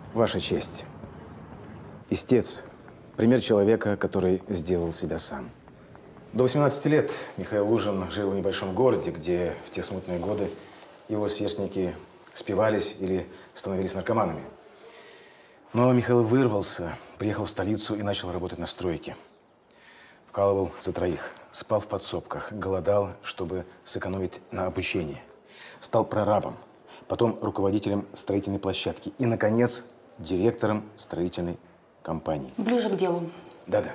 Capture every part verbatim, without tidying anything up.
Ваша честь. Истец – пример человека, который сделал себя сам. До восемнадцати лет Михаил Лужин жил в небольшом городе, где в те смутные годы его сверстники спивались или становились наркоманами. Но Михаил вырвался, приехал в столицу и начал работать на стройке. Вкалывал за троих, спал в подсобках, голодал, чтобы сэкономить на обучении. Стал прорабом, потом руководителем строительной площадки и, наконец, директором строительной компании. Ближе к делу. Да-да.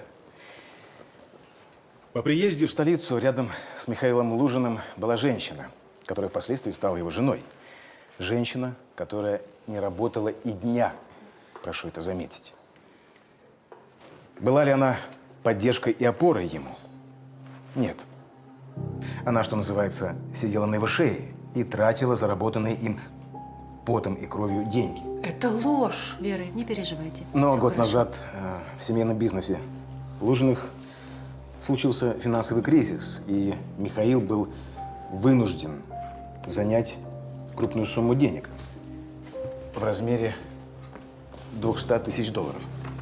По приезде в столицу рядом с Михаилом Лужиным была женщина, которая впоследствии стала его женой. Женщина, которая не работала и дня, прошу это заметить. Была ли она поддержкой и опорой ему? Нет. Она, что называется, сидела на его шее и тратила заработанные им потом и кровью деньги. Это ложь. Вера, не переживайте. Но Все год хорошо. назад э, в семейном бизнесе Лужиных случился финансовый кризис, и Михаил был вынужден занять крупную сумму денег в размере двухсот тысяч долларов.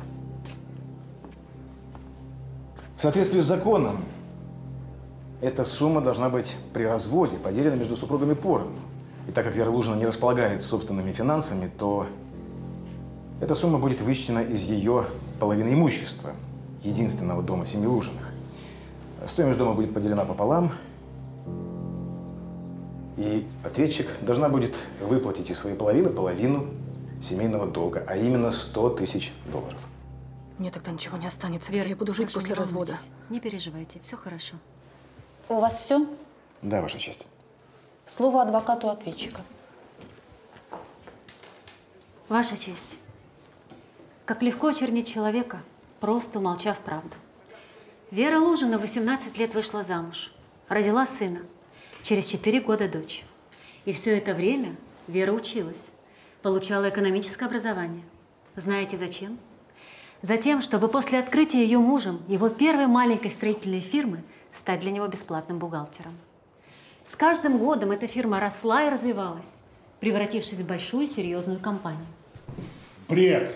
В соответствии с законом, эта сумма должна быть при разводе поделена между супругами поровну. И так как Вера Лужина не располагает собственными финансами, то эта сумма будет вычтена из ее половины имущества, единственного дома семьи Лужиных. Стоимость дома будет поделена пополам, и ответчик должна будет выплатить из своей половины половину семейного долга, а именно сто тысяч долларов. Мне тогда ничего не останется. Вера, Где я буду жить прошу, после не развода? волнуйтесь. Не переживайте, все хорошо. У вас все? Да, Ваша честь. Слово адвокату ответчика. Ваша честь, как легко очернить человека, просто умолчав правду. Вера Лужина в восемнадцать лет вышла замуж, родила сына, через четыре года дочь. И все это время Вера училась, получала экономическое образование. Знаете зачем? Затем, чтобы после открытия ее мужем его первой маленькой строительной фирмы стать для него бесплатным бухгалтером. С каждым годом эта фирма росла и развивалась, превратившись в большую серьезную компанию. Бред!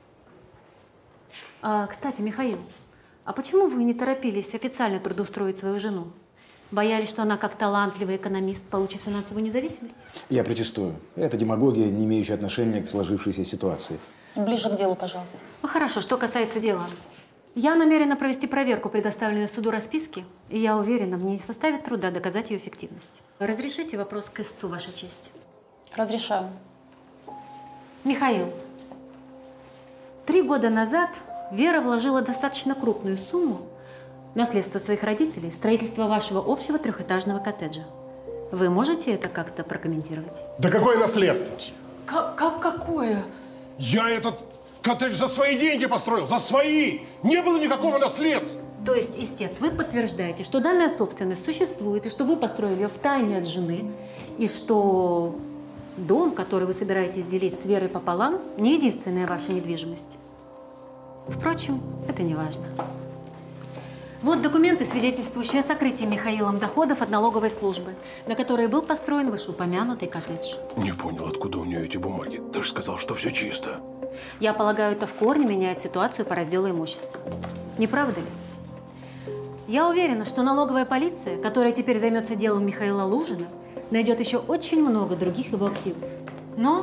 А, кстати, Михаил, а почему вы не торопились официально трудоустроить свою жену? Боялись, что она, как талантливый экономист, получит финансовую независимость? Я протестую. Это демагогия, не имеющая отношения к сложившейся ситуации. Ближе к делу, пожалуйста. Ну хорошо, что касается дела. Я намерена провести проверку предоставленной суду расписки, и я уверена, мне не составит труда доказать ее эффективность. Разрешите вопрос к истцу, Ваша честь? Разрешаю. Михаил, три года назад Вера вложила достаточно крупную сумму наследство своих родителей в строительство вашего общего трехэтажного коттеджа. Вы можете это как-то прокомментировать? Да какое наследство? Как, как какое? Я этот коттедж за свои деньги построил, за свои! Не было никакого наследства! То есть, истец, вы подтверждаете, что данная собственность существует, и что вы построили ее втайне от жены, и что дом, который вы собираетесь делить с Верой пополам, не единственная ваша недвижимость. Впрочем, это не важно. Вот документы, свидетельствующие о сокрытии Михаилом доходов от налоговой службы, на которые был построен вышеупомянутый коттедж. Не понял, откуда у нее эти бумаги. Ты же сказал, что все чисто. Я полагаю, это в корне меняет ситуацию по разделу имущества. Не правда ли? Я уверена, что налоговая полиция, которая теперь займется делом Михаила Лужина, найдет еще очень много других его активов. Но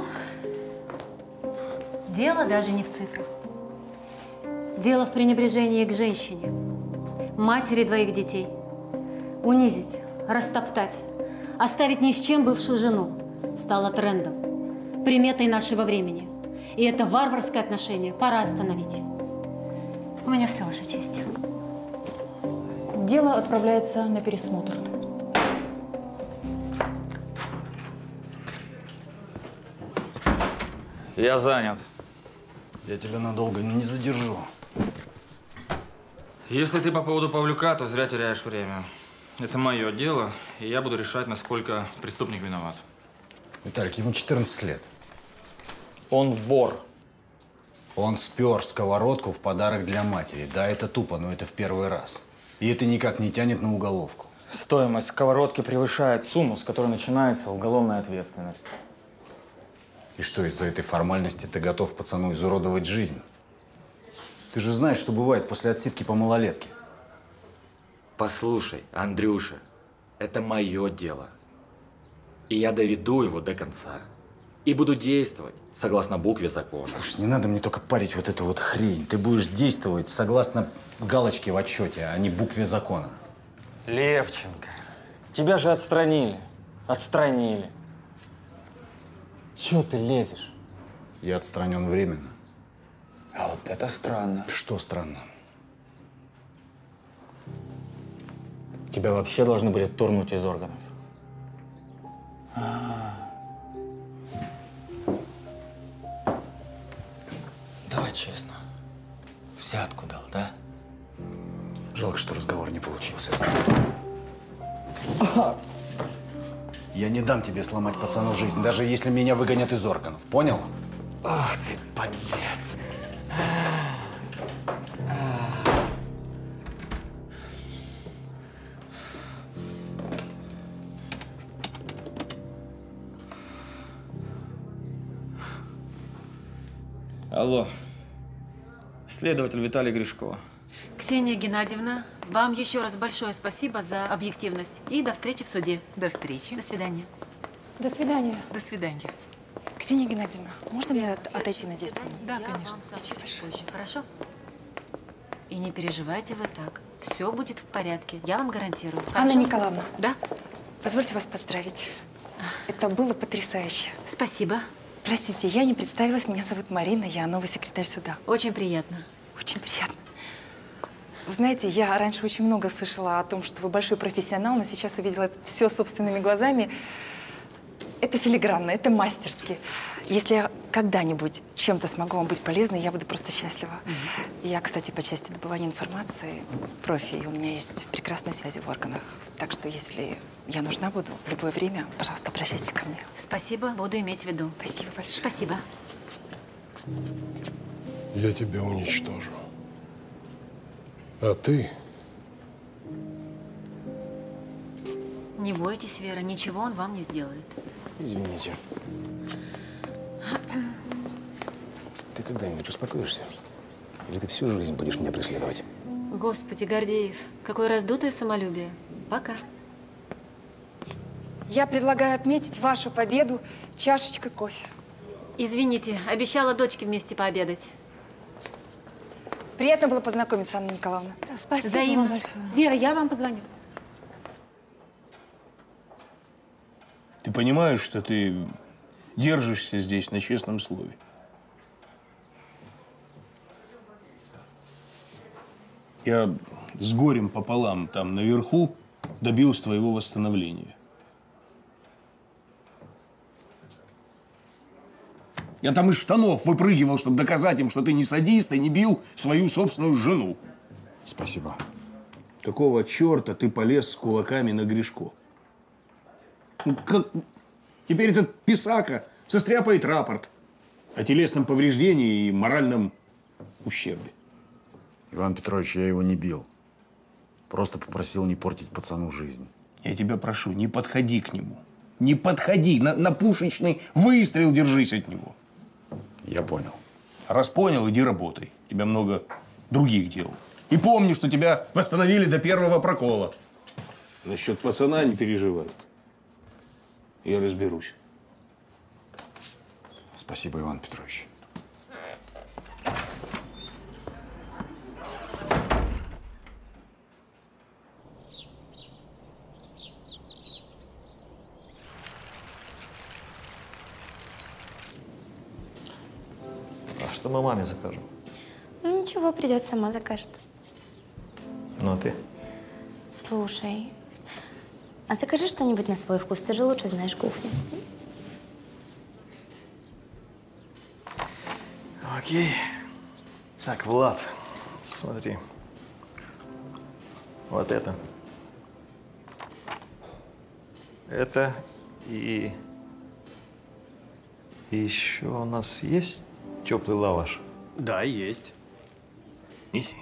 дело даже не в цифрах. Дело в пренебрежении к женщине, матери двоих детей. Унизить, растоптать, оставить ни с чем бывшую жену стало трендом, приметой нашего времени. И это варварское отношение пора остановить. У меня все, Ваша честь. Дело отправляется на пересмотр. Я занят. Я тебя надолго не задержу. Если ты по поводу Павлюка, то зря теряешь время. Это мое дело, и я буду решать, насколько преступник виноват. Виталик, ему четырнадцать лет. Он вор. Он спер сковородку в подарок для матери. Да, это тупо, но это в первый раз. И это никак не тянет на уголовку. Стоимость сковородки превышает сумму, с которой начинается уголовная ответственность. И что, из-за этой формальности ты готов пацану изуродовать жизнь? Ты же знаешь, что бывает после отсидки по малолетке. Послушай, Андрюша, это мое дело. И я доведу его до конца. И буду действовать согласно букве закона. Слушай, не надо мне только парить вот эту вот хрень. Ты будешь действовать согласно галочке в отчете, а не букве закона. Левченко, тебя же отстранили. Отстранили. Чего ты лезешь? Я отстранен временно. А вот это странно. Что странно? Тебя вообще должны были турнуть из органов. А-а-а. Давай честно. Взятку дал, да? Жалко, что разговор не получился. Я не дам тебе сломать пацану жизнь, даже если меня выгонят из органов. Понял? Ах ты, подлец. Алло. Следователь Виталий Гришко. Ксения Геннадьевна, вам еще раз большое спасибо за объективность. И до встречи в суде. До встречи. До свидания. До свидания. До свидания. Ксения Геннадьевна, можно мне от- отойти на десять минут? Да, Я конечно. вам сообщу Спасибо большое. позже, хорошо? И не переживайте вы так. Все будет в порядке. Я вам гарантирую. Анна Хорошо? Николаевна, Да? позвольте вас поздравить. Это было потрясающе. Спасибо. Простите, я не представилась. Меня зовут Марина, я новый секретарь суда. Очень приятно. Очень приятно. Вы знаете, я раньше очень много слышала о том, что вы большой профессионал, но сейчас увидела это все собственными глазами. Это филигранно, это мастерски. Если я когда-нибудь чем-то смогу вам быть полезной, я буду просто счастлива. Mm-hmm. Я, кстати, по части добывания информации профи, и у меня есть прекрасные связи в органах. Так что, если я нужна буду в любое время, пожалуйста, обращайтесь ко мне. Спасибо, буду иметь в виду. Спасибо большое. Спасибо. Я тебя уничтожу. А ты? Не бойтесь, Вера, ничего он вам не сделает. Извините. Ты когда-нибудь успокоишься? Или ты всю жизнь будешь меня преследовать? Господи, Гордеев, какое раздутое самолюбие. Пока. Я предлагаю отметить вашу победу чашечкой кофе. Извините, обещала дочке вместе пообедать. Приятно было познакомиться, Анна Николаевна. Спасибо Взаимно. вам большое. Вера, я вам позвоню. Ты понимаешь, что ты держишься здесь на честном слове? Я с горем пополам там наверху добился твоего восстановления. Я там из штанов выпрыгивал, чтобы доказать им, что ты не садист и не бил свою собственную жену. Спасибо. Какого черта ты полез с кулаками на Гришко? Ну, как... Теперь этот писака состряпает рапорт о телесном повреждении и моральном ущербе. Иван Петрович, я его не бил. Просто попросил не портить пацану жизнь. Я тебя прошу, не подходи к нему. Не подходи. На, на пушечный выстрел держись от него. Я понял. Раз понял, иди работай. У тебя много других дел. И помни, что тебя восстановили до первого прокола. Насчет пацана не переживай. Я разберусь. Спасибо, Иван Петрович. А что мы маме закажем? Ну ничего, придет, сама закажет. Ну а ты? Слушай, а закажи что-нибудь на свой вкус, ты же лучше знаешь кухню. Окей. Так, Влад, смотри. Вот это. Это и... и еще у нас есть теплый лаваш? Да, есть. Неси.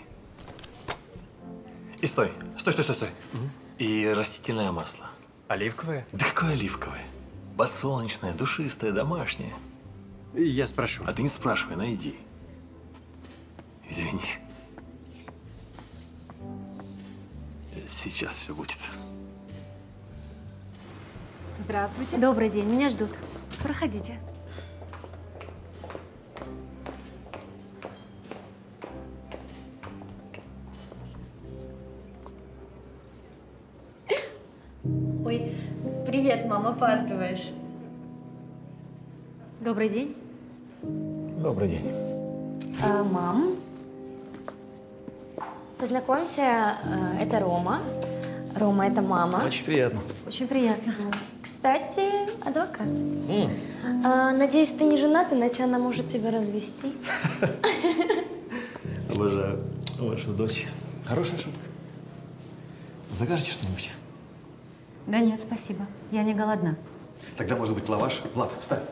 И стой. Стой, стой, стой, стой. Угу. И растительное масло. Оливковое? Да какое оливковое? Подсолнечное, душистое, домашнее. Я спрошу. А ты не спрашивай, найди. Извини. Сейчас все будет. Здравствуйте. Добрый день, меня ждут. Проходите. Ой, привет, мам, опаздываешь. Добрый день. Добрый день. А, мам, познакомься, э, это Рома. Рома, это мама. Очень приятно. Очень приятно. Кстати, адвокат. А, надеюсь, ты не женат, иначе она может тебя развести. Обожаю вашу дочь. Хорошая шутка. Закажете что-нибудь? Да нет, спасибо. Я не голодна. Тогда, может быть, лаваш? Влад, встань.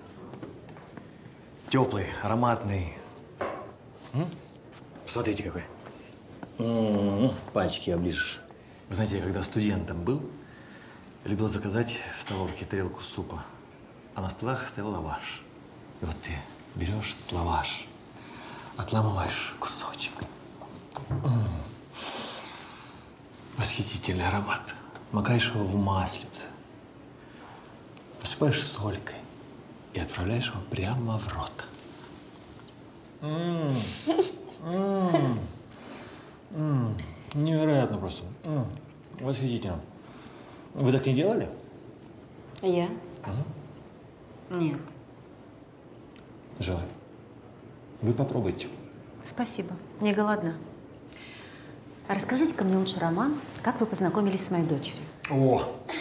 Теплый, ароматный. М? Посмотрите, какой. М-м-м, пальчики оближешь. Вы знаете, я когда студентом был, любил заказать в столовке тарелку супа, а на столах стоял лаваш. И вот ты берешь этот лаваш, отламываешь кусочек. М-м. Восхитительный аромат. Макаешь его в маслице, посыпаешь солькой и отправляешь его прямо в рот. М-м. М-м. М-м. Невероятно просто. М-м. Восхитительно. Вы так не делали? Я? Угу. Нет. Желаю. Вы попробуйте. Спасибо. Не голодна. А расскажите-ка мне лучше, Роман, как вы познакомились с моей дочерью? О!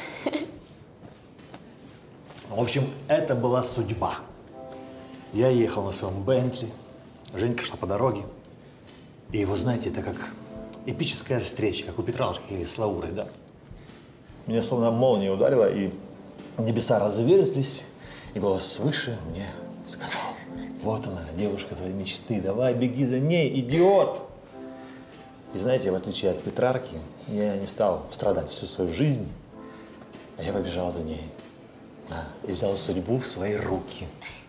В общем, это была судьба. Я ехал на своем Бентли, Женька шла по дороге. И вы знаете, это как эпическая встреча, как у Петралки с Лаурой, да? Меня словно молния ударила, и небеса разверзлись, и голос свыше мне сказал: вот она, девушка твоей мечты, давай, беги за ней, идиот! И знаете, в отличие от Петрарки, я не стал страдать всю свою жизнь, а я побежал за ней. Да, и взял судьбу в свои руки.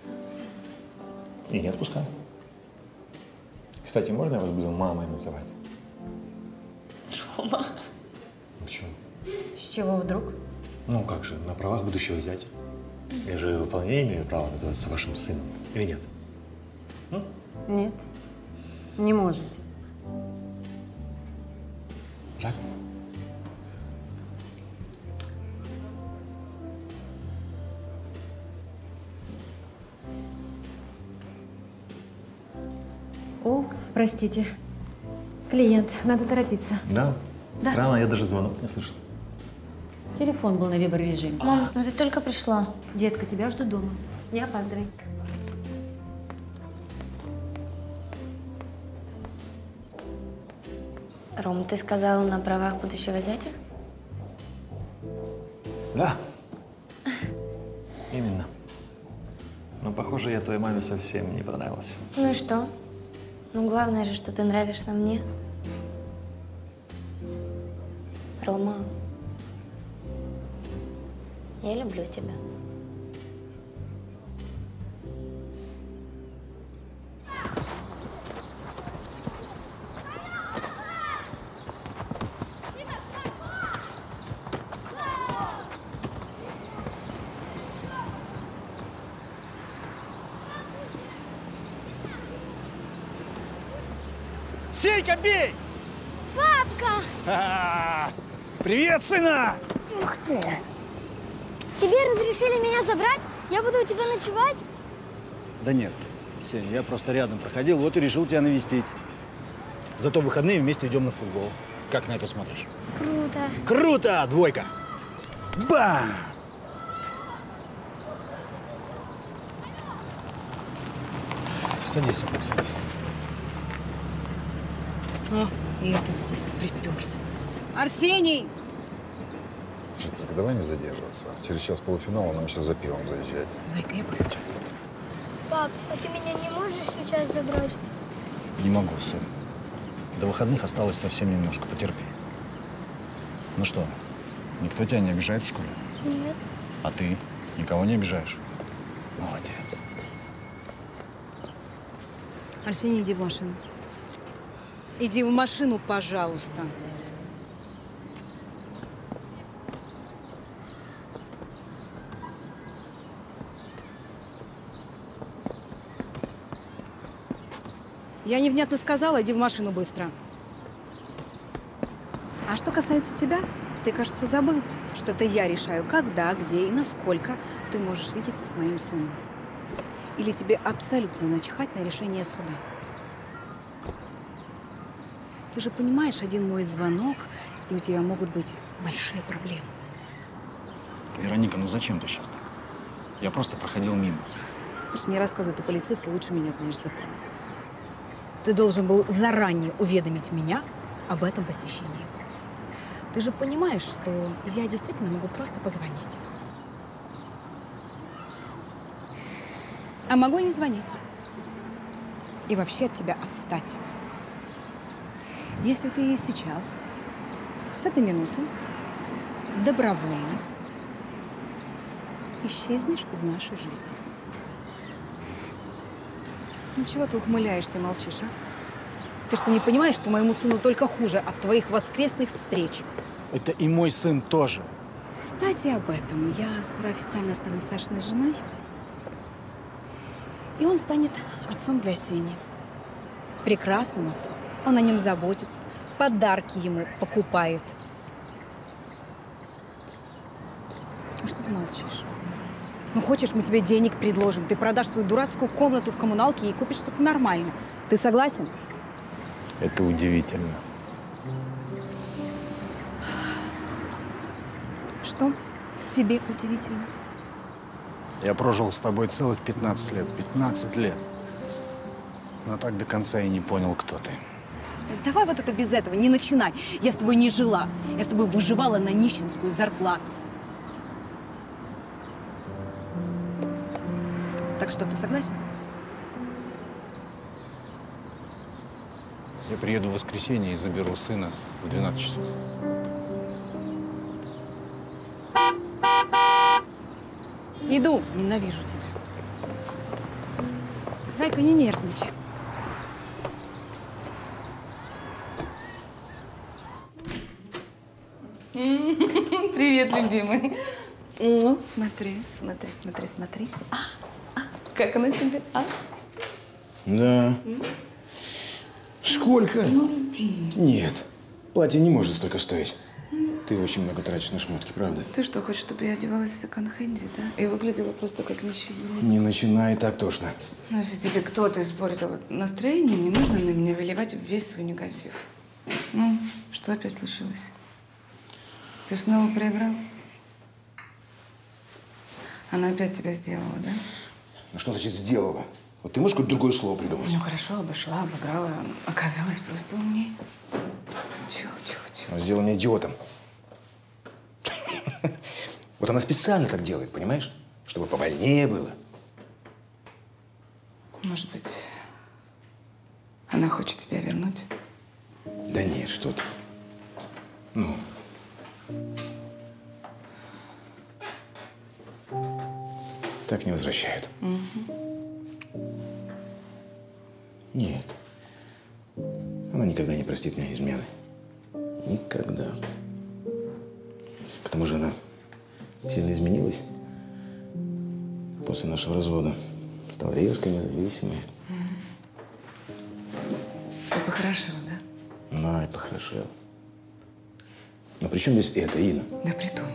И не отпускал. Кстати, можно я вас буду мамой называть? Рома. Почему? С чего вдруг? Ну, как же, на правах будущего зятя. Я же вполне имею право называться вашим сыном. Или нет? М? Нет, не можете. Жаль. О, простите. Клиент, надо торопиться. Да? Да. Странно, я даже звонок не слышал. Телефон был на виброрежиме. Мам, ну ты только пришла. Детка, тебя жду дома. Не опаздывай. Ром, ты сказал на правах будущего зятя? Да. Именно. Но, похоже, я твоей маме совсем не понравился. Ну и что? Ну, главное же, что ты нравишься мне. Рома, я люблю тебя. Сенька, бей! Папка! А-а-а! Привет, сына! Ух ты! Тебе разрешили меня забрать? Я буду у тебя ночевать? Да нет, Сеня, я просто рядом проходил, вот и решил тебя навестить. Зато в выходные вместе идем на футбол. Как на это смотришь? Круто. Круто! Двойка! Бам! Садись, сынок, садись. О, и этот здесь приперся. Арсений! Слушай, только давай не задерживаться. Через час полуфинала нам еще за пивом заезжать. Зайка, я быстро. Пап, а ты меня не можешь сейчас забрать? Не могу, сын. До выходных осталось совсем немножко, потерпи. Ну что, никто тебя не обижает в школе? Нет. А ты никого не обижаешь? Молодец. Арсений, иди в машину. Иди в машину, пожалуйста. Я невнятно сказала, иди в машину быстро. А что касается тебя, ты, кажется, забыл, что это я решаю, когда, где и насколько ты можешь видеться с моим сыном. Или тебе абсолютно начихать на решение суда? Ты же понимаешь, один мой звонок, и у тебя могут быть большие проблемы. Вероника, ну зачем ты сейчас так? Я просто проходил мимо. Слушай, не рассказывай, ты полицейский, лучше меня знаешь законы. Ты должен был заранее уведомить меня об этом посещении. Ты же понимаешь, что я действительно могу просто позвонить. А могу и не звонить. И вообще от тебя отстать. Если ты сейчас, с этой минуты, добровольно исчезнешь из нашей жизни. Ну чего ты ухмыляешься, молчишь, а? Ты что, не понимаешь, что моему сыну только хуже от твоих воскресных встреч? Это и мой сын тоже. Кстати, об этом. Я скоро официально стану Сашиной женой. И он станет отцом для Сени. Прекрасным отцом. Он о нем заботится, подарки ему покупает. Ну что ты молчишь? Ну хочешь, мы тебе денег предложим. Ты продашь свою дурацкую комнату в коммуналке и купишь что-то нормальное. Ты согласен? Это удивительно. Что тебе удивительно? Я прожил с тобой целых пятнадцать лет. пятнадцать лет. Но так до конца и не понял, кто ты. Господи, давай вот это без этого, не начинай. Я с тобой не жила. Я с тобой выживала на нищенскую зарплату. Так что, ты согласен? Я приеду в воскресенье и заберу сына в двенадцать часов. Иду. Ненавижу тебя. Зайка, не нервничай. Привет, любимый. Смотри, смотри, смотри, смотри. А, а, как она тебе, а? Да. Сколько? Нет, платье не может столько стоить. Ты очень много тратишь на шмотки, правда? Ты что, хочешь, чтобы я одевалась в секонд-хенде, да? И выглядела просто как нищий. Не начинай, так тошно. Ну, если тебе кто-то испортил настроение, не нужно на меня выливать весь свой негатив. Ну, что опять случилось? Ты снова проиграл? Она опять тебя сделала, да? Ну что значит сделала? Вот ты можешь какое-то другое слово придумать? Ну хорошо, обошла, обыграла. Оказалась просто умней. Чего, чего, чего? Сделала меня идиотом. Вот она специально так делает, понимаешь? Чтобы побольнее было. Может быть, она хочет тебя вернуть? Да нет, что ты. Ну. Так не возвращают. Угу. Нет. Она никогда не простит мне измены. Никогда. К тому же она сильно изменилась после нашего развода. Стала резкой, независимой. Ты похорошела, да? Да, и похорошела. Но при чем здесь это, Инна? Да при том.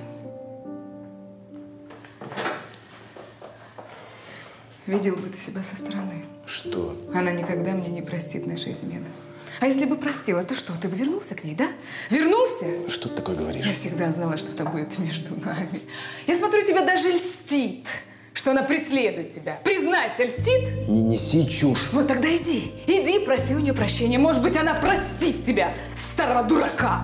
Видел бы ты себя со стороны. Что? Она никогда мне не простит наши измены. А если бы простила, то что, ты бы вернулся к ней, да? Вернулся? Что ты такое говоришь? Я всегда знала, что это будет между нами. Я смотрю, тебя даже льстит, что она преследует тебя. Признайся, льстит? Не неси чушь. Вот тогда иди, иди, проси у нее прощения. Может быть, она простит тебя, старого дурака.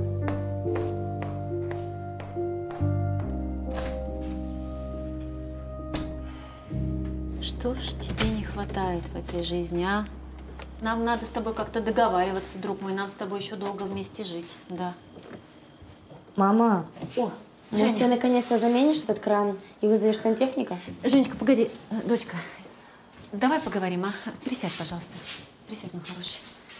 Что ж тебе не хватает в этой жизни, а? Нам надо с тобой как-то договариваться, друг мой. Нам с тобой еще долго вместе жить, да. Мама, О, может, Женя. ты наконец-то заменишь этот кран и вызовешь сантехника? Женечка, погоди, дочка. давай поговорим, а? Присядь, пожалуйста. Присядь, мой хороший.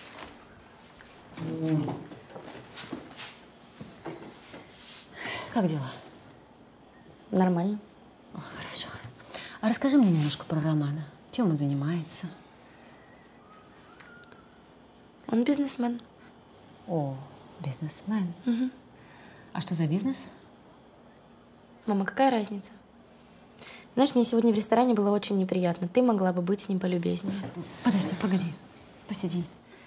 Как дела? Нормально. О, хорошо. А расскажи мне немножко про Романа. Чем он занимается? Он бизнесмен. О, бизнесмен. Угу. А что за бизнес? Мама, какая разница? Знаешь, мне сегодня в ресторане было очень неприятно. Ты могла бы быть с ним полюбезнее. Подожди, погоди. Посиди.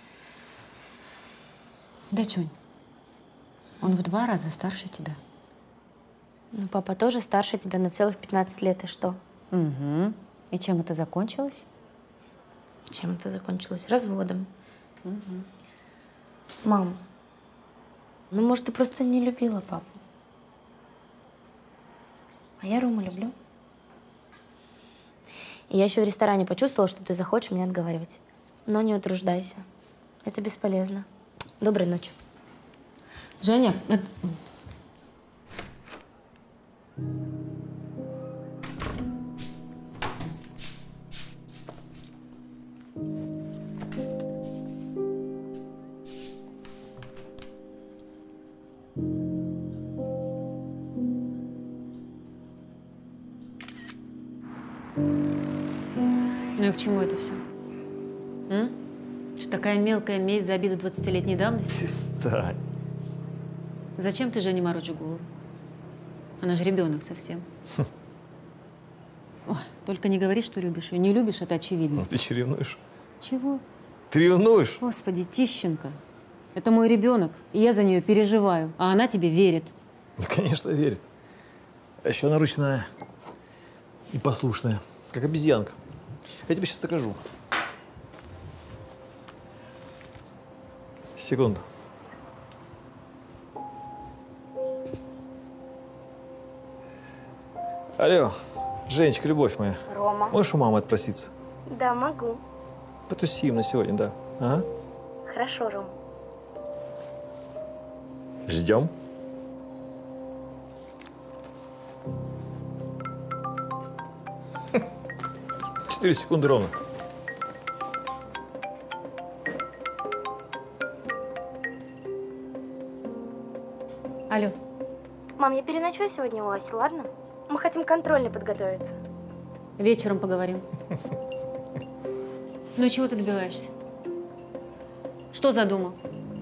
Дачунь, он в два раза старше тебя. Ну, папа тоже старше тебя на целых пятнадцать лет. И что? Угу. И чем это закончилось? Чем это закончилось? Разводом. Угу. Мам, ну, может, ты просто не любила папу? А я Рому люблю. И я еще в ресторане почувствовала, что ты захочешь меня отговаривать. Но не утруждайся. Это бесполезно. Доброй ночи. Женя, это... Ну и к чему это все? М? Что такая мелкая месть за обиду двадцатилетней давности? Перестань. Зачем ты Жене морочишь голову? Она же ребенок совсем. Ой, только не говори, что любишь ее. Не любишь, это очевидно. Ты че ревнуешь? Чего? Ты ревнуешь? Господи, Тищенко. Это мой ребенок, и я за нее переживаю, а она тебе верит. Да, конечно, верит. А еще она ручная и послушная, как обезьянка. Я тебе сейчас докажу. Секунду. Алло, Женечка, любовь моя. Рома. Можешь у мамы отпроситься? Да, могу. Потусим на сегодня, да. Ага. Хорошо, Ром. Ждем. Четыре секунды ровно. Алло. Мам, я переночую сегодня у Аси, ладно? Мы хотим контрольно подготовиться. Вечером поговорим. Ну и чего ты добиваешься? Что задумал?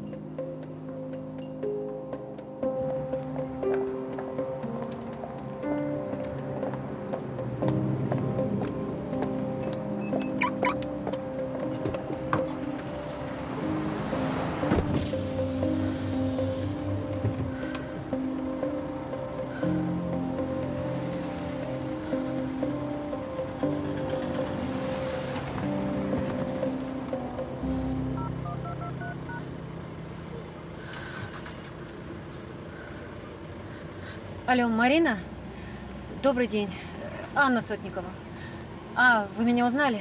Алло, Марина? Добрый день. Анна Сотникова. А, вы меня узнали?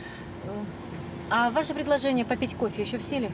А ваше предложение попить кофе еще в силе?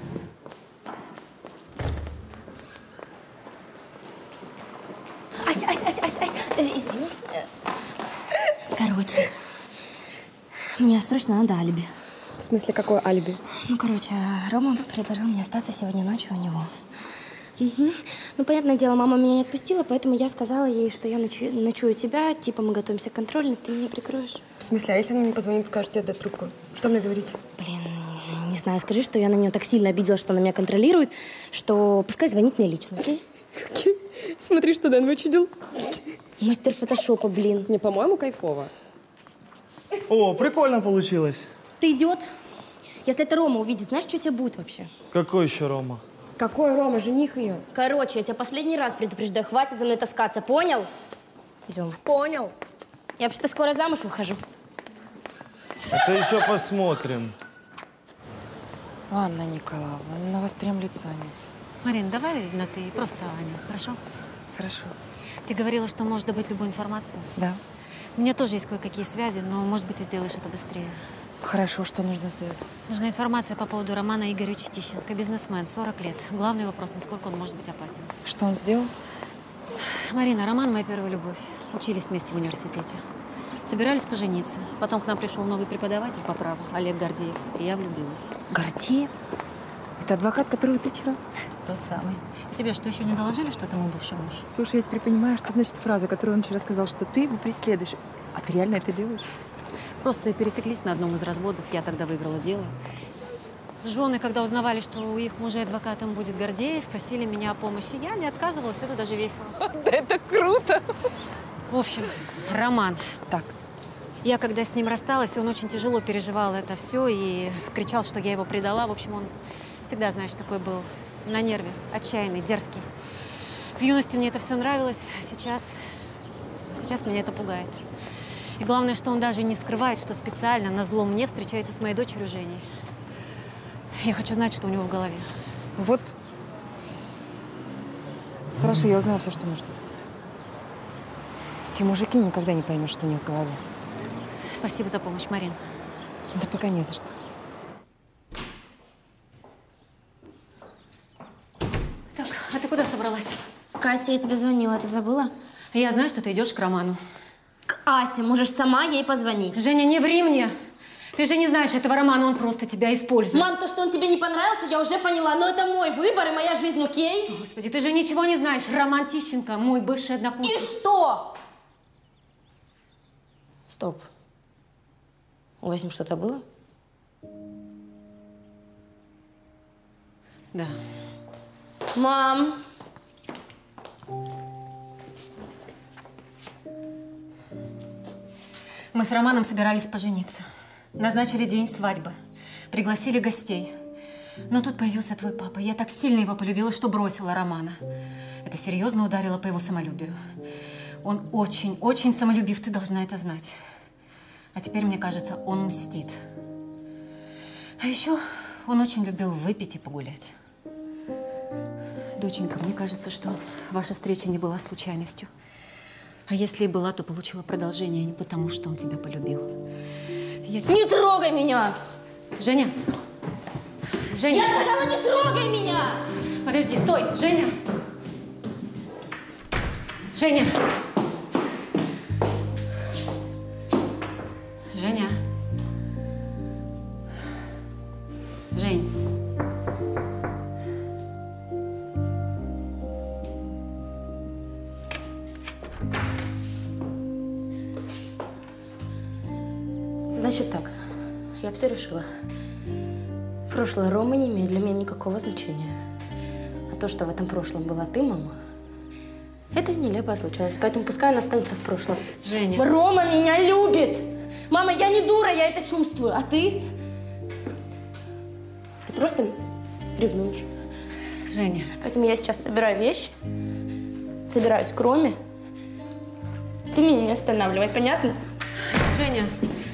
Ась, Ась, Ась, Ась, Ась, э, извини. Короче, мне срочно надо алиби. В смысле, какое алиби? Ну, короче, Рома предложил мне остаться сегодня ночью у него. Угу. Ну, понятное дело, мама меня не отпустила, поэтому я сказала ей, что я ночую, ночую у тебя, типа мы готовимся к контрольной, ты меня прикроешь. В смысле, а если она мне позвонит, скажет, тебе отдать трубку? Что мне говорить? Блин, не знаю, скажи, что я на нее так сильно обиделась, что она меня контролирует, что пускай звонит мне лично, окей? Смотри, что Дэн вычудил. Мастер фотошопа, блин. Не, по-моему, кайфово. О, прикольно получилось. Ты идиот. Если это Рома увидит, знаешь, что тебе будет вообще? Какой еще Рома? Какой Рома? Жених ее. Короче, я тебя последний раз предупреждаю, хватит за мной таскаться, понял? Идем. Понял. Я вообще-то скоро замуж выхожу. Это еще посмотрим. Анна Николаевна, на вас прям лица нет. Марин, давай на ты, просто Аня, хорошо? Хорошо. Ты говорила, что можешь добыть любую информацию? Да. У меня тоже есть кое-какие связи, но, может быть, ты сделаешь это быстрее. Хорошо, что нужно сделать? Нужна информация по поводу Романа Игоревича Тищенко. Бизнесмен, сорок лет. Главный вопрос, насколько он может быть опасен. Что он сделал? Марина, Роман – моя первая любовь. Учились вместе в университете. Собирались пожениться. Потом к нам пришел новый преподаватель по праву, Олег Гордеев, и я влюбилась. Гордеев? Это адвокат, которого ты вчера? Тот самый. Тебе что, еще не доложили, что это мой бывший муж? Слушай, я теперь понимаю, что значит фраза, которую он вчера сказал, что ты его преследуешь. А ты реально это делаешь? Просто пересеклись на одном из разводов, я тогда выиграла дело. Жены, когда узнавали, что у их мужа адвокатом будет Гордеев, просили меня о помощи. Я не отказывалась, это даже весело. Да это круто! В общем, Роман. Так. Я когда с ним рассталась, он очень тяжело переживал это все и кричал, что я его предала. В общем, он всегда, знаешь, такой был на нерве, отчаянный, дерзкий. В юности мне это все нравилось, а сейчас, сейчас меня это пугает. И главное, что он даже не скрывает, что специально назло мне встречается с моей дочерью Женей. Я хочу знать, что у него в голове. Вот. Хорошо, я узнаю все, что нужно. Эти мужики никогда не поймешь, что у них в голове. Спасибо за помощь, Марин. Да пока не за что. Так, а ты куда собралась? Кася, я тебе звонила, ты забыла? Я знаю, что ты идешь к Роману. К Асе, можешь сама ей позвонить. Женя, не ври мне! Ты же не знаешь этого Романа, он просто тебя использует. Мам, то, что он тебе не понравился, я уже поняла, но это мой выбор и моя жизнь, окей? Господи, ты же ничего не знаешь. Роман Тищенко, мой бывший однокурсник. И что? Стоп. У вас с ним что-то было? Да. Мам! Мы с Романом собирались пожениться. Назначили день свадьбы. Пригласили гостей. Но тут появился твой папа. Я так сильно его полюбила, что бросила Романа. Это серьезно ударило по его самолюбию. Он очень, очень самолюбив, ты должна это знать. А теперь, мне кажется, он мстит. А еще он очень любил выпить и погулять. Доченька, мне кажется, что ваша встреча не была случайностью. А если и была, то получила продолжение не потому, что он тебя полюбил. Я... Не трогай меня! Женя! Женечка! Я сказала, не трогай меня! Подожди, стой! Женя! Женя! Женя! Жень! Значит так, я все решила. Прошлое Ромы не имеет для меня никакого значения. А то, что в этом прошлом была ты, мама, это нелепая случайность. Поэтому пускай она останется в прошлом. Женя. Рома меня любит! Мама, я не дура, я это чувствую. А ты? Ты просто ревнуешь. Женя. Поэтому я сейчас собираю вещи, собираюсь к Роме. Ты меня не останавливай, понятно? Женя.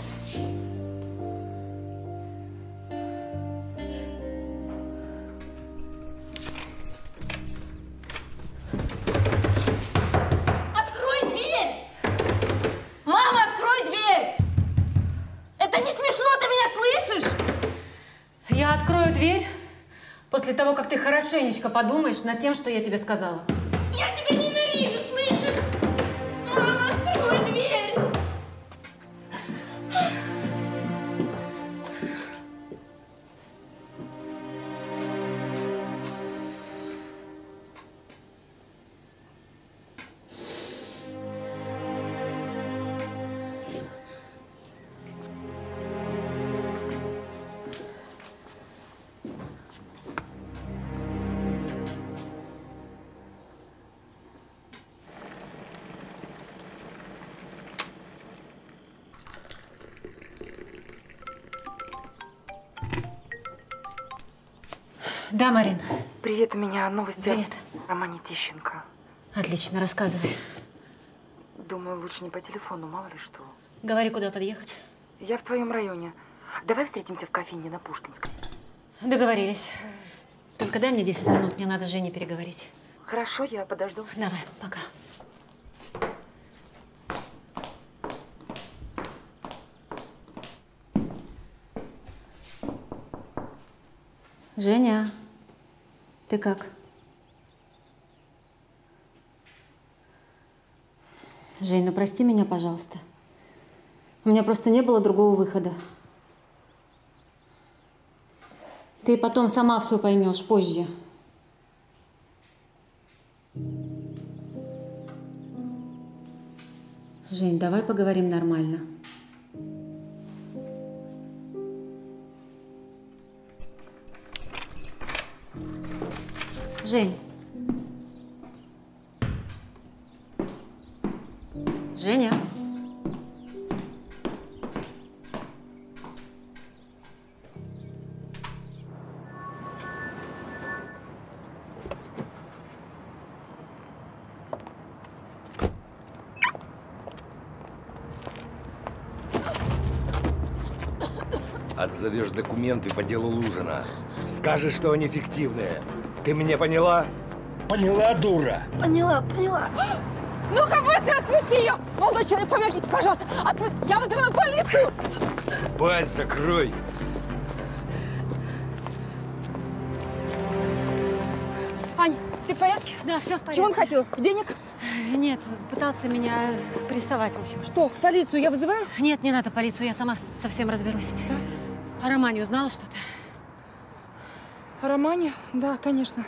Открой дверь! Мама, открой дверь! Это не смешно, ты меня слышишь? Я открою дверь после того, как ты хорошенечко подумаешь над тем, что я тебе сказала. Я тебя ненавижу, слышишь? Мама, открой дверь! Да, Марин. Привет, у меня новости Привет. о Романе Тищенко. Отлично, рассказывай. Думаю, лучше не по телефону, мало ли что. Говори, куда подъехать. Я в твоем районе. Давай встретимся в кофейне на Пушкинской. Договорились. Только дай мне десять минут, мне надо с Женей переговорить. Хорошо, я подожду. Давай, пока. Женя, ты как? Жень, ну прости меня, пожалуйста. У меня просто не было другого выхода. Ты потом сама все поймешь позже. Жень, давай поговорим нормально. Жень. Женя. Отзовешь документы по делу Лужина. Скажешь, что они фиктивные. Ты меня поняла? Поняла, дура? Поняла, поняла. Ну-ка, быстро отпусти ее! Молодой человек, помогите, пожалуйста! Отпу... Я вызываю полицию! Пасть закрой! Ань, ты в порядке? Да, все в порядке. Чего он хотел? Денег? Нет, пытался меня прессовать, в общем. Что, полицию я вызываю? Нет, не надо полицию, я сама совсем разберусь. Да? О Романе узнала что-то? О Романе? Да, конечно.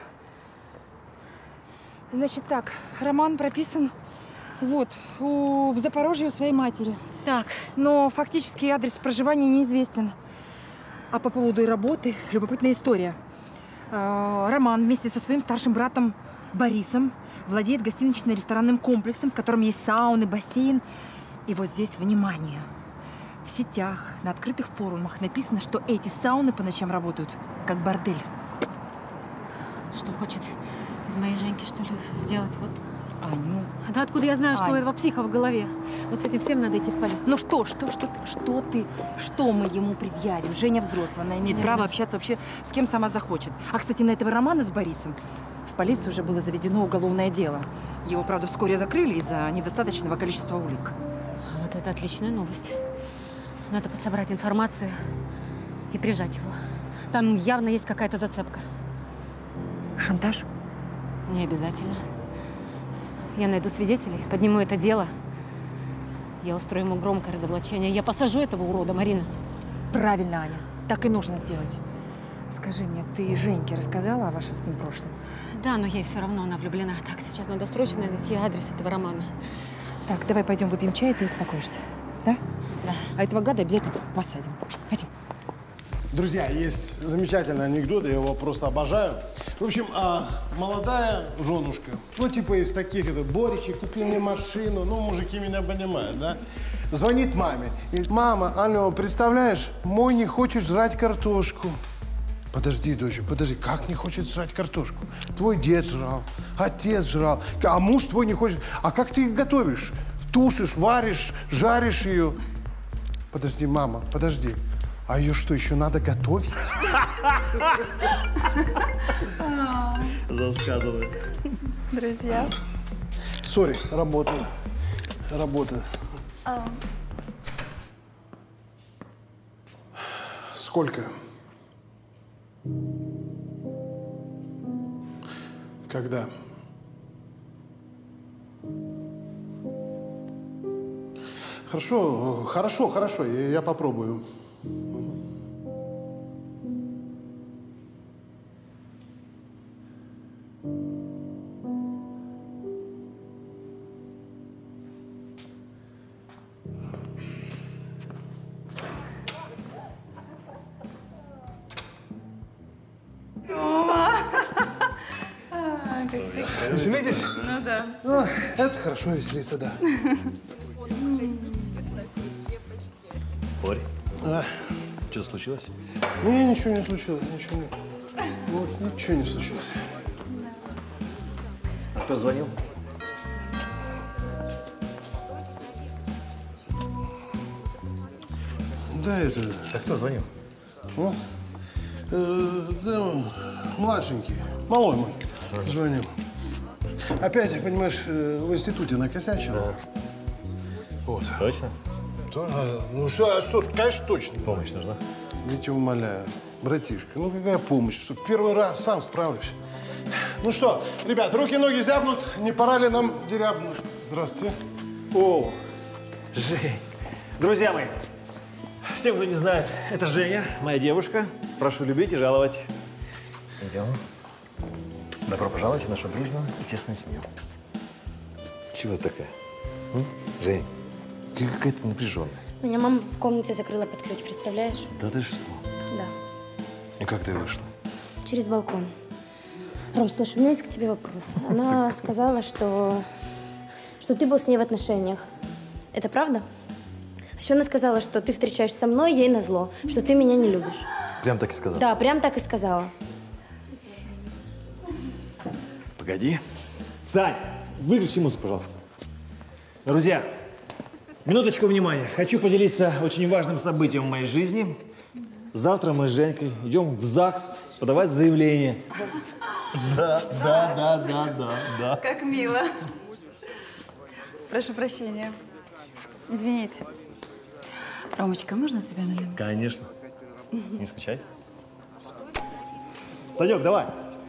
Значит так, Роман прописан вот у, в Запорожье у своей матери. Так. Но фактически адрес проживания неизвестен. А по поводу работы любопытная история. Роман вместе со своим старшим братом Борисом владеет гостинично-ресторанным комплексом, в котором есть сауны, бассейн. И вот здесь, внимание, в сетях, на открытых форумах написано, что эти сауны по ночам работают как бордель. Что хочет из моей Женьки, что ли, сделать? Вот. Ань, ну… Да откуда я знаю, что Ань. у этого психа в голове? Вот с этим всем надо идти в полицию. Ну что, что, что, что ты, что мы ему предъявим? Женя взрослая, она имеет Не право знаю. общаться вообще с кем сама захочет. А, кстати, на этого Романа с Борисом в полиции уже было заведено уголовное дело. Его, правда, вскоре закрыли из-за недостаточного количества улик. Вот это отличная новость. Надо подсобрать информацию и прижать его. Там явно есть какая-то зацепка. Шантаж? Не обязательно. Я найду свидетелей, подниму это дело. Я устрою ему громкое разоблачение. Я посажу этого урода, Марина. Правильно, Аня. Так и нужно сделать. Скажи мне, ты Женьке рассказала о вашем с ним прошлом? Да, но ей все равно, она влюблена. Так, сейчас надо срочно найти адрес этого Романа. Так, давай пойдем выпьем чай, и ты успокоишься. Да? Да. А этого гада обязательно посадим. Пойдем. Друзья, есть замечательный анекдот, я его просто обожаю. В общем, а, молодая женушка, ну, типа из таких, это, Боричек, купи мне машину, ну, мужики меня понимают, да? Звонит маме, и говорит, мама, алло, представляешь, мой не хочет жрать картошку. Подожди, дочь, подожди, как не хочет жрать картошку? Твой дед жрал, отец жрал, а муж твой не хочет. А как ты их готовишь? Тушишь, варишь, жаришь ее. Подожди, мама, подожди. А ее что, еще надо готовить? Засказываю. Друзья. Сори, работа. Работа. А, Сколько? Когда? Хорошо, хорошо, хорошо, я, я попробую. Веселитесь? Ну да. Ну, это хорошо веселиться, да. Борь, А, что случилось? не, ничего не случилось, ничего не. Вот, ничего не случилось. Кто звонил? Да, это… А кто звонил? Ну, э, да, он младшенький, малой мой, звонил. Опять, понимаешь, э, в институте накосячил. Да. Вот. Точно? То, ну что, а что, конечно, точно. Помощь нужна? Я тебя умоляю, братишка, ну какая помощь, что в первый раз сам справлюсь. Ну что, ребят, руки-ноги зябнут, не пора ли нам дерябнуть? Здравствуйте. О, Жень, Друзья мои, всем, кто не знает, это Женя, моя девушка. Прошу любить и жаловать. Идем. Добро пожаловать в нашу дружную и тесную семью. Чего такая? М? Жень, ты какая-то напряженная. Меня мама в комнате закрыла под ключ, представляешь? Да ты что? Да. И как ты вышла? Через балкон. Ром, слушай, у меня есть к тебе вопрос. Она сказала, что, что ты был с ней в отношениях. Это правда? Еще она сказала, что ты встречаешься со мной, ей назло, что ты меня не любишь. Прям так и сказала? Да, прям так и сказала. Погоди. Сань, выключи музыку, пожалуйста. Друзья, минуточку внимания. Хочу поделиться очень важным событием в моей жизни. Завтра мы с Женькой идем в ЗАГС подавать заявление. Да, да, да, да, да, да. Как мило. Прошу прощения. Извините. Ромочка, можно тебя на минуту? Конечно. Не скучай. Санек, давай.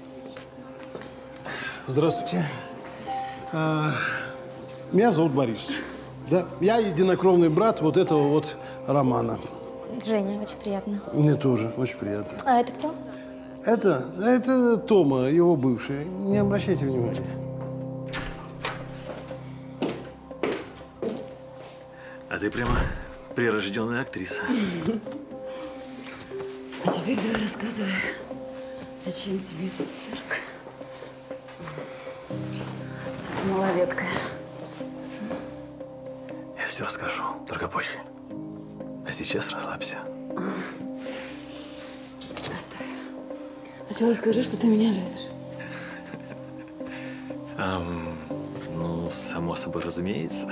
Здравствуйте. А, меня зовут Борис. Да, я единокровный брат вот этого вот Романа. Женя, очень приятно. Мне тоже очень приятно. А это кто? Это, это Тома, его бывший. Не обращайте внимания. А ты прямо прирожденная актриса. А теперь давай рассказывай, зачем тебе этот цирк с этой малолеткой? Я все расскажу, только позже. А сейчас расслабься. Постой. Сначала скажи, что ты меня любишь. Ам, ну, само собой разумеется.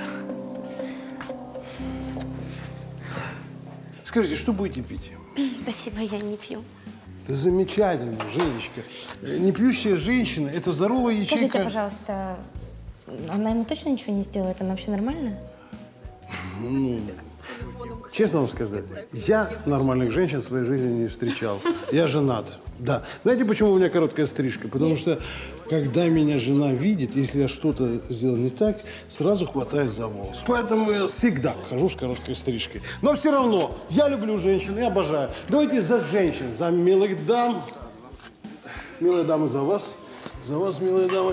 Скажите, что будете пить? Спасибо, я не пью. Это замечательно, Женечка. Непьющая женщина – это здоровая ячейка. Скажите, пожалуйста, она ему точно ничего не сделает? Она вообще нормальная? Ну, честно вам сказать, я нормальных женщин в своей жизни не встречал. Я женат, да. Знаете, почему у меня короткая стрижка? Потому что, когда меня жена видит, если я что-то сделал не так, сразу хватает за волос. Поэтому я всегда хожу с короткой стрижкой. Но все равно, я люблю женщин и обожаю. Давайте за женщин, за милых дам. Милые дамы, за вас. За вас, милые дамы.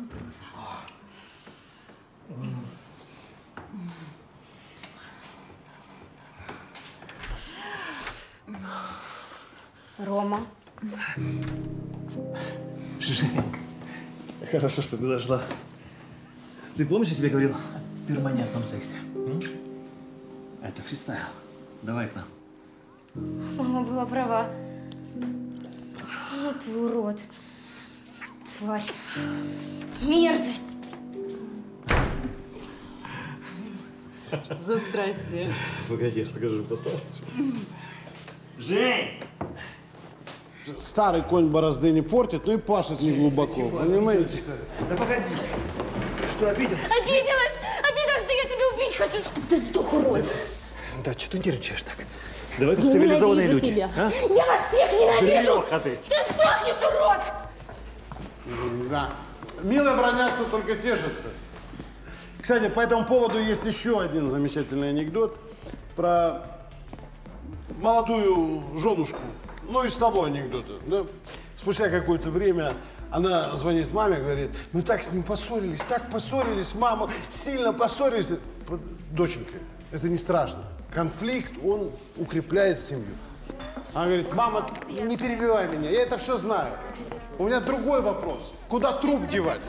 Рома. Женька, хорошо, что ты зашла. Ты помнишь, я тебе говорил о перманентном сексе? М? Это фристайл. Давай к нам. Мама была права. Ну ты урод. Тварь. Мерзость. Что за страсти? Погоди, расскажу потом. Жень! Старый конь борозды не портит, но и пашет не глубоко. Понимаете? Да погоди. Ты что, обиделась? Обиделась! Обиделась! Да я тебя убить хочу, чтобы ты сдох, урод! Да что ты нервничаешь так? Давай как Я цивилизованные ненавижу люди. тебя. А? Я вас всех ненавижу! Дрёха ты! Ты сдохнешь, урод! Да. Милая броняться только тешится. Кстати, по этому поводу есть еще один замечательный анекдот про молодую женушку. Ну, из того анекдота, да? Спустя какое-то время она звонит маме, говорит, мы так с ним поссорились, так поссорились, мама, сильно поссорились. Доченька, это не страшно. Конфликт, он укрепляет семью. Она говорит, мама, не перебивай меня, я это все знаю. У меня другой вопрос. Куда труп девать?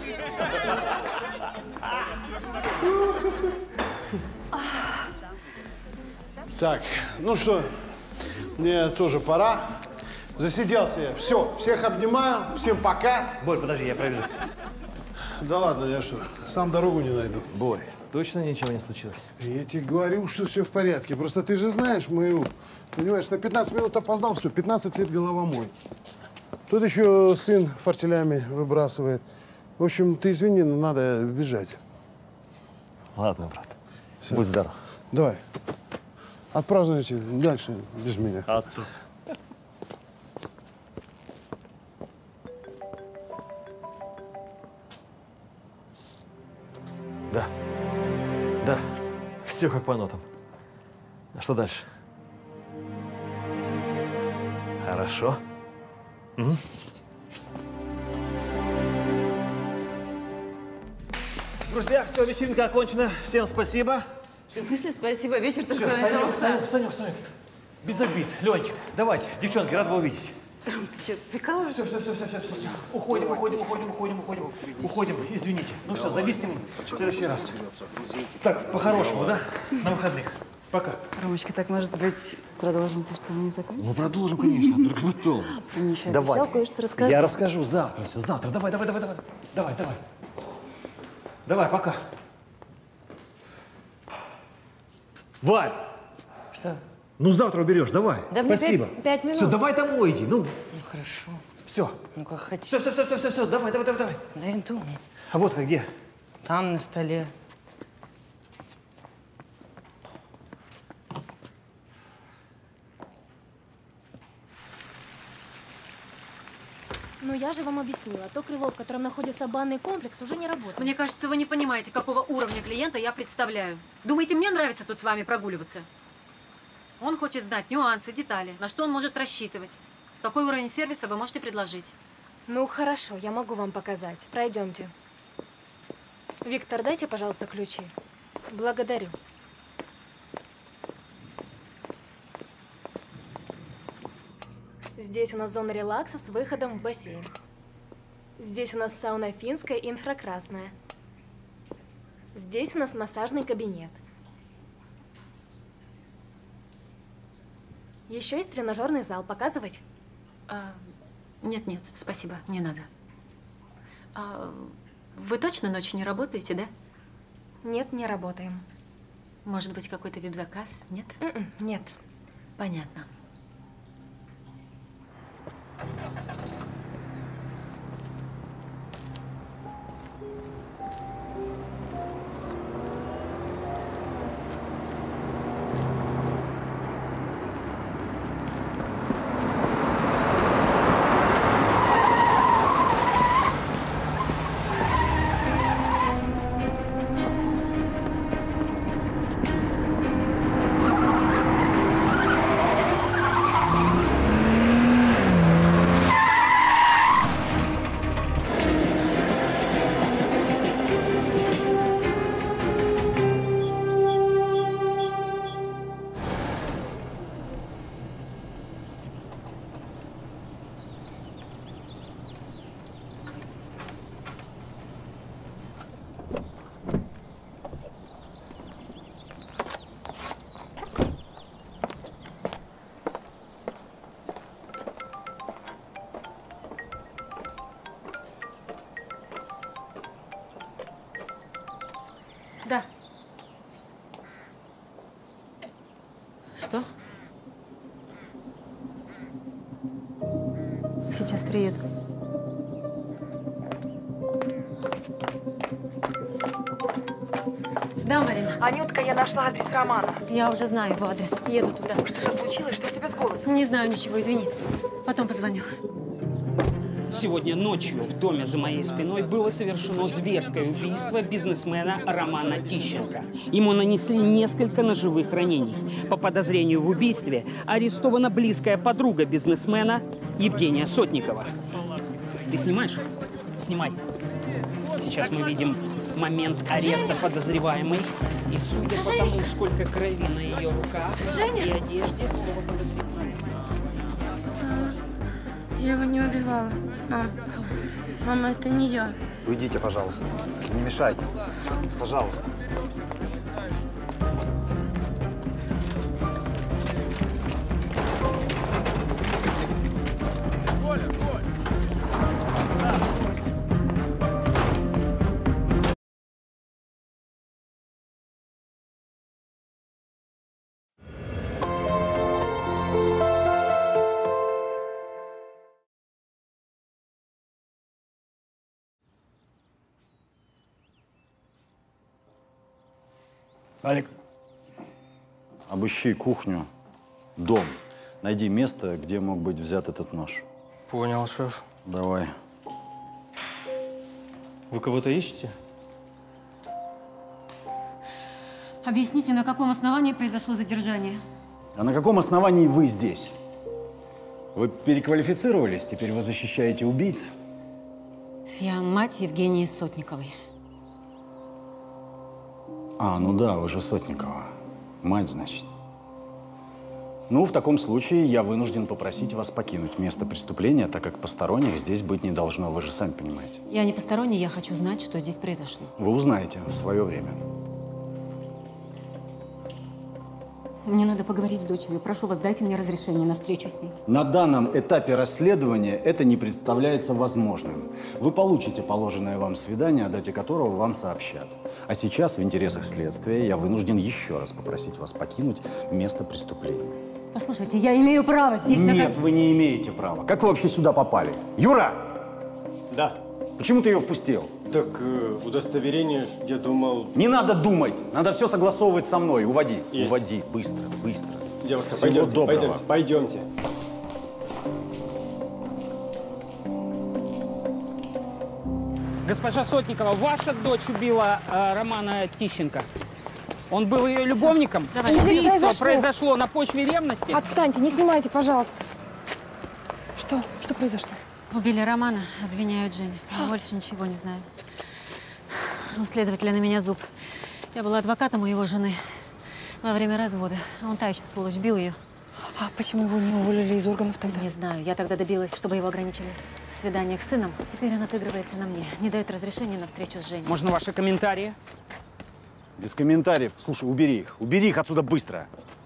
Так, ну что, мне тоже пора. Засиделся я. Все, всех обнимаю, всем пока. Борь, подожди, я проверю. Да ладно, я что, сам дорогу не найду. Борь, точно ничего не случилось? Я тебе говорю, что все в порядке. Просто ты же знаешь мою, понимаешь, на пятнадцать минут опоздал, все, пятнадцать лет головомой. Тут еще сын фортелями выбрасывает. В общем, ты извини, но надо бежать. Ладно, брат. Все. Будь здоров. Давай. Отпразднуйте дальше без меня. А то. Да. Да. Все как по нотам. Что дальше? Хорошо. Угу. Друзья, все, вечеринка окончена. Всем спасибо. В смысле спасибо? Вечер только Все, Санек, начался. Санек, Санек, Санек. Без обид. Ленчик, давайте. Девчонки, рад был видеть. Ром, ты что, прикалываешься? Все, все, все, все, все, все. Уходим, уходим, уходим, уходим, уходим. Уходим, извините. Ну все, зависнем в следующий раз. Так, по-хорошему, да? На выходных. Пока. Ромочка, так, может быть, продолжим то, что мы не закончили? Ну, продолжим, конечно, только потом. Ты мне еще Давай. обещал кое-что рассказать. Я расскажу завтра все, завтра. Давай, давай, давай, давай. Давай, давай. Давай, пока. Валь! Что? Ну, завтра уберешь, давай. Да мне Спасибо. пять- пять минут. Все, давай домой иди. Ну, Ну, хорошо. все. Ну, как хотите. Все, все, все, все, все, все. Давай, давай, давай, давай. Да иду. А водка где? Там, на столе. Ну, я же вам объяснила. То крыло, в котором находится банный комплекс, уже не работает. Мне кажется, вы не понимаете, какого уровня клиента я представляю. Думаете, мне нравится тут с вами прогуливаться? Он хочет знать нюансы, детали, на что он может рассчитывать. Какой уровень сервиса вы можете предложить? Ну, хорошо, я могу вам показать. Пройдемте. Виктор, дайте, пожалуйста, ключи. Благодарю. Здесь у нас зона релакса с выходом в бассейн. Здесь у нас сауна финская и инфракрасная. Здесь у нас массажный кабинет. Еще есть тренажерный зал. Показывать? А, нет, нет, спасибо, не надо. А, вы точно ночью не работаете, да? Нет, не работаем. Может быть, какой-то вип-заказ? Нет? Mm-mm, нет. Понятно. Да. Что? Сейчас приеду. Да, Марина. Анютка, я нашла адрес Романа. Я уже знаю его адрес. Еду туда. Что случилось? Что у тебя с голосом? Не знаю ничего, извини. Потом позвоню. Сегодня ночью в доме за моей спиной было совершено зверское убийство бизнесмена Романа Тищенко. Ему нанесли несколько ножевых ранений. По подозрению в убийстве арестована близкая подруга бизнесмена Евгения Сотникова. Ты снимаешь? Снимай. Сейчас мы видим момент ареста подозреваемой. И судя по тому, сколько крови на ее руках Женя! и одежде, слово подозреваемой. Я его не убивала. Мам, мама, это не я. Уйдите, пожалуйста. Не мешайте. Пожалуйста. Алик, обыщи кухню, дом. Найди место, где мог быть взят этот нож. Понял, шеф. Давай. Вы кого-то ищете? Объясните, на каком основании произошло задержание? А на каком основании вы здесь? Вы переквалифицировались? Теперь вы защищаете убийц? Я мать Евгении Сотниковой. А, ну да, вы же Сотникова. Мать, значит. Ну, в таком случае я вынужден попросить вас покинуть место преступления, так как посторонних здесь быть не должно, вы же сами понимаете. Я не посторонний, я хочу знать, что здесь произошло. Вы узнаете в свое время. Мне надо поговорить с дочерью. Прошу вас, дайте мне разрешение на встречу с ней. На данном этапе расследования это не представляется возможным. Вы получите положенное вам свидание, о дате которого вам сообщат. А сейчас, в интересах следствия, я вынужден еще раз попросить вас покинуть место преступления. Послушайте, я имею право здесь… Нет, вы не имеете права. Как вы вообще сюда попали? Юра! Да. Почему ты ее впустил? Так, э, удостоверение, я думал… Не надо думать! Надо все согласовывать со мной. Уводи. Есть. Уводи. Быстро, быстро. Девушка, Всего пойдемте, доброго. пойдемте, пойдемте. Госпожа Сотникова, ваша дочь убила э, Романа Тищенко. Он был ее любовником. Давай. Что здесь Убийство произошло? произошло на почве ревности. Отстаньте, не снимайте, пожалуйста. Что? Что произошло? Убили Романа, обвиняют Женю. Больше ничего не знаю. У следователя на меня зуб. Я была адвокатом у его жены во время развода. Он та еще сволочь, бил ее. А почему его не уволили из органов тогда? Не знаю. Я тогда добилась, чтобы его ограничили в свиданиях с сыном. Теперь он отыгрывается на мне. Не дает разрешения на встречу с Женей. Можно ваши комментарии? Без комментариев. Слушай, убери их. Убери их отсюда быстро.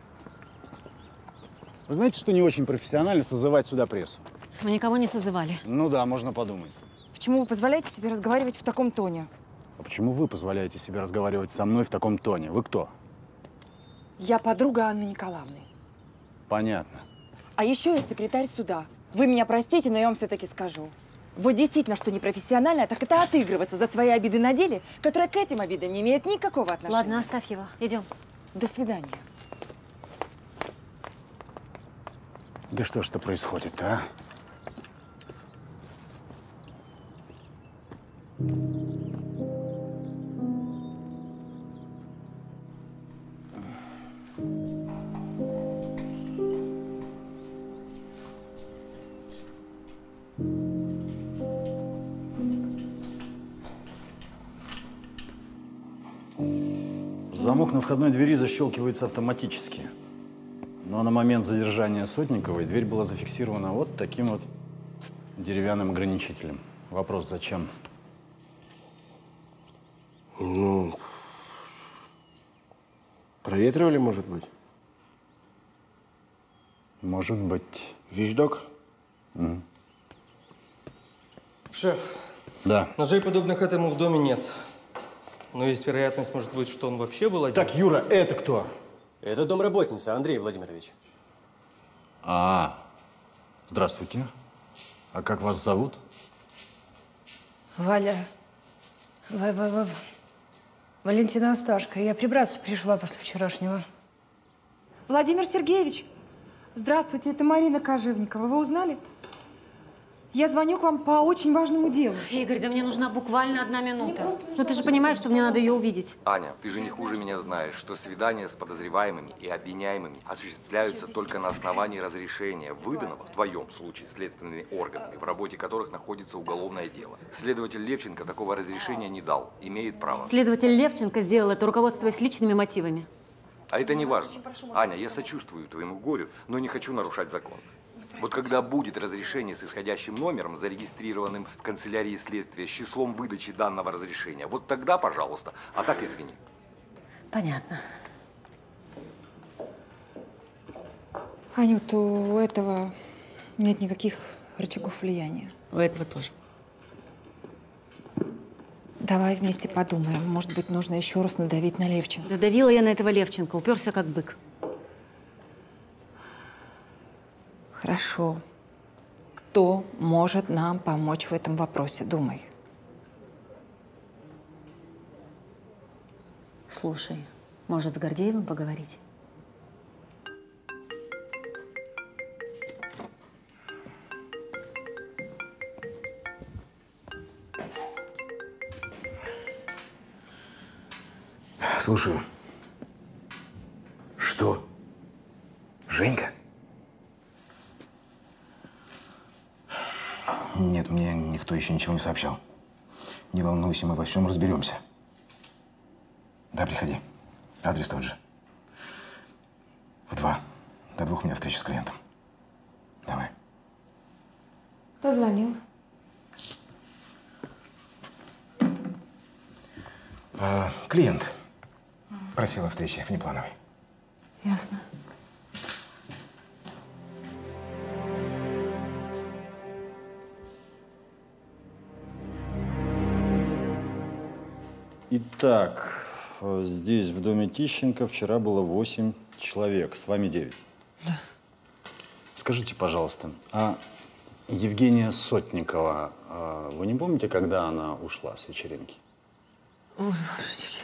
Вы знаете, что не очень профессионально созывать сюда прессу? Мы никого не созывали. Ну да, можно подумать. Почему вы позволяете себе разговаривать в таком тоне? А почему вы позволяете себе разговаривать со мной в таком тоне? Вы кто? Я подруга Анны Николаевны. Понятно. А еще я секретарь суда. Вы меня простите, но я вам все-таки скажу. Вот действительно, что непрофессионально, так это отыгрываться за свои обиды на деле, которое к этим обидам не имеет никакого отношения. Ладно, оставь его. Идем. До свидания. Да что ж это происходит, а? Замок на входной двери защелкивается автоматически. Но на момент задержания Сотниковой дверь была зафиксирована вот таким вот деревянным ограничителем. Вопрос, зачем? Ну, проветривали, может быть? Может быть. Вещдок? Угу. Шеф, да. Ножей, подобных этому, в доме нет. Но есть вероятность, может быть, что он вообще был один. Так, Юра, это кто? Это домработница, Андрей Владимирович. А, здравствуйте. А как вас зовут? Валя. В, в, в, Валентина Осташко. Я прибраться пришла после вчерашнего. Владимир Сергеевич, здравствуйте, это Марина Кожевникова. Вы узнали? Я звоню к вам по очень важному делу. Игорь, да мне нужна буквально одна минута. Ну ты же понимаешь, что мне надо ее увидеть. Аня, ты же не хуже меня знаешь, что свидания с подозреваемыми и обвиняемыми осуществляются только на основании разрешения, выданного, в твоем случае, следственными органами, в работе которых находится уголовное дело. Следователь Левченко такого разрешения не дал, имеет право. Следователь Левченко сделал это, руководствуясь личными мотивами. А это не важно. Аня, я сочувствую твоему горю, но не хочу нарушать закон. Вот когда будет разрешение с исходящим номером, зарегистрированным в канцелярии следствия, с числом выдачи данного разрешения, вот тогда, пожалуйста, а так извини. Понятно. Анют, у этого нет никаких рычагов влияния. У этого тоже. Давай вместе подумаем. Может быть, нужно еще раз надавить на Левченко. Надавила я на этого Левченко, уперся как бык. Хорошо. Кто может нам помочь в этом вопросе? Думай. Слушай, может, с Гордеевым поговорить? Слушаю. Что? Женька? Нет, мне никто еще ничего не сообщал. Не волнуйся, мы во всем разберемся. Да, приходи. Адрес тот же. В два. До двух у меня встреча с клиентом. Давай. Кто звонил? А, клиент. Просил о встрече внеплановой. Ясно. Итак, здесь, в доме Тищенко, вчера было восемь человек. С вами девять. Да. Скажите, пожалуйста, а Евгения Сотникова, а вы не помните, когда она ушла с вечеринки? Ой, божечки.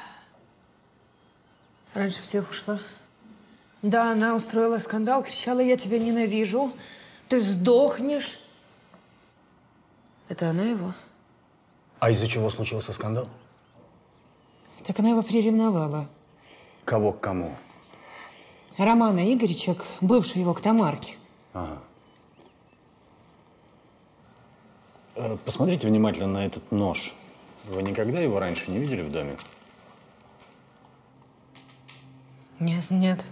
Раньше всех ушла. Да, она устроила скандал, кричала: я тебя ненавижу, ты сдохнешь. Это она его? А из-за чего случился скандал? Так она его приревновала. Кого к кому? Романа Игоревича, к бывшей его, к Тамарке. Ага. Э, Посмотрите внимательно на этот нож. Вы никогда его раньше не видели в доме? Нет, нет.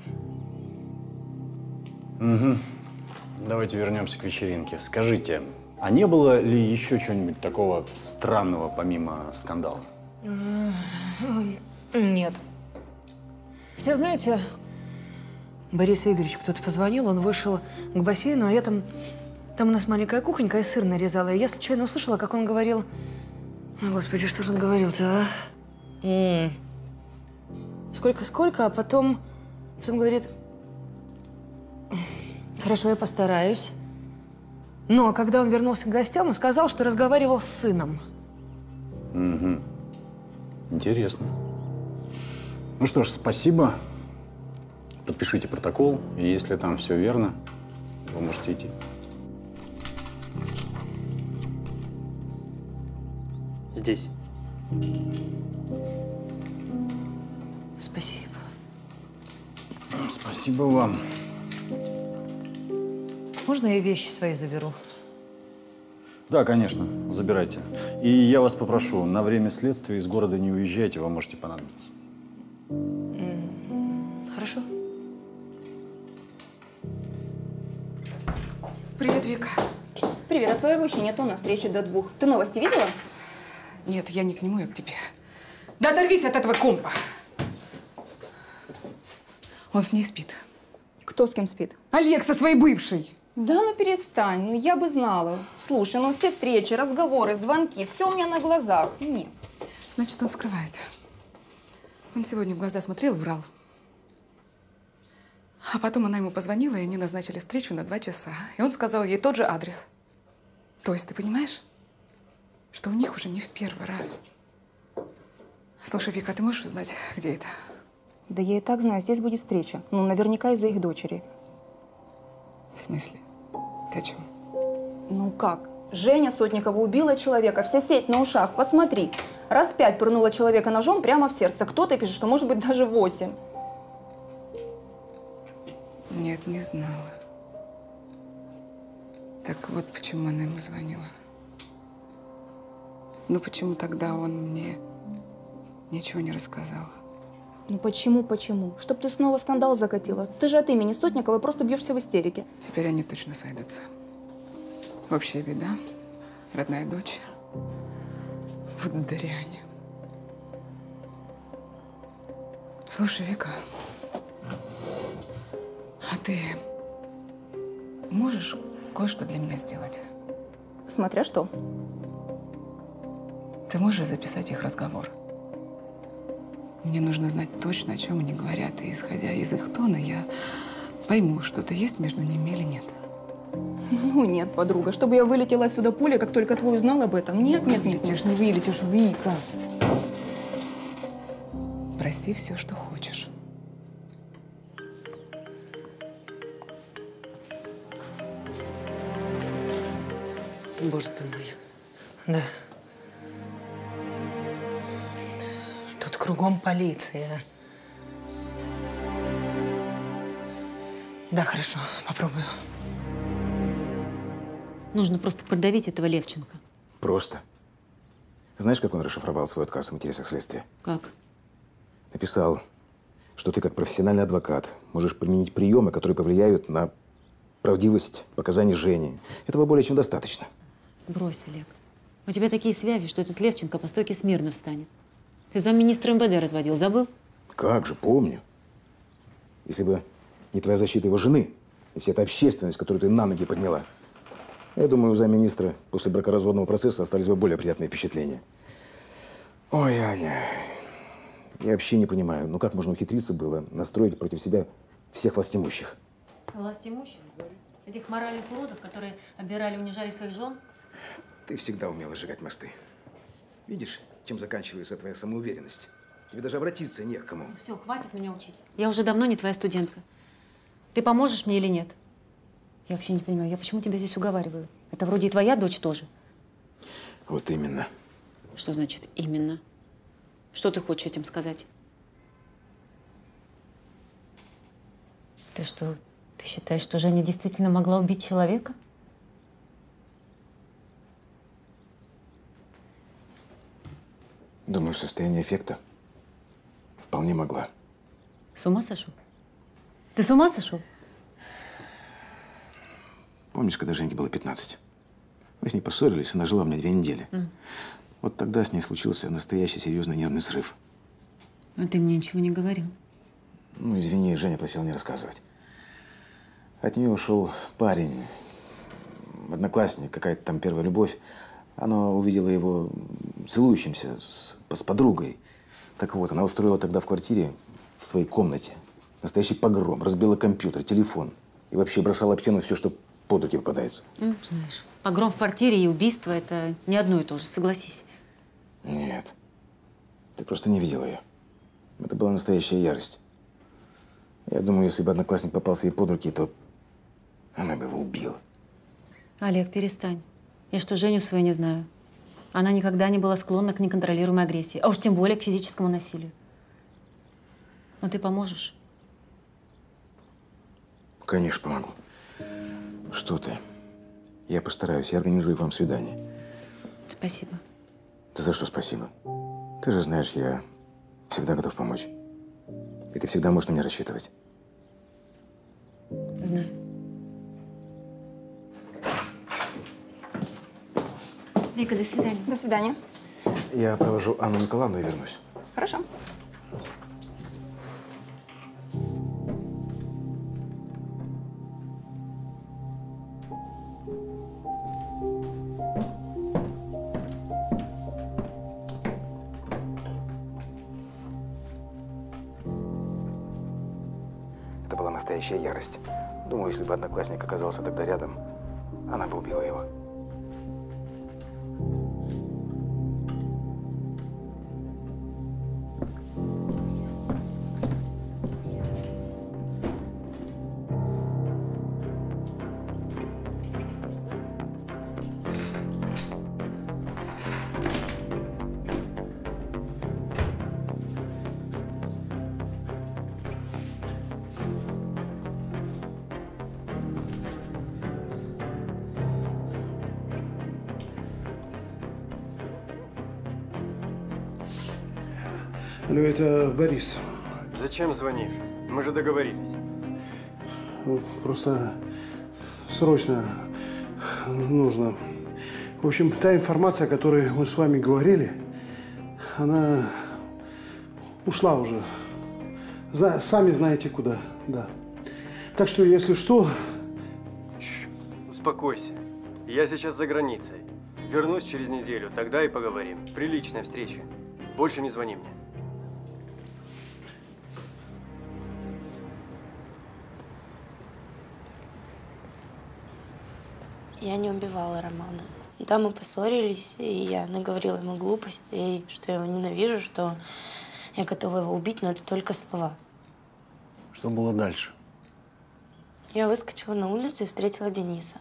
Угу. Давайте вернемся к вечеринке. Скажите, а не было ли еще чего-нибудь такого странного, помимо скандала? Нет. Хотя, знаете, Борису Игоревичу кто-то позвонил, он вышел к бассейну, а я там… Там у нас маленькая кухонька, и сыр нарезала. И я случайно услышала, как он говорил… О, Господи, что же он говорил-то, а? Сколько-сколько, а потом… Потом говорит… Хорошо, я постараюсь. Но когда он вернулся к гостям, он сказал, что разговаривал с сыном. Угу. Интересно. Ну что ж, спасибо. Подпишите протокол, и если там все верно, вы можете идти. Здесь. Спасибо. Спасибо вам. Можно я вещи свои заберу? Да, конечно, забирайте. И я вас попрошу, на время следствия из города не уезжайте, вам можете понадобиться. Хорошо. Привет, Вика. Привет, а твоего еще нету, на встречу до двух. Ты новости видела? Нет, я не к нему, я к тебе. Да оторвись от этого компа. Он с ней спит. Кто с кем спит? Олег со своей бывшей. Да ну перестань, ну я бы знала. Слушай, ну все встречи, разговоры, звонки, все у меня на глазах. Нет. Значит, он скрывает. Он сегодня в глаза смотрел и врал. А потом она ему позвонила, и они назначили встречу на два часа. И он сказал ей тот же адрес. То есть, ты понимаешь, что у них уже не в первый раз. Слушай, Вика, ты можешь узнать, где это? Да я и так знаю, здесь будет встреча. Ну, наверняка из-за их дочери. В смысле? Ты о чем? Ну как? Женя Сотникова убила человека, вся сеть на ушах, посмотри. Раз пять пырнула человека ножом прямо в сердце. Кто-то пишет, что может быть даже восемь. Нет, не знала. Так вот, почему она ему звонила. Ну, почему тогда он мне ничего не рассказал? Ну почему, почему? Чтоб ты снова скандал закатила. Ты же от имени Сотникова просто бьешься в истерике. Теперь они точно сойдутся. Общая беда. Родная дочь. Вот дрянь. Слушай, Вика, а ты можешь кое-что для меня сделать? Смотря что. Ты можешь записать их разговор? Мне нужно знать точно, о чем они говорят, и исходя из их тона, я пойму, что-то есть между ними или нет. Ну нет, подруга, чтобы я вылетела отсюда пулей, как только твой узнал об этом. Нет, нет, нет. Ты ж не вылетишь, Вика. Проси все, что хочешь. Боже ты мой. Да. Тут кругом полиция. Да, хорошо, попробую. Нужно просто продавить этого Левченко. Просто. Знаешь, как он расшифровал свой отказ в интересах следствия? Как? Написал, что ты как профессиональный адвокат можешь применить приемы, которые повлияют на правдивость показаний Жени. Этого более чем достаточно. Брось, Олег. У тебя такие связи, что этот Левченко по стойке смирно встанет. Ты замминистра эм вэ дэ разводил, забыл? Как же, помню. Если бы не твоя защита его жены и вся эта общественность, которую ты на ноги подняла, я думаю, у замминистра после бракоразводного процесса остались бы более приятные впечатления. Ой, Аня, я вообще не понимаю, ну как можно ухитриться было настроить против себя всех властимущих? Властимущих? Этих моральных уродов, которые обирали и унижали своих жен? Ты всегда умела сжигать мосты. Видишь, чем заканчивается твоя самоуверенность? Тебе даже обратиться не к кому. Все, хватит меня учить. Я уже давно не твоя студентка. Ты поможешь мне или нет? Я вообще не понимаю, я почему тебя здесь уговариваю? Это вроде и твоя дочь тоже. Вот именно. Что значит именно? Что ты хочешь этим сказать? Ты что, ты считаешь, что Женя действительно могла убить человека? Думаю, в состоянии эффекта вполне могла. С ума сошел? Ты с ума сошел? Помнишь, когда Женьке было пятнадцать? Мы с ней поссорились, она жила у меня две недели. Mm. Вот тогда с ней случился настоящий серьезный нервный срыв. А ты мне ничего не говорил. Ну, извини, Женя просил не рассказывать. От нее ушел парень, одноклассник, какая-то там первая любовь. Она увидела его целующимся с, с подругой. Так вот, она устроила тогда в квартире, в своей комнате, настоящий погром, разбила компьютер, телефон и вообще бросала об стену все, что под руки попадается. Ну, знаешь, погром в квартире и убийство – это не одно и то же, согласись. Нет, ты просто не видела ее. Это была настоящая ярость. Я думаю, если бы одноклассник попался ей под руки, то она бы его убила. Олег, перестань. Я что, Женю свою не знаю? Она никогда не была склонна к неконтролируемой агрессии, а уж тем более к физическому насилию. Но ты поможешь? Конечно, помогу. Что ты? Я постараюсь, я организую вам свидание. Спасибо. Да за что спасибо? Ты же знаешь, я всегда готов помочь. И ты всегда можешь на меня рассчитывать. Знаю. Вика, до свидания. До свидания. Я провожу Анну Николаевну и вернусь. Хорошо. Это была настоящая ярость. Думаю, если бы одноклассник оказался тогда рядом, она бы убила его. Алло, это Борис. Зачем звонишь? Мы же договорились. Ну, просто срочно нужно. В общем, та информация, о которой мы с вами говорили, она ушла уже. Зна- сами знаете куда, да. Так что, если что… Успокойся. Я сейчас за границей. Вернусь через неделю, тогда и поговорим. Приличная встреча. Больше не звони мне. Я не убивала Романа. Да, мы поссорились, и я наговорила ему глупостей, что я его ненавижу, что я готова его убить, но это только слова. Что было дальше? Я выскочила на улицу и встретила Дениса.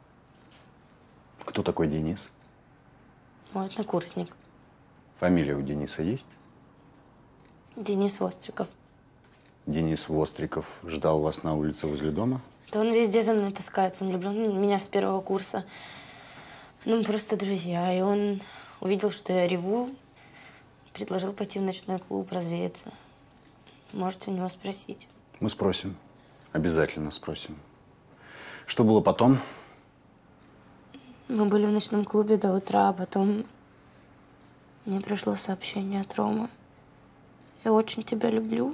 Кто такой Денис? Мой однокурсник. Фамилия у Дениса есть? Денис Востриков. Денис Востриков ждал вас на улице возле дома? Да он везде за мной таскается. Он влюблен в меня с первого курса. Ну, мы просто друзья. И он увидел, что я реву, предложил пойти в ночной клуб, развеяться. Можете у него спросить. Мы спросим. Обязательно спросим. Что было потом? Мы были в ночном клубе до утра, а потом мне пришло сообщение от Ромы. Я очень тебя люблю.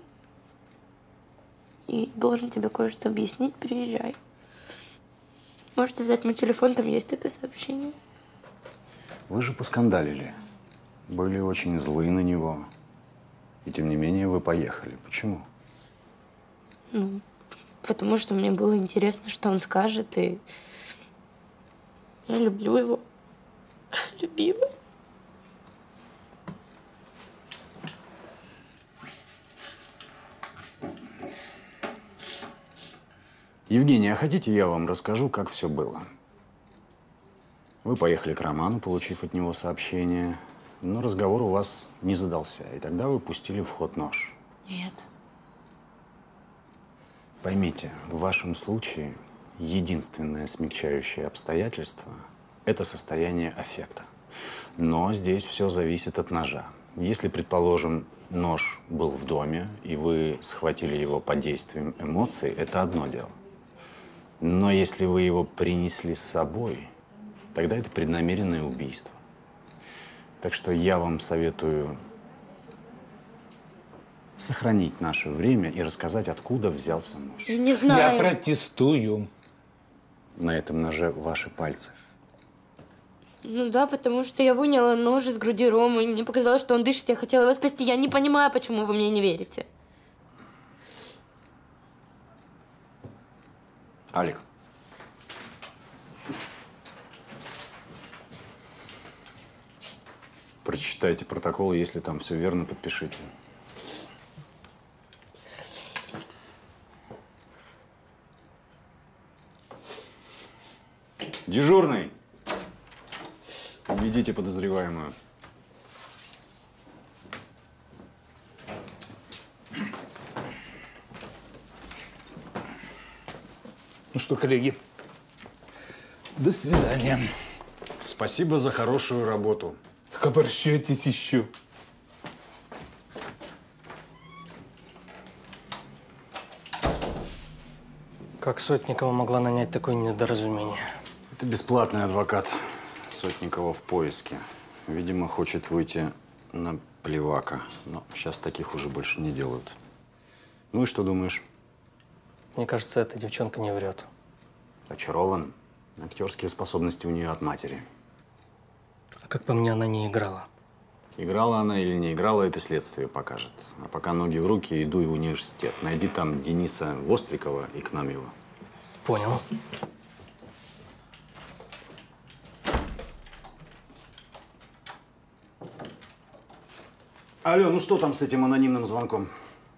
И должен тебе кое-что объяснить, приезжай. Можете взять мой телефон, там есть это сообщение. Вы же поскандалили. Были очень злы на него. И тем не менее вы поехали. Почему? Ну, потому что мне было интересно, что он скажет, и я люблю его. Любила. Евгения, а хотите, я вам расскажу, как все было? Вы поехали к Роману, получив от него сообщение, но разговор у вас не задался, и тогда вы пустили в ход нож. Нет. Поймите, в вашем случае единственное смягчающее обстоятельство – это состояние аффекта. Но здесь все зависит от ножа. Если, предположим, нож был в доме, и вы схватили его под действием эмоций, это одно дело. Но если вы его принесли с собой, тогда это преднамеренное убийство. Так что я вам советую сохранить наше время и рассказать, откуда взялся нож. Я не знаю. Я протестую. На этом ноже ваши пальцы. Ну да, потому что я выняла нож из груди Ромы, и мне показалось, что он дышит, я хотела его спасти. Я не понимаю, почему вы мне не верите. Алик. Прочитайте протокол, если там все верно, подпишите. Дежурный. Уведите подозреваемую. Ну что, коллеги, до свидания. Спасибо за хорошую работу. Так обращайтесь еще. Как Сотникова могла нанять такое недоразумение? Это бесплатный адвокат. Сотникова в поиске. Видимо, хочет выйти на плевака. Но сейчас таких уже больше не делают. Ну и что думаешь? Мне кажется, эта девчонка не врет. Очарован. Актерские способности у нее от матери. А как по мне, она не играла. Играла она или не играла, это следствие покажет. А пока ноги в руки, иду в университет. Найди там Дениса Вострикова и к нам его. Понял. Алло, ну что там с этим анонимным звонком?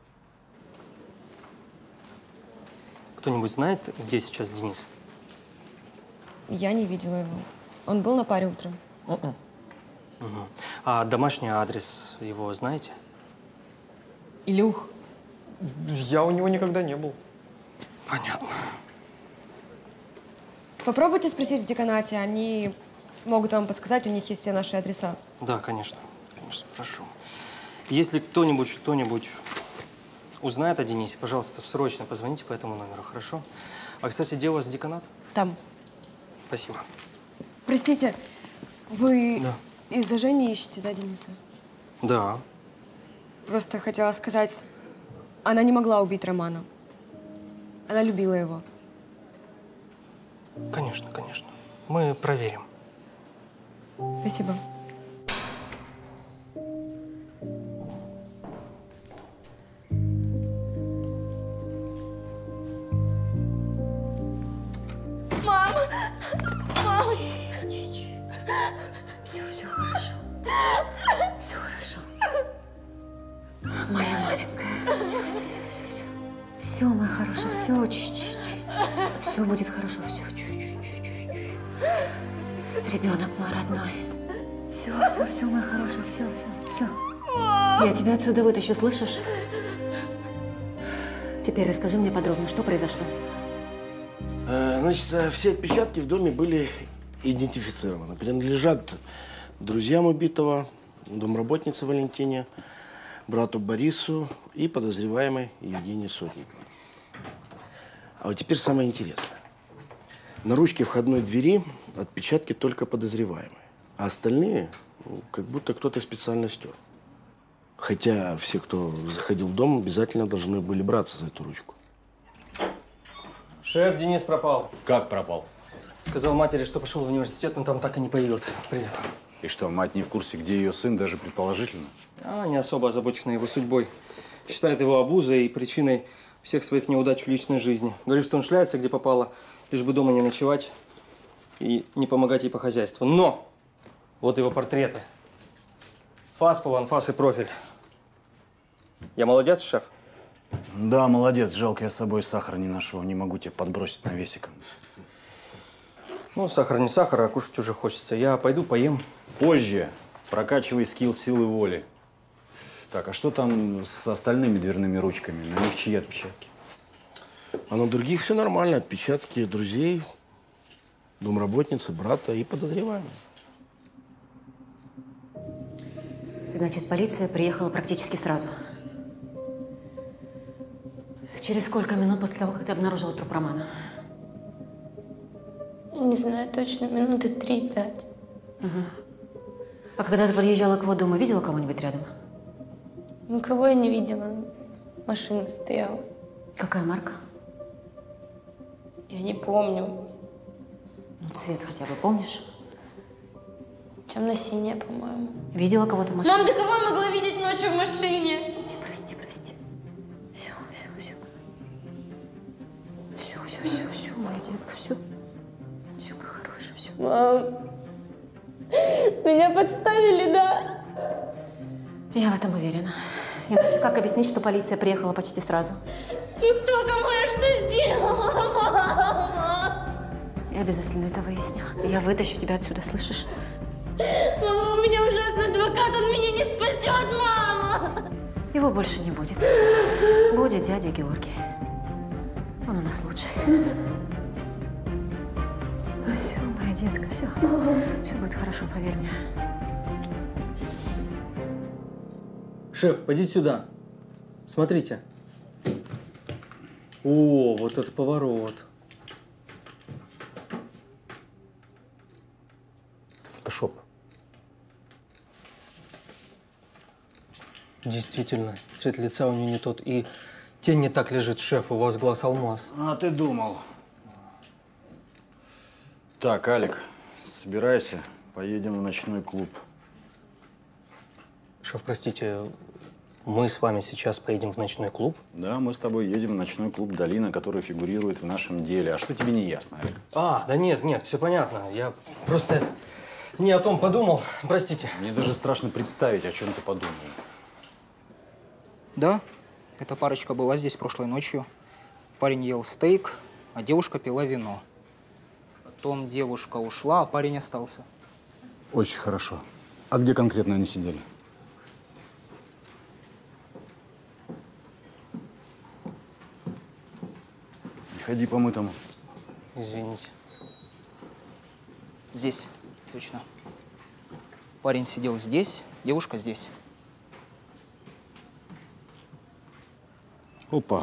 Кто-нибудь знает, где сейчас Денис? Я не видела его. Он был на паре утром. Uh-uh. Угу. А домашний адрес его знаете? Илюх. Я у него никогда не был. Понятно. Попробуйте спросить в деканате. Они могут вам подсказать, у них есть все наши адреса. Да, конечно. Конечно, прошу. Если кто-нибудь что-нибудь узнает о Денисе, пожалуйста, срочно позвоните по этому номеру, хорошо? А, кстати, где у вас деканат? Там. Спасибо. Простите, вы Да. из-за Жени ищете, да, Дениса? Да. Просто хотела сказать, она не могла убить Романа. Она любила его. Конечно, конечно. Мы проверим. Спасибо. Мама! Мама! Все, все хорошо. Все хорошо. Моя маленькая. Все, все, все, все, все. Все, моя хорошая, все, чуть-чуть. Все будет хорошо, все, чуть-чуть. Ребенок мой родной. Все, все, все, моя хорошая, все, все, все. Я тебя отсюда вытащу, слышишь? Теперь расскажи мне подробно, что произошло. Э, Значит, все отпечатки в доме были идентифицированы. Принадлежат друзьям убитого, домработнице Валентине, брату Борису и подозреваемой Евгении Сотниковой. А вот теперь самое интересное. На ручке входной двери отпечатки только подозреваемой, а остальные, ну, как будто кто-то специально стер. Хотя все, кто заходил в дом, обязательно должны были браться за эту ручку. Шеф, Денис пропал. Как пропал? Сказал матери, что пошел в университет, но там так и не появился. Привет. И что, мать не в курсе, где ее сын, даже предположительно? А, не особо озабочена его судьбой. Считает его обузой и причиной всех своих неудач в личной жизни. Говорит, что он шляется, где попало, лишь бы дома не ночевать и не помогать ей по хозяйству. Но! Вот его портреты. Фас, полуанфас и профиль. Я молодец, шеф? Да, молодец. Жалко, я с собой сахара не ношу. Не могу тебе подбросить на весик. Ну, сахар не сахар, а кушать уже хочется. Я пойду поем. Позже. Прокачивай скилл силы воли. Так, а что там с остальными дверными ручками? На них чьи отпечатки? А на других все нормально. Отпечатки друзей, домработницы, брата и подозреваемых. Значит, полиция приехала практически сразу. Через сколько минут после того, как ты обнаружила труп Романа? Не знаю точно, минуты три-пять. Угу. А когда ты подъезжала к его дому, видела кого-нибудь рядом? Никого я не видела. Машина стояла. Какая марка? Я не помню. Ну, цвет хотя бы помнишь? Темно-синяя, по-моему. Видела кого-то в машине? Мам, ты кого я могла видеть ночью в машине? Прости, прости. Все, все, все. Все, все, все, все, моя детка, все. Все, мой хороший, все. Мам, меня подставили, да? Я в этом уверена. Иначе как объяснить, что полиция приехала почти сразу? Ну кто кому я что сделала, мама? Я обязательно это выясню. Я вытащу тебя отсюда, слышишь? Мама, у меня ужасный адвокат, он меня не спасет, мама! Его больше не будет. Будет дядя Георгий. Он у нас лучший. Все, моя детка, все. Все будет хорошо, поверь мне. Шеф, пойдите сюда. Смотрите. О, вот это поворот. Фотошоп. Действительно, цвет лица у нее не тот. И тень не так лежит. Шеф, у вас глаз алмаз. А ты думал. Так, Алик, собирайся. Поедем в ночной клуб. Шеф, простите, мы с вами сейчас поедем в ночной клуб? Да, мы с тобой едем в ночной клуб «Долина», который фигурирует в нашем деле. А что тебе не ясно, Алик? А, да нет, нет, все понятно. Я просто не о том подумал. Простите. Мне даже страшно представить, о чем ты подумал. Да, эта парочка была здесь прошлой ночью. Парень ел стейк, а девушка пила вино. Потом девушка ушла, а парень остался. Очень хорошо. А где конкретно они сидели? Не ходи помытому. Извините. Здесь, точно. Парень сидел здесь, девушка здесь. Опа.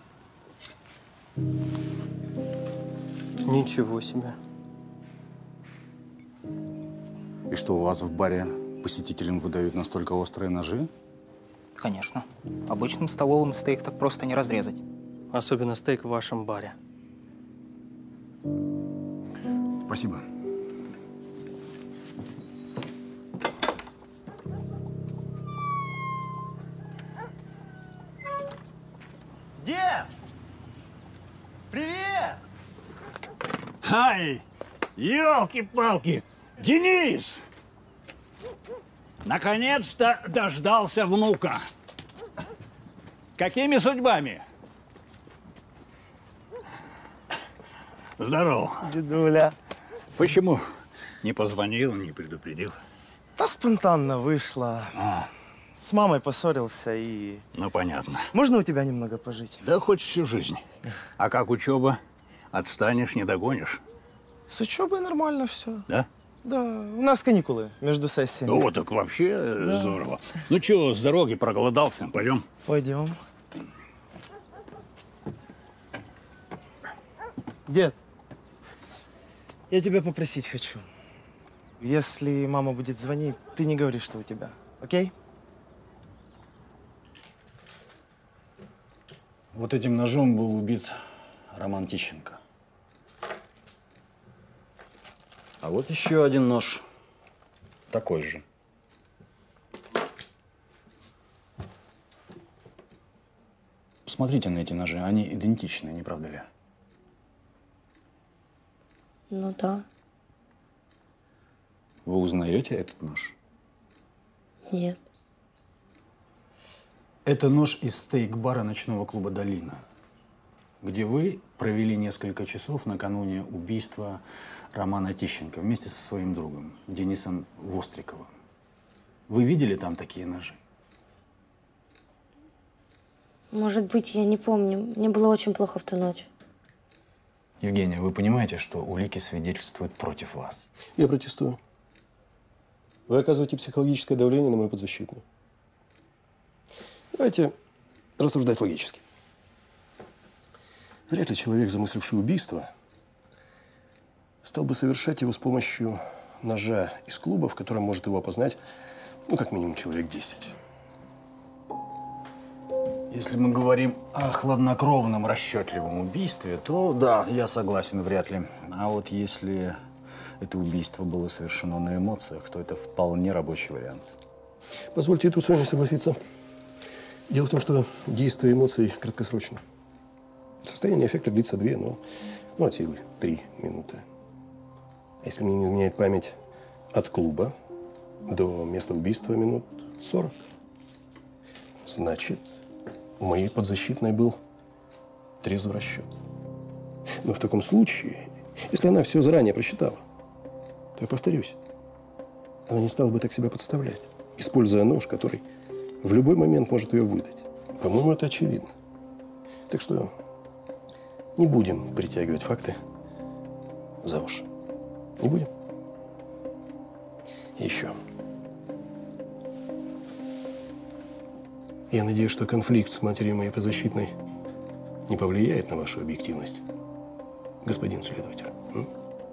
Ничего себе. И что, у вас в баре посетителям выдают настолько острые ножи? Конечно. Обычным столовым стейк так просто не разрезать. Особенно стейк в вашем баре. Спасибо. Дед! Привет! Ай, елки-палки! Денис! Наконец-то дождался внука. Какими судьбами? Здорово. Дедуля. Почему не позвонил, не предупредил? Так спонтанно вышло. А, С мамой поссорился и… Ну, понятно. Можно у тебя немного пожить? Да хоть всю жизнь. А как учеба? Отстанешь, не догонишь. С учебой нормально все. Да? Да, у нас каникулы между сессиями. Ну, так вообще Да. здорово. Ну, что, с дороги проголодался? Пойдем? Пойдем. Дед, я тебя попросить хочу. Если мама будет звонить, ты не говори, что у тебя. Окей? Вот этим ножом был убит Роман Тищенко. А вот еще один нож. Такой же. Посмотрите на эти ножи. Они идентичны, не правда ли? Ну да. Вы узнаете этот нож? Нет. Это нож из стейк-бара ночного клуба «Долина», где вы провели несколько часов накануне убийства Романа Тищенко вместе со своим другом Денисом Востриковым. Вы видели там такие ножи? Может быть, я не помню. Мне было очень плохо в ту ночь. Евгения, вы понимаете, что улики свидетельствуют против вас? Я протестую. Вы оказываете психологическое давление на мою подзащитную. Давайте рассуждать логически. Вряд ли человек, замысливший убийство, стал бы совершать его с помощью ножа из клуба, в котором может его опознать, ну, как минимум, человек десять. Если мы говорим о хладнокровном, расчетливом убийстве, то да, я согласен, вряд ли. А вот если это убийство было совершено на эмоциях, то это вполне рабочий вариант. Позвольте тут с вами согласиться. Дело в том, что действие эмоций краткосрочно. Состояние эффекта длится две, ну, ну, от силы три минуты. А если мне не изменяет память, от клуба до места убийства минут сорок. Значит, у моей подзащитной был трезвый расчет. Но в таком случае, если она все заранее просчитала, то я повторюсь, она не стала бы так себя подставлять, используя нож, который в любой момент может ее выдать. По-моему, это очевидно. Так что не будем притягивать факты за уши. Не будем. И еще. Я надеюсь, что конфликт с матерью моей подзащитной не повлияет на вашу объективность, господин следователь. М?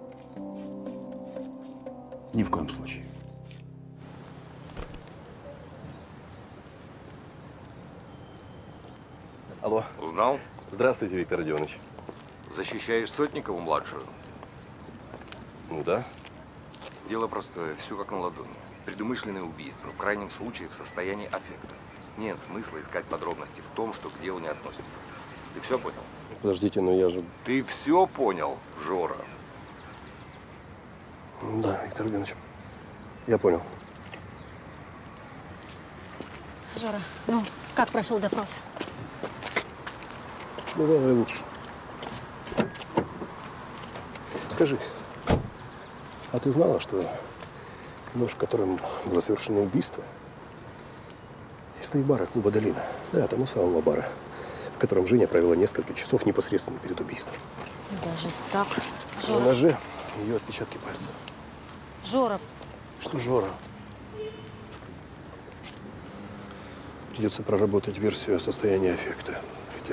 Ни в коем случае. Алло. Узнал? Здравствуйте, Виктор Родионович. Защищаешь Сотникову-младшую? Ну да. Дело простое, все как на ладони. Предумышленное убийство, в крайнем случае в состоянии аффекта. Нет смысла искать подробности в том, что к делу не относится. Ты все понял? Подождите, но я же… Ты все понял, Жора? Да, Виктор Родионович, я понял. Жора, ну, как прошел допрос? Бывало и лучше. Скажи, а ты знала, что нож, которым было совершено убийство, из стейк-бара клуба «Долина»? Да, тому самого бара, в котором Женя провела несколько часов непосредственно перед убийством. Даже так? На Жора. ноже ее отпечатки пальцев. Жора. Что Жора? Придется проработать версию о состоянии аффекта. Хотя,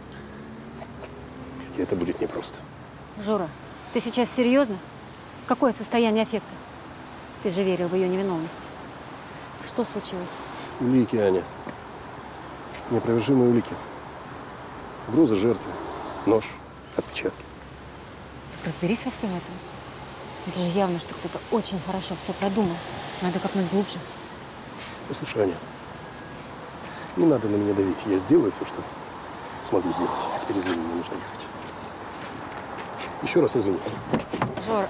хотя это будет непросто. Жора, ты сейчас серьезно? Какое состояние аффекта? Ты же верил в ее невиновность. Что случилось? Улики, Аня. Неопровержимые улики. Угроза жертвы, нож, отпечатки. Разберись во всем этом. Это же явно, что кто-то очень хорошо все продумал. Надо копнуть глубже. Послушай, Аня, не надо на меня давить. Я сделаю все, что смогу сделать. А теперь извини, мне нужно ехать. Еще раз извини. Жора.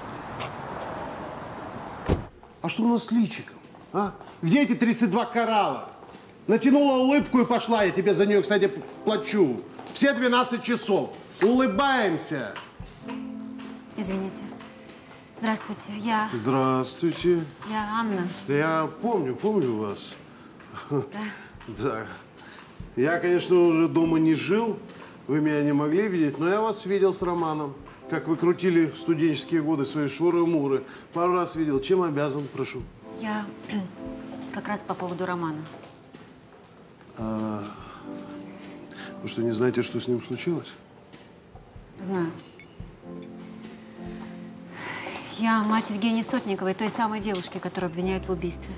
А что у нас с личиком? А? Где эти тридцать два коралла? Натянула улыбку и пошла. Я тебе за нее, кстати, плачу. Все двенадцать часов. Улыбаемся. Извините. Здравствуйте, я… Здравствуйте. Я Анна. Да я помню, помню вас. Да. Я, конечно, уже дома не жил, вы меня не могли видеть, но я вас видел с Романом. Как вы крутили в студенческие годы свои шуры-муры. Пару раз видел. Чем обязан, прошу? Я как раз по поводу Романа. А, вы что, не знаете, что с ним случилось? Знаю. Я мать Евгении Сотниковой, той самой девушки, которую обвиняют в убийстве.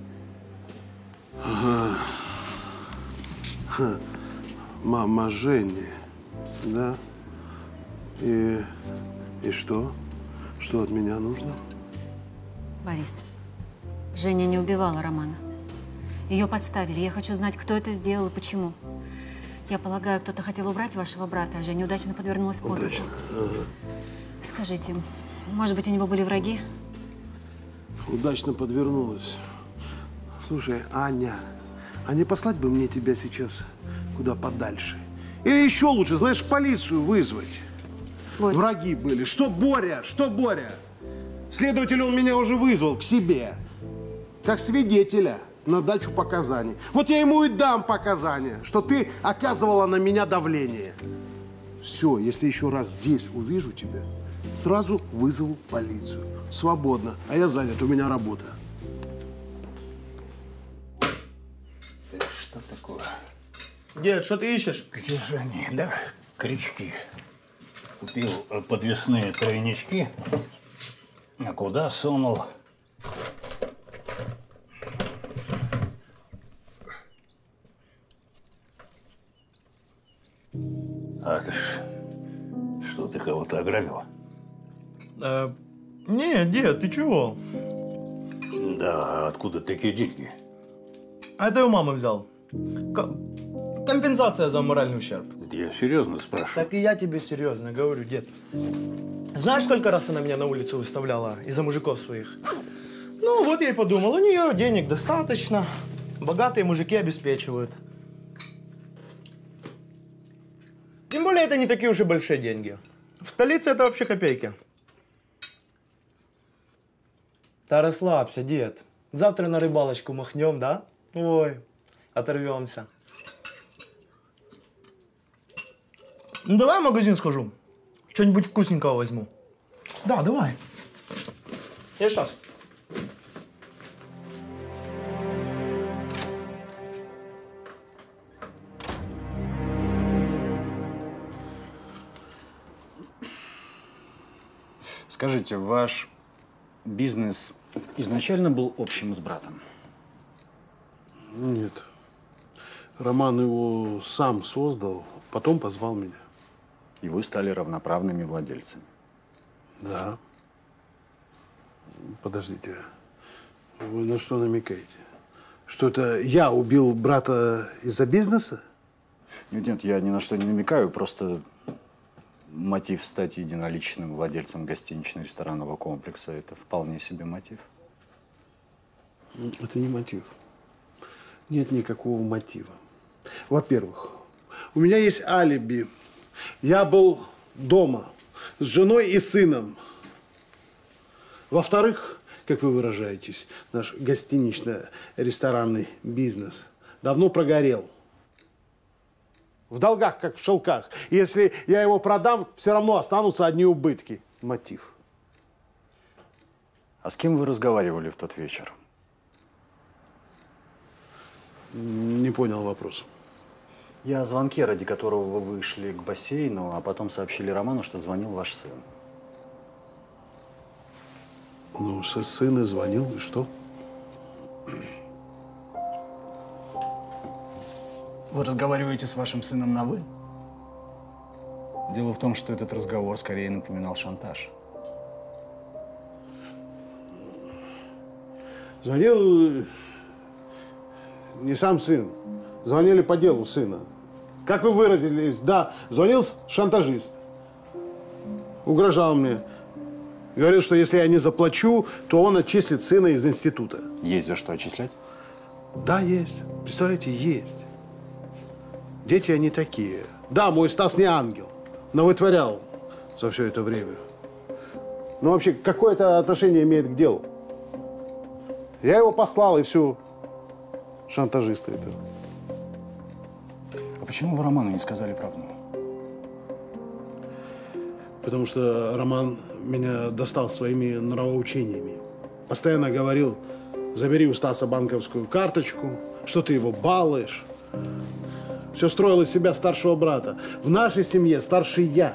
Ага. Ха. Мама Жени, да? И, и что? Что от меня нужно? Борис, Женя не убивала Романа. Ее подставили. Я хочу знать, кто это сделал и почему. Я полагаю, кто-то хотел убрать вашего брата, а Женя удачно подвернулась под руку. Удачно. Ага. Скажите, может быть, у него были враги? Удачно подвернулась. Слушай, Аня, а не послать бы мне тебя сейчас куда подальше? Или еще лучше, знаешь, полицию вызвать? Боря. Враги были. Что Боря? Что Боря? Следователь, он меня уже вызвал к себе. Как свидетеля на дачу показаний. Вот я ему и дам показания, что ты оказывала на меня давление. Все, если еще раз здесь увижу тебя, сразу вызову полицию. Свободно. А я занят, у меня работа. Что такое? Дед, что ты ищешь? Где же они, да? Крючки. Купил подвесные тройнички, а куда сунул? А ты ж, что, ты кого-то ограбил? Э, не, дед, ты чего? Да, откуда такие деньги? А это я у мамы взял. К- компенсация за моральный ущерб. Я серьезно спрашиваю. Так и я тебе серьезно говорю, дед. Знаешь, сколько раз она меня на улицу выставляла из-за мужиков своих? Ну, вот я и подумал, у нее денег достаточно. Богатые мужики обеспечивают. Тем более, это не такие уж и большие деньги. В столице это вообще копейки. Да расслабься, дед. Завтра на рыбалочку махнем, да? Ой, оторвемся. Ну, давай в магазин схожу. Что-нибудь вкусненького возьму. Да, давай. Я сейчас. Скажите, ваш бизнес изначально был общим с братом? Нет. Роман его сам создал, потом позвал меня. И вы стали равноправными владельцами? Да. Подождите. Вы на что намекаете? Что это я убил брата из-за бизнеса? Нет, нет, я ни на что не намекаю, просто мотив стать единоличным владельцем гостинично-ресторанного комплекса – это вполне себе мотив. Это не мотив. Нет никакого мотива. Во-первых, у меня есть алиби. Я был дома с женой и сыном. Во-вторых, как вы выражаетесь, наш гостинично-ресторанный бизнес давно прогорел. В долгах, как в шелках. Если я его продам, все равно останутся одни убытки. Мотив. А с кем вы разговаривали в тот вечер? Не понял вопрос. Я о звонке, ради которого вы вышли к бассейну, а потом сообщили Роману, что звонил ваш сын. Ну, со сына звонил, и что? Вы разговариваете с вашим сыном на «вы»? Дело в том, что этот разговор скорее напоминал шантаж. Звонил не сам сын. Звонили по делу сына. Как вы выразились, да, звонил шантажист. Угрожал мне. Говорил, что если я не заплачу, то он отчислит сына из института. Есть за что отчислять? Да, есть. Представляете, есть. Дети они такие. Да, мой Стас не ангел, но вытворял за все это время. Но вообще, какое это отношение имеет к делу? Я его послал, и все. Шантажисты это. А почему вы Роману не сказали правду? Потому что Роман меня достал своими нравоучениями. Постоянно говорил, забери у Стаса банковскую карточку, что ты его балуешь. Все строил из себя старшего брата. В нашей семье старший я.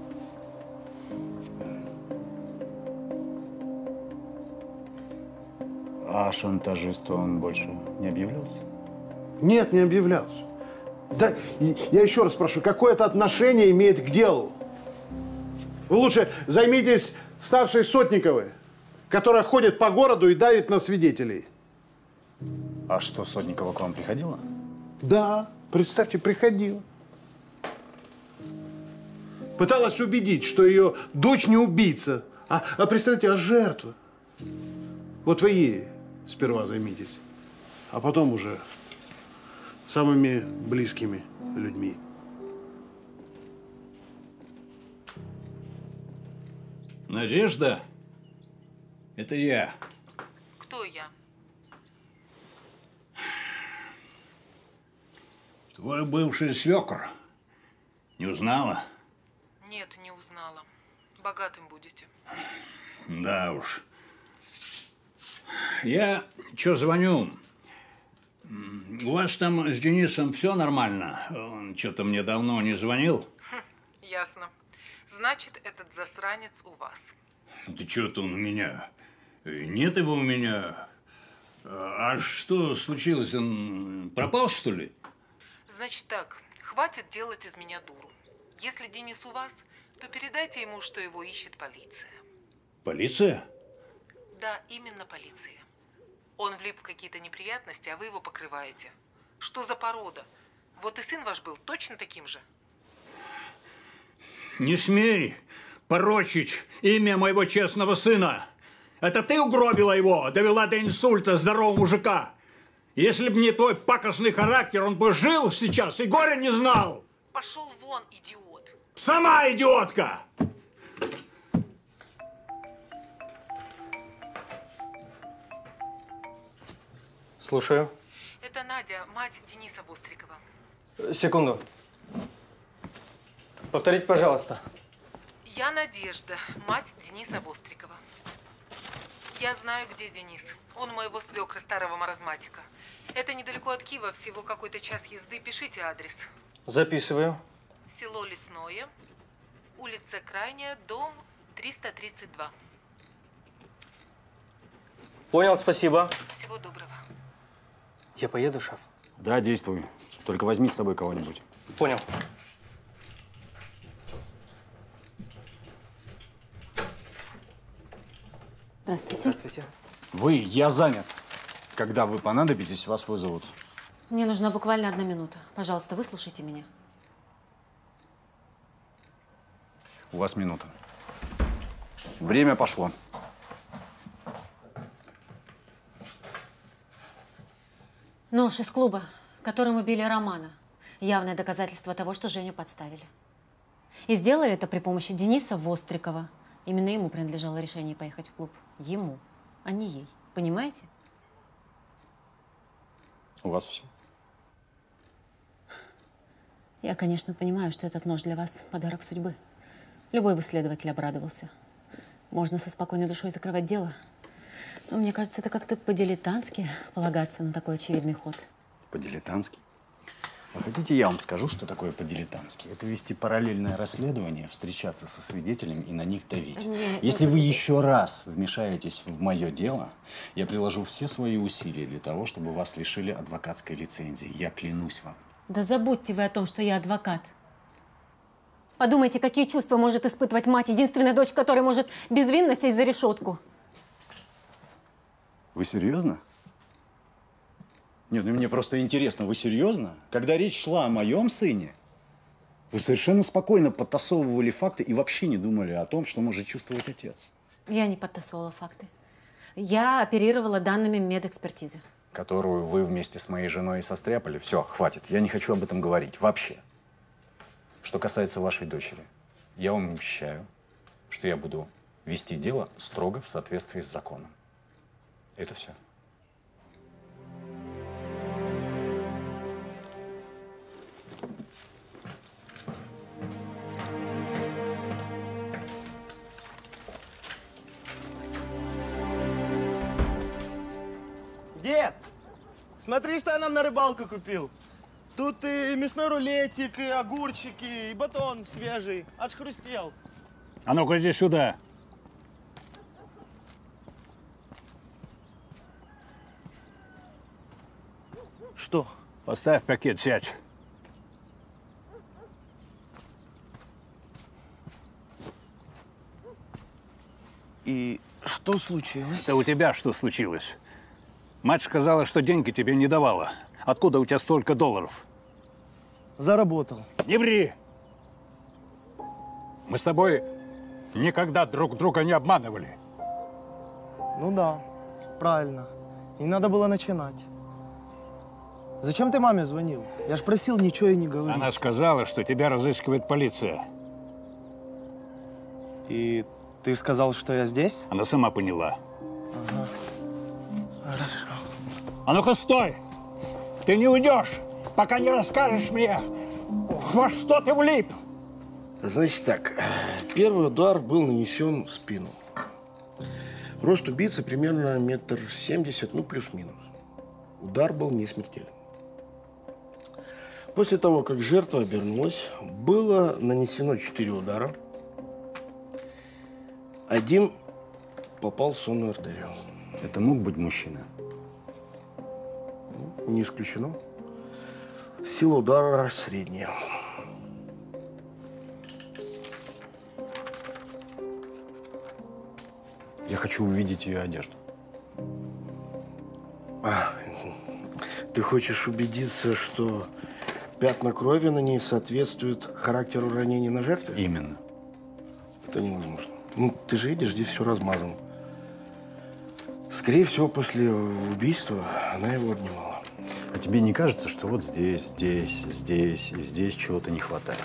А шантажисту он больше не объявлялся? Нет, не объявлялся. Да, я еще раз прошу, какое это отношение имеет к делу? Вы лучше займитесь старшей Сотниковой, которая ходит по городу и давит на свидетелей. А что, Сотникова к вам приходила? Да, представьте, приходила. Пыталась убедить, что ее дочь не убийца, а, а представьте, а жертва. Вот вы ей сперва займитесь, а потом уже самыми близкими людьми. Надежда, это я. Кто я? Твой бывший свекр. Не узнала? Нет, не узнала. Богатым будете. Да уж. Я что звоню? У вас там с Денисом все нормально? Он что-то мне давно не звонил. Хм, ясно. Значит, этот засранец у вас. Ты что-то он у меня. Нет его у меня. А что случилось? Он пропал, что ли? Значит так, хватит делать из меня дуру. Если Денис у вас, то передайте ему, что его ищет полиция. Полиция? Да, именно полиция. Он влип в какие-то неприятности, а вы его покрываете. Что за порода? Вот и сын ваш был точно таким же? Не смей порочить имя моего честного сына. Это ты угробила его, довела до инсульта здорового мужика. Если бы не твой пакостный характер, он бы жил сейчас и горя не знал. Пошел вон, идиот. Сама идиотка! Слушаю. Это Надя, мать Дениса Вострикова. Секунду. Повторите, пожалуйста. Я Надежда, мать Дениса Вострикова. Я знаю, где Денис. Он моего свекра, старого маразматика. Это недалеко от Киева, всего какой-то час езды. Пишите адрес. Записываю. Село Лесное, улица Крайняя, дом триста тридцать два. Понял, спасибо. Всего доброго. Я поеду, шеф? Да, действуй. Только возьми с собой кого-нибудь. Понял. Здравствуйте. Здравствуйте. Вы, я занят. Когда вы понадобитесь, вас вызовут. Мне нужна буквально одна минута. Пожалуйста, выслушайте меня. У вас минута. Время пошло. Нож из клуба, которым убили Романа. Явное доказательство того, что Женю подставили. И сделали это при помощи Дениса Вострикова. Именно ему принадлежало решение поехать в клуб. Ему, а не ей. Понимаете? У вас все. Я, конечно, понимаю, что этот нож для вас – подарок судьбы. Любой бы следователь обрадовался. Можно со спокойной душой закрывать дело. Но мне кажется, это как-то по-дилетантски полагаться на такой очевидный ход. По-дилетантски? А хотите, я вам скажу, что такое по-дилетантски? Это вести параллельное расследование, встречаться со свидетелями и на них давить. Нет, Если нет, вы нет. еще раз вмешаетесь в мое дело, я приложу все свои усилия для того, чтобы вас лишили адвокатской лицензии. Я клянусь вам. Да забудьте вы о том, что я адвокат. Подумайте, какие чувства может испытывать мать, единственная дочь, которая может безвинно сесть за решетку. Вы серьезно? Нет, ну мне просто интересно, вы серьезно? Когда речь шла о моем сыне, вы совершенно спокойно подтасовывали факты и вообще не думали о том, что может чувствовать отец. Я не подтасовывала факты. Я оперировала данными медэкспертизы. Которую вы вместе с моей женой состряпали. Все, хватит. Я не хочу об этом говорить. Вообще. Что касается вашей дочери, я вам обещаю, что я буду вести дело строго в соответствии с законом. Это все. Дед, смотри, что я нам на рыбалку купил. Тут и мясной рулетик, и огурчики, и батон свежий. Аж хрустел. А ну-ка иди сюда. Что? Поставь пакет, сядь. И что случилось? Да у тебя что случилось? Мать сказала, что деньги тебе не давала. Откуда у тебя столько долларов? Заработал. Не ври! Мы с тобой никогда друг друга не обманывали. Ну да, правильно. Не надо было начинать. Зачем ты маме звонил? Я ж просил ничего и не говорить. Она сказала, что тебя разыскивает полиция. И ты сказал, что я здесь? Она сама поняла. Ага. Хорошо. А ну-ка стой! Ты не уйдешь, пока не расскажешь мне, во что ты влип. Значит так, первый удар был нанесен в спину. Рост убийцы примерно метр семьдесят, ну плюс-минус. Удар был не смертельный. После того, как жертва обернулась, было нанесено четыре удара. Один попал в сонную артерию. Это мог быть мужчина? Не исключено. Сила удара средняя. Я хочу увидеть ее одежду. А, ты хочешь убедиться, что пятна крови на ней соответствуют характеру ранения на жертве? Именно. Это невозможно. Ну, ты же видишь, здесь все размазано. Скорее всего, после убийства она его обнимала. А тебе не кажется, что вот здесь, здесь, здесь и здесь чего-то не хватает?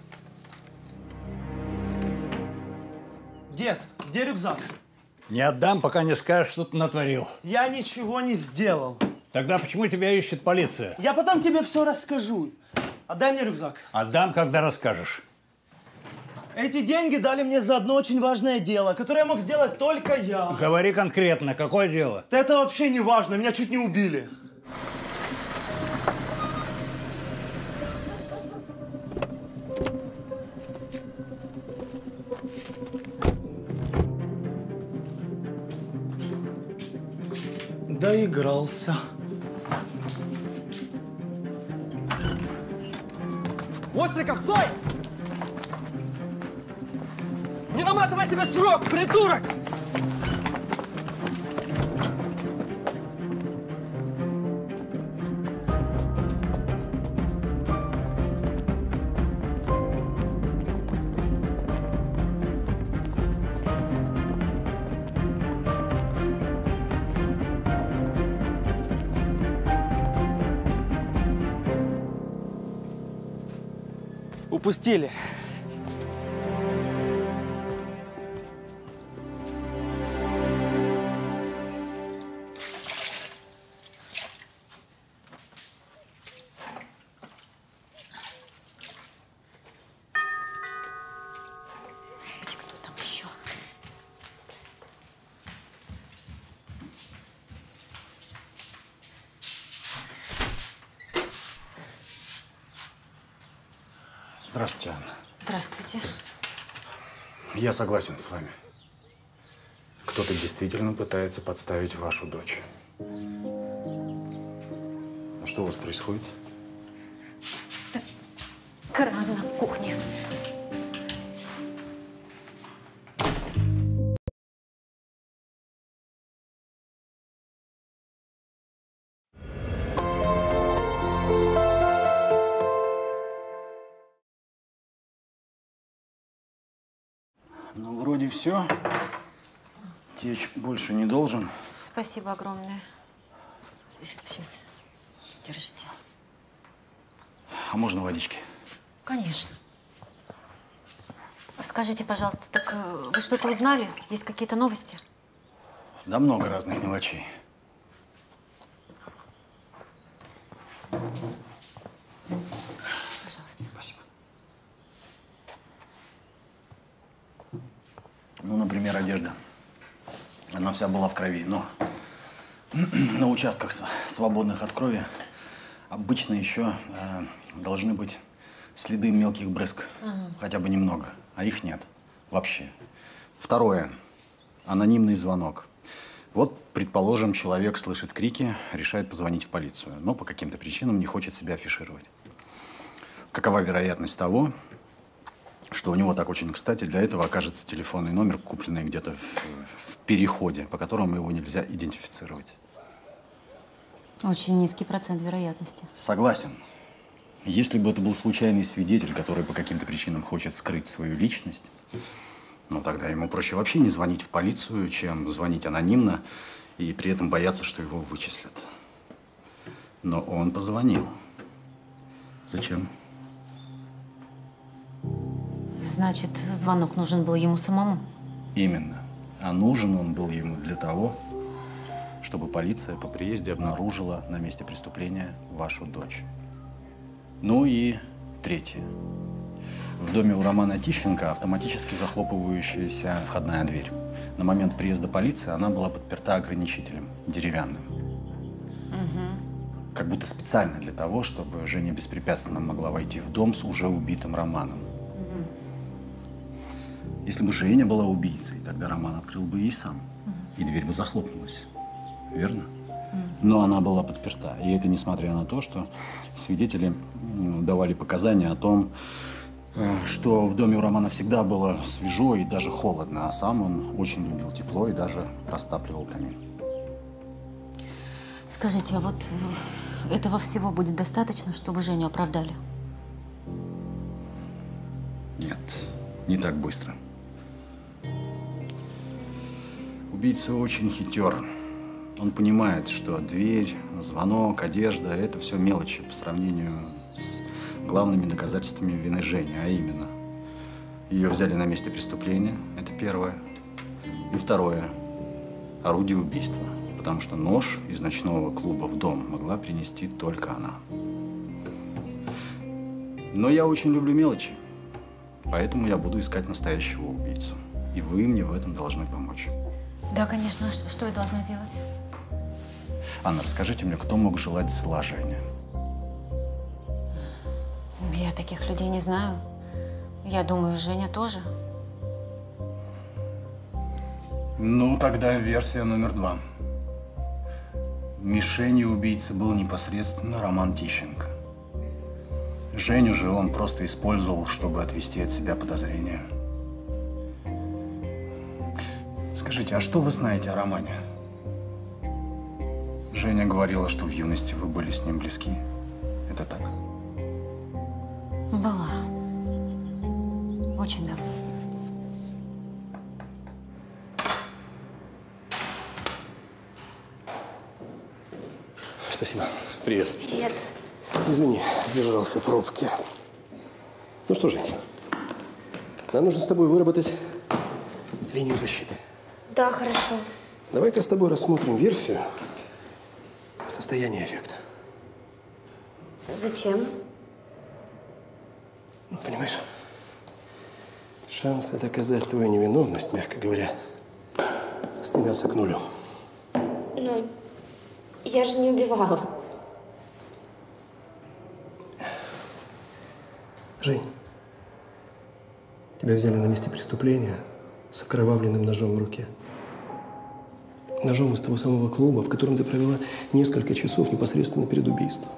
Дед, где рюкзак? Не отдам, пока не скажешь, что ты натворил. Я ничего не сделал. Тогда почему тебя ищет полиция? Я потом тебе все расскажу. Отдай мне рюкзак. Отдам, когда расскажешь. Эти деньги дали мне за одно очень важное дело, которое мог сделать только я. Говори конкретно, какое дело? Да это вообще не важно, меня чуть не убили. Доигрался. Остриков, стой! Не наматывай себе срок, придурок! Упустили. Господи, кто там еще? Здравствуйте, Анна. Здравствуйте. Я согласен с вами. Кто-то действительно пытается подставить вашу дочь. А что у вас происходит? Кран на кухне. Ну, вроде все. Течь больше не должен. Спасибо огромное. Сейчас. Держите. А можно водички? Конечно. Скажите, пожалуйста, так э, вы что-то узнали? Есть какие-то новости? Да много разных мелочей. Пожалуйста. Спасибо. Ну, например, одежда. Она вся была в крови, но На участках, свободных от крови, обычно еще э, должны быть следы мелких брызг. Угу. Хотя бы немного. А их нет. Вообще. Второе. Анонимный звонок. Вот, предположим, человек слышит крики, решает позвонить в полицию, но по каким-то причинам не хочет себя афишировать. Какова вероятность того, что у него так очень кстати для этого окажется телефонный номер, купленный где-то в, в переходе, по которому его нельзя идентифицировать? Очень низкий процент вероятности. Согласен. Если бы это был случайный свидетель, который по каким-то причинам хочет скрыть свою личность, ну тогда ему проще вообще не звонить в полицию, чем звонить анонимно и при этом бояться, что его вычислят. Но он позвонил. Зачем? Значит, звонок нужен был ему самому? Именно. А нужен он был ему для того, чтобы полиция по приезде обнаружила на месте преступления вашу дочь. Ну и третье. В доме у Романа Тищенко автоматически захлопывающаяся входная дверь. На момент приезда полиции она была подперта ограничителем, деревянным. Угу. Как будто специально для того, чтобы Женя беспрепятственно могла войти в дом с уже убитым Романом. Угу. Если бы Женя была убийцей, тогда Роман открыл бы ей сам. Угу. И дверь бы захлопнулась. Верно? Но она была подперта. И это несмотря на то, что свидетели давали показания о том, что в доме у Романа всегда было свежо и даже холодно, а сам он очень любил тепло и даже растапливал камин. Скажите, а вот этого всего будет достаточно, чтобы Женю оправдали? Нет, не так быстро. Убийца очень хитер. Он понимает, что дверь, звонок, одежда – это все мелочи по сравнению с главными доказательствами вины Жени, а именно, ее взяли на месте преступления, это первое. И второе – орудие убийства, потому что нож из ночного клуба в дом могла принести только она. Но я очень люблю мелочи, поэтому я буду искать настоящего убийцу. И вы мне в этом должны помочь. Да, конечно. А что, что я должна делать? Анна, расскажите мне, кто мог желать зла Жене? Я таких людей не знаю. Я думаю, Женя тоже. Ну, тогда версия номер два. Мишенью убийцы был непосредственно Роман Тищенко. Женю же он просто использовал, чтобы отвести от себя подозрения. Скажите, а что вы знаете о Романе? Женя говорила, что в юности вы были с ним близки. Это так? Была. Очень давно. Спасибо. Привет. Привет. Извини, задержался в пробке. Ну что, Жень, нам нужно с тобой выработать линию защиты. Да, хорошо. Давай-ка с тобой рассмотрим версию состояния эффекта. Зачем? Ну, понимаешь, шансы доказать твою невиновность, мягко говоря, стремятся к нулю. Ну, я же не убивала. Жень, тебя взяли на месте преступления с окровавленным ножом в руке. Ножом из того самого клуба, в котором ты провела несколько часов непосредственно перед убийством.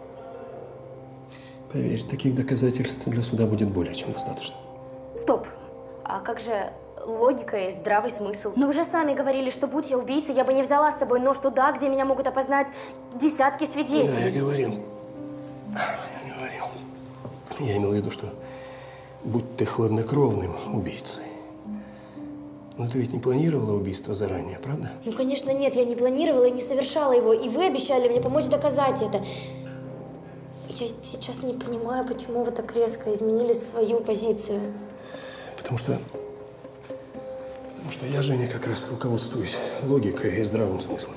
Поверь, таких доказательств для суда будет более чем достаточно. Стоп. А как же логика и здравый смысл? Ну вы же сами говорили, что будь я убийцей, я бы не взяла с собой нож туда, где меня могут опознать десятки свидетелей. Да, я говорил. Я говорил. Я имел в виду, что будь ты хладнокровным убийцей. Но ты ведь не планировала убийство заранее, правда? Ну, конечно, нет. Я не планировала и не совершала его. И вы обещали мне помочь доказать это. Я сейчас не понимаю, почему вы так резко изменили свою позицию. Потому что... Потому что я, Женя, как раз руководствуюсь логикой и здравым смыслом.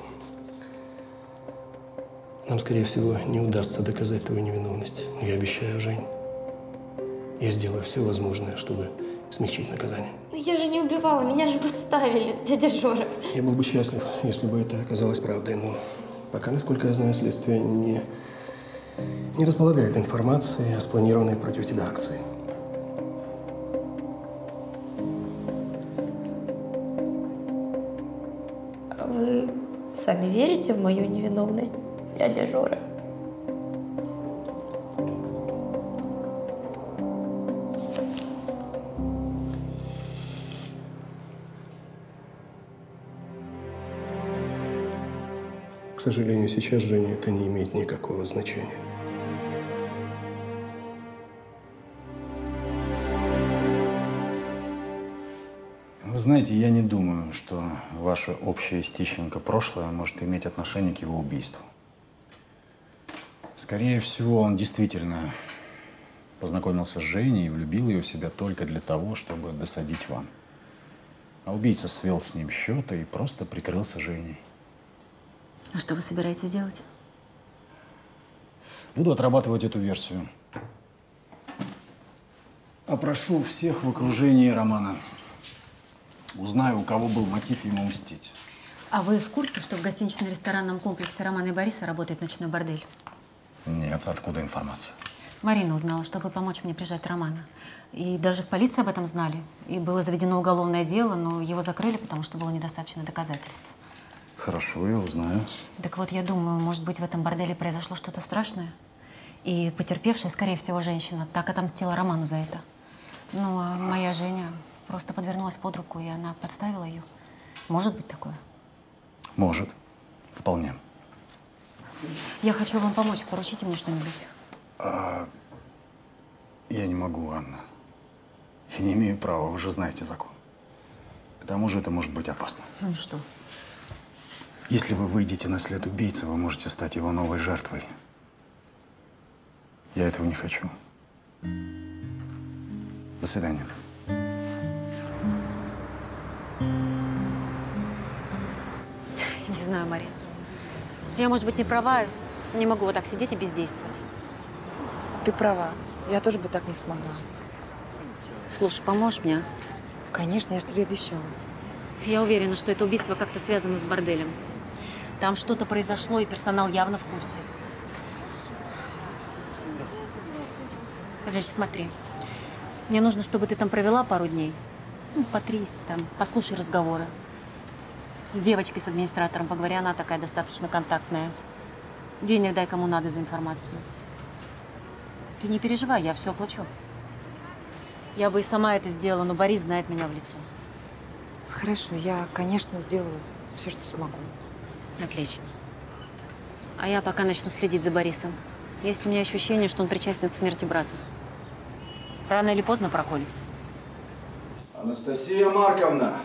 Нам, скорее всего, не удастся доказать твою невиновность. Но я обещаю, Жень, я сделаю все возможное, чтобы смягчить наказание. Ну, я же не убивала, меня же подставили, дядя Жора. Я был бы счастлив, если бы это оказалось правдой, но пока, насколько я знаю, следствие не, не располагает информацией о спланированной против тебя акции. А вы сами верите в мою невиновность, дядя Жора? К сожалению, сейчас, Женя, это не имеет никакого значения. Вы знаете, я не думаю, что ваше общее с Тищенко прошлое может иметь отношение к его убийству. Скорее всего, он действительно познакомился с Женей и влюбил ее в себя только для того, чтобы досадить вам. А убийца свел с ним счеты и просто прикрылся Женей. А что вы собираетесь делать? Буду отрабатывать эту версию. Опрошу всех в окружении Романа. Узнаю, у кого был мотив ему мстить. А вы в курсе, что в гостинично-ресторанном комплексе Романа и Бориса работает ночной бордель? Нет, откуда информация? Марина узнала, чтобы помочь мне прижать Романа. И даже в полиции об этом знали. И было заведено уголовное дело, но его закрыли, потому что было недостаточно доказательств. Хорошо, я узнаю. Так вот, я думаю, может быть, в этом борделе произошло что-то страшное. И потерпевшая, скорее всего, женщина, так отомстила Роману за это. Ну, а моя Женя просто подвернулась под руку, и она подставила ее. Может быть такое? Может. Вполне. Я хочу вам помочь. Поручите мне что-нибудь. А, я не могу, Анна. Я не имею права, вы же знаете закон. К тому же это может быть опасно. Ну и что? Если вы выйдете на след убийцы, вы можете стать его новой жертвой. Я этого не хочу. До свидания. Не знаю, Мария. Я, может быть, не права. Не могу вот так сидеть и бездействовать. Ты права. Я тоже бы так не смогла. Слушай, поможешь мне? Конечно, я же тебе обещала. Я уверена, что это убийство как-то связано с борделем. Там что-то произошло, и персонал явно в курсе. Значит, смотри. Мне нужно, чтобы ты там провела пару дней. Ну, потрись там, послушай разговоры. С девочкой, с администратором поговори, она такая достаточно контактная. Денег дай кому надо за информацию. Ты не переживай, я все оплачу. Я бы и сама это сделала, но Борис знает меня в лицо. Хорошо, я, конечно, сделаю все, что смогу. Отлично. А я пока начну следить за Борисом. Есть у меня ощущение, что он причастен к смерти брата. Рано или поздно проколется. Анастасия Марковна!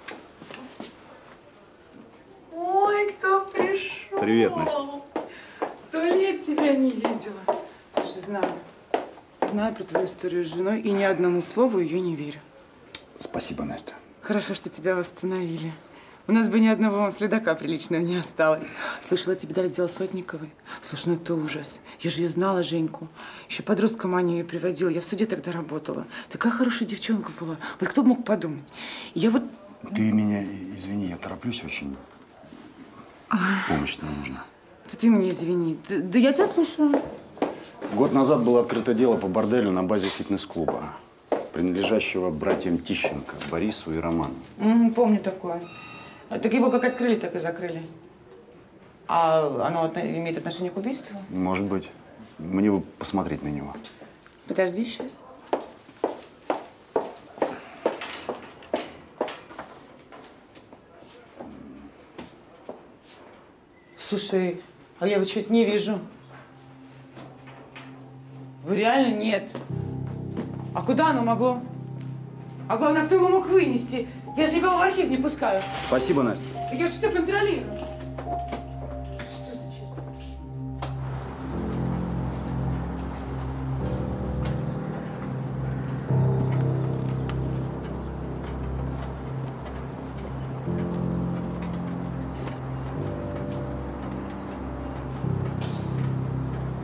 Ой, кто пришел? Привет, Настя. Сто лет тебя не видела. Слушай, знаю. Знаю про твою историю с женой и ни одному слову ее не верю. Спасибо, Настя. Хорошо, что тебя восстановили. У нас бы ни одного следака приличного не осталось. Слышала, тебе дали дело Сотниковой. Слушай, ну это ужас. Я же ее знала, Женьку. Еще подростком Аню ее приводила. Я в суде тогда работала. Такая хорошая девчонка была. Вот кто бы мог подумать. Я вот… Ты меня извини, я тороплюсь очень. Помощь твоя нужна. Да ты меня извини. Да, да я тебя слушаю. Год назад было открыто дело по борделю на базе фитнес-клуба, принадлежащего братьям Тищенко, Борису и Роману. М, помню такое. А так его как открыли, так и закрыли. А оно от- имеет отношение к убийству? Может быть. Мне бы посмотреть на него. Подожди сейчас. Слушай, а я вот что-то не вижу. Вы реально нет. А куда оно могло? А главное, кто его мог вынести? Я же его в архив не пускаю. Спасибо, Настя. Я же все контролирую.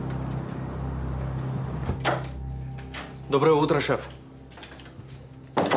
Доброе утро, шеф.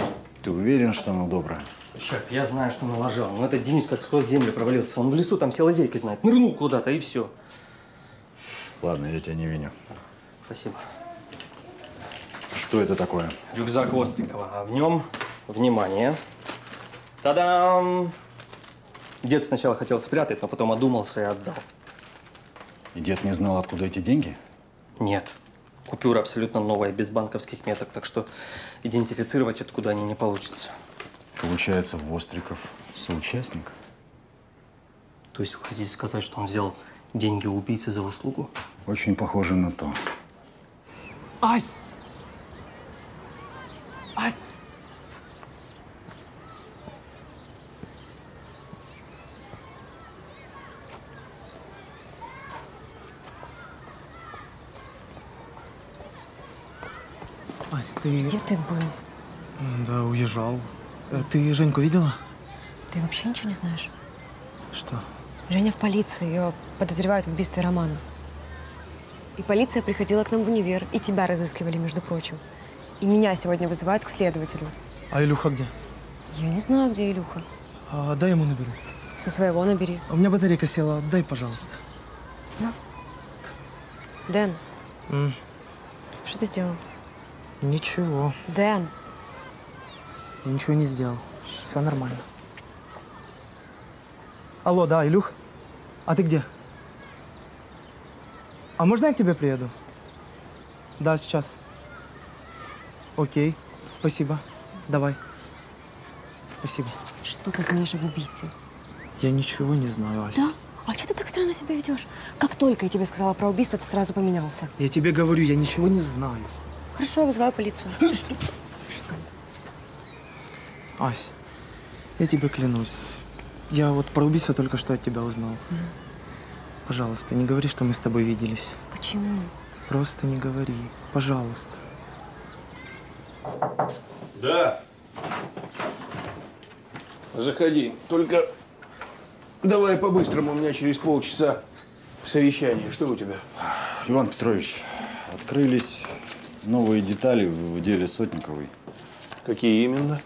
Уверен, что оно доброе. Шеф, я знаю, что налажал, но этот Денис как сквозь землю провалился. Он в лесу там все лазейки знает. Нырнул куда-то и все. Ладно, я тебя не виню. Спасибо. Что это такое? Рюкзак Острикова, а в нем, внимание, та-дам! Дед сначала хотел спрятать, но потом одумался и отдал. И дед не знал, откуда эти деньги? Нет. Купюра абсолютно новая, без банковских меток, так что идентифицировать, откуда они, не получится. Получается, Востриков соучастник? То есть вы хотите сказать, что он взял деньги у убийцы за услугу? Очень похоже на то. Ась! Ась! Ась, ты… Где ты был? Да, уезжал. Ты Женьку видела? Ты вообще ничего не знаешь? Что? Женя в полиции. Ее подозревают в убийстве Романа. И полиция приходила к нам в универ. И тебя разыскивали, между прочим. И меня сегодня вызывают к следователю. А Илюха где? Я не знаю, где Илюха. А, дай ему наберу. Со своего набери. У меня батарейка села. Дай, пожалуйста. Ну. Дэн. М. Что ты сделал? Ничего. Дэн. Я ничего не сделал. Все нормально. Алло, да, Илюх? А ты где? А можно я к тебе приеду? Да, сейчас. Окей, спасибо. Давай. Спасибо. Что ты знаешь об убийстве? Я ничего не знаю, Ася. Да? А что ты так странно себя ведешь? Как только я тебе сказала про убийство, ты сразу поменялся. Я тебе говорю, я ничего не знаю. Хорошо, я вызываю полицию. Что? Ась, я тебе клянусь. Я вот про убийство только что от тебя узнал. Mm. Пожалуйста, не говори, что мы с тобой виделись. Почему? Просто не говори. Пожалуйста. Да. Заходи. Только давай по-быстрому, у меня через полчаса совещание. Что у тебя? Иван Петрович, открылись новые детали в деле Сотниковой. Какие именно?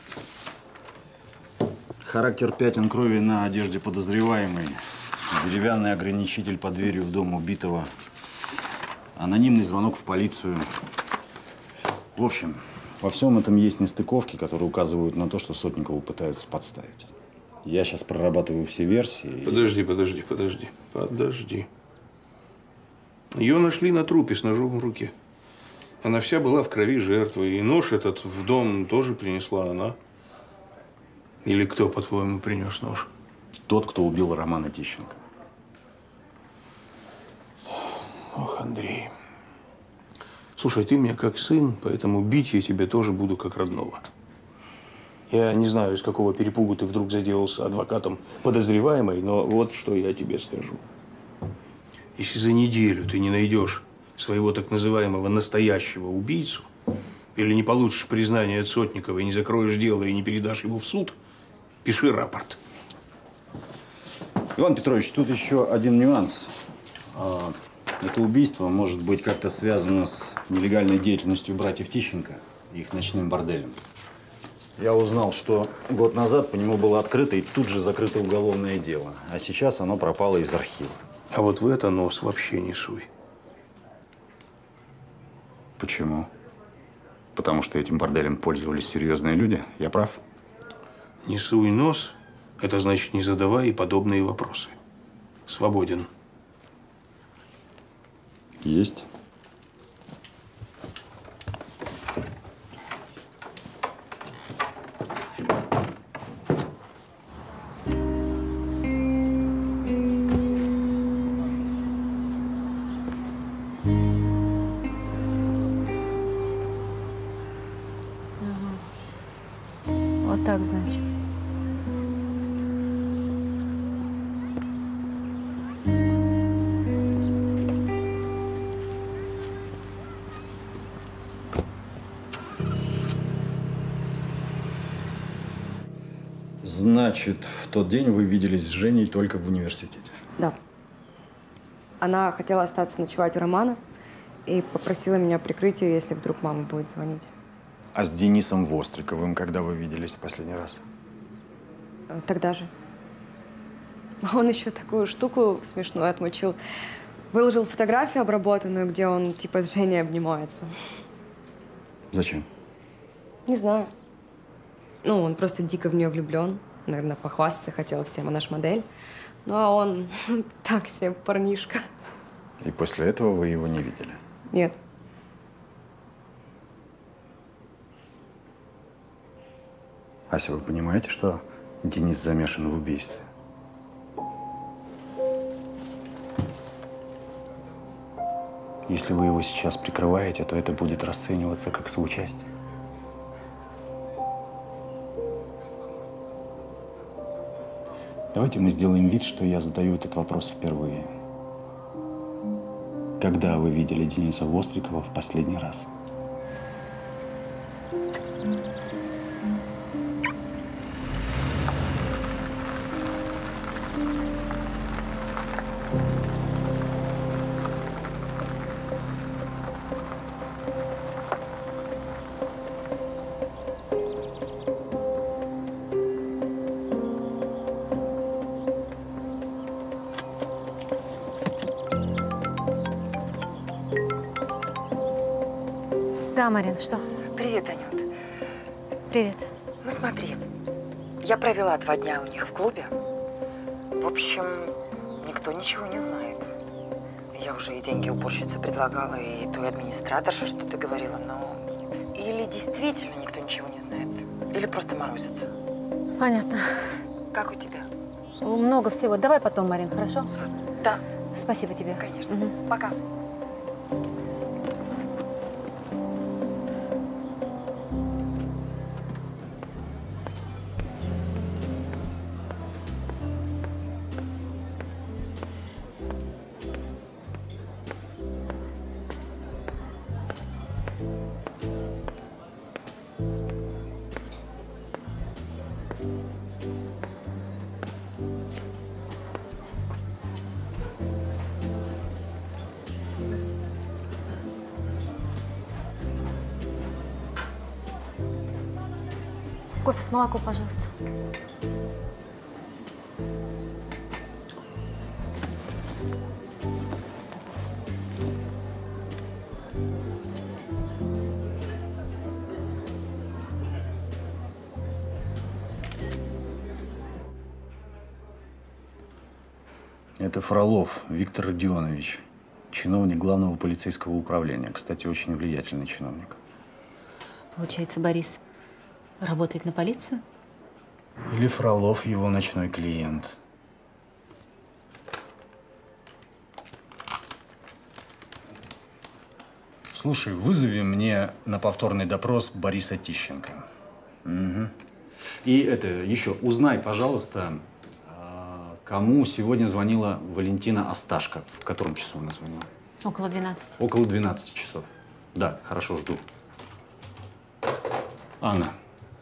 Характер пятен крови на одежде подозреваемой, деревянный ограничитель под дверью в дом убитого, анонимный звонок в полицию. В общем, во всем этом есть нестыковки, которые указывают на то, что Сотникову пытаются подставить. Я сейчас прорабатываю все версии. Подожди, и... подожди, подожди, подожди. Ее нашли на трупе с ножом в руке. Она вся была в крови жертвы. И нож этот в дом тоже принесла она. Или кто, по-твоему, принес нож? Тот, кто убил Романа Тищенко. Ох, Андрей. Слушай, ты мне как сын, поэтому бить я тебе тоже буду как родного. Я не знаю, из какого перепугу ты вдруг заделался адвокатом подозреваемой, но вот что я тебе скажу. Если за неделю ты не найдешь своего так называемого настоящего убийцу, или не получишь признание от Сотникова, и не закроешь дело, и не передашь его в суд, пиши рапорт. Иван Петрович, тут еще один нюанс. Это убийство может быть как-то связано с нелегальной деятельностью братьев Тищенко и их ночным борделем. Я узнал, что год назад по нему было открыто и тут же закрыто уголовное дело. А сейчас оно пропало из архива. А вот в это нос вообще не суй. Почему? Потому что этим борделем пользовались серьезные люди? Я прав? Не суй нос – это значит не задавай и подобные вопросы. Свободен. Есть. Вот так, значит. Значит, в тот день вы виделись с Женей только в университете? Да. Она хотела остаться ночевать у Романа и попросила меня прикрыть ее, если вдруг мама будет звонить. А с Денисом Востриковым когда вы виделись в последний раз? Тогда же. Он еще такую штуку смешную отмучил. Выложил фотографию обработанную, где он типа с Женей обнимается. Зачем? Не знаю. Ну, он просто дико в нее влюблен. Наверное, похвастаться хотел всем, а наш модель. Ну, а он так себе парнишка. И после этого вы его не видели? Нет. Ася, вы понимаете, что Денис замешан в убийстве? Если вы его сейчас прикрываете, то это будет расцениваться как соучастие. Давайте мы сделаем вид, что я задаю этот вопрос впервые. Когда вы видели Дениса Вострикова в последний раз? Да, Марин, что? Привет, Анют. Привет. Ну смотри, я провела два дня у них в клубе. В общем, никто ничего не знает. Я уже и деньги уборщице предлагала, и той администраторше что-то говорила, но… Или действительно никто ничего не знает, или просто морозится. Понятно. Как у тебя? Много всего. Давай потом, Марин, хорошо? Да. Спасибо тебе. Конечно. Угу. Пока. Кофе с молоком, пожалуйста. Это Фролов Виктор Родионович, чиновник главного полицейского управления. Кстати, очень влиятельный чиновник. Получается, Борис работает на полицию? Или Фролов его ночной клиент. Слушай, вызови мне на повторный допрос Бориса Тищенко. Угу. И это еще узнай, пожалуйста, кому сегодня звонила Валентина Осташко. В котором часу она звонила? Около двенадцати. Около двенадцати часов. Да, хорошо, жду. Анна,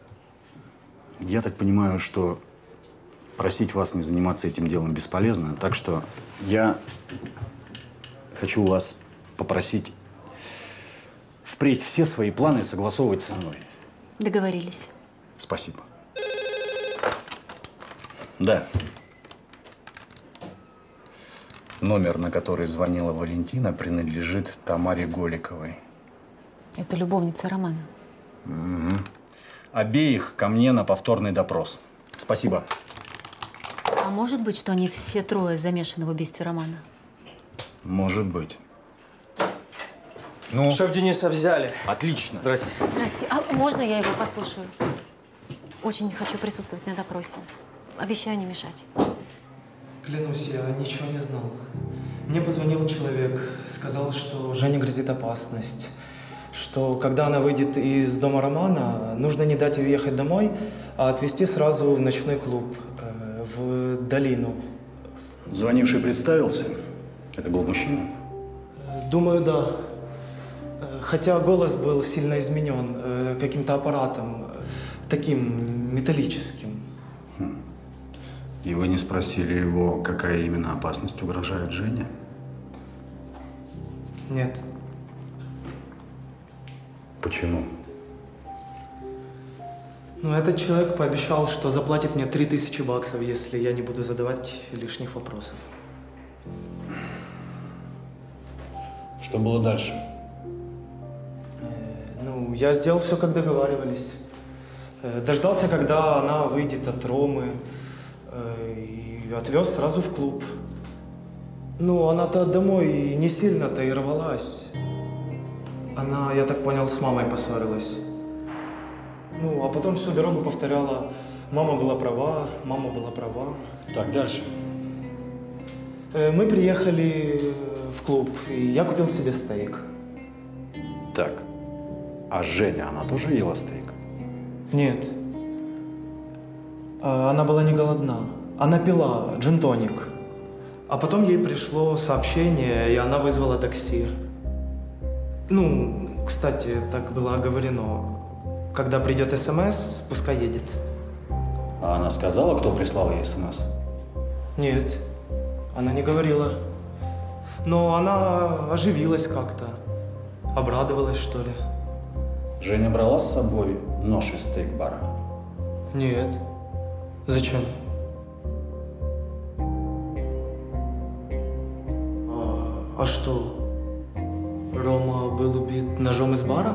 я так понимаю, что просить вас не заниматься этим делом бесполезно, так что я хочу вас попросить впредь все свои планы согласовывать со мной. Договорились. Спасибо. Да. Номер, на который звонила Валентина, принадлежит Тамаре Голиковой. Это любовница Романа. Угу. Обеих ко мне на повторный допрос. Спасибо. А может быть, что они все трое замешаны в убийстве Романа? Может быть. Ну? Шеф Дениса взяли. Отлично. Здрасте. Здрасте. А можно я его послушаю? Очень не хочу присутствовать на допросе. Обещаю не мешать. Клянусь, я ничего не знал. Мне позвонил человек, сказал, что Жене грозит опасность. Что когда она выйдет из дома Романа, нужно не дать ей уехать домой, а отвезти сразу в ночной клуб, э, в долину. Звонивший представился? Это был мужчина? Думаю, да. Хотя голос был сильно изменен э, каким-то аппаратом, э, таким металлическим. Хм. И вы не спросили его, какая именно опасность угрожает Жене? Нет. Почему? Ну, этот человек пообещал, что заплатит мне три тысячи баксов, если я не буду задавать лишних вопросов. Что было дальше? Ну, я сделал все, как договаривались. Дождался, когда она выйдет от Ромы, и отвез сразу в клуб. Ну, она-то домой не сильно-то и рвалась. Она, я так понял, с мамой поссорилась. Ну, а потом всю дорогу повторяла: мама была права, мама была права. Так, дальше. Мы приехали в клуб, и я купил себе стейк. Так, а Женя, она тоже ела стейк? Нет. Она была не голодна. Она пила джин-тоник. А потом ей пришло сообщение, и она вызвала такси. Ну, кстати, так было оговорено. Когда придет СМС, пускай едет. А она сказала, кто прислал ей СМС? Нет, она не говорила. Но она оживилась как-то. Обрадовалась, что ли. Женя брала с собой нож из стейк-бара? Нет. Зачем? А, а что? Рома был убит ножом из бара?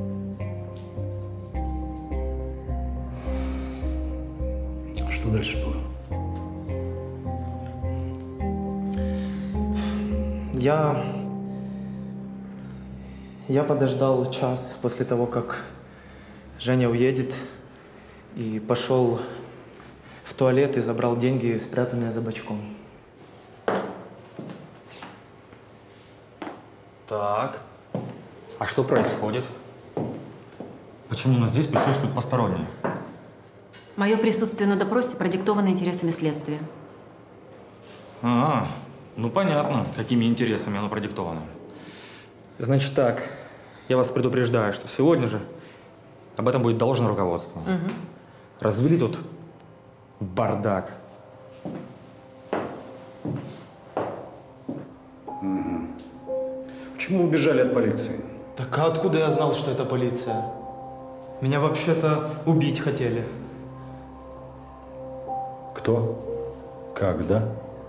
Что дальше было? Я... Я подождал час после того, как Женя уедет, и пошел в туалет и забрал деньги, спрятанные за бачком. Так, а что происходит? Почему у нас здесь присутствуют посторонние? Мое присутствие на допросе продиктовано интересами следствия. А, ну понятно, какими интересами оно продиктовано. Значит так, я вас предупреждаю, что сегодня же об этом будет доложено руководству. Угу. Развели тут бардак. Угу. Почему убежали от полиции? Так а откуда я знал, что это полиция? Меня вообще-то убить хотели. Кто? Когда?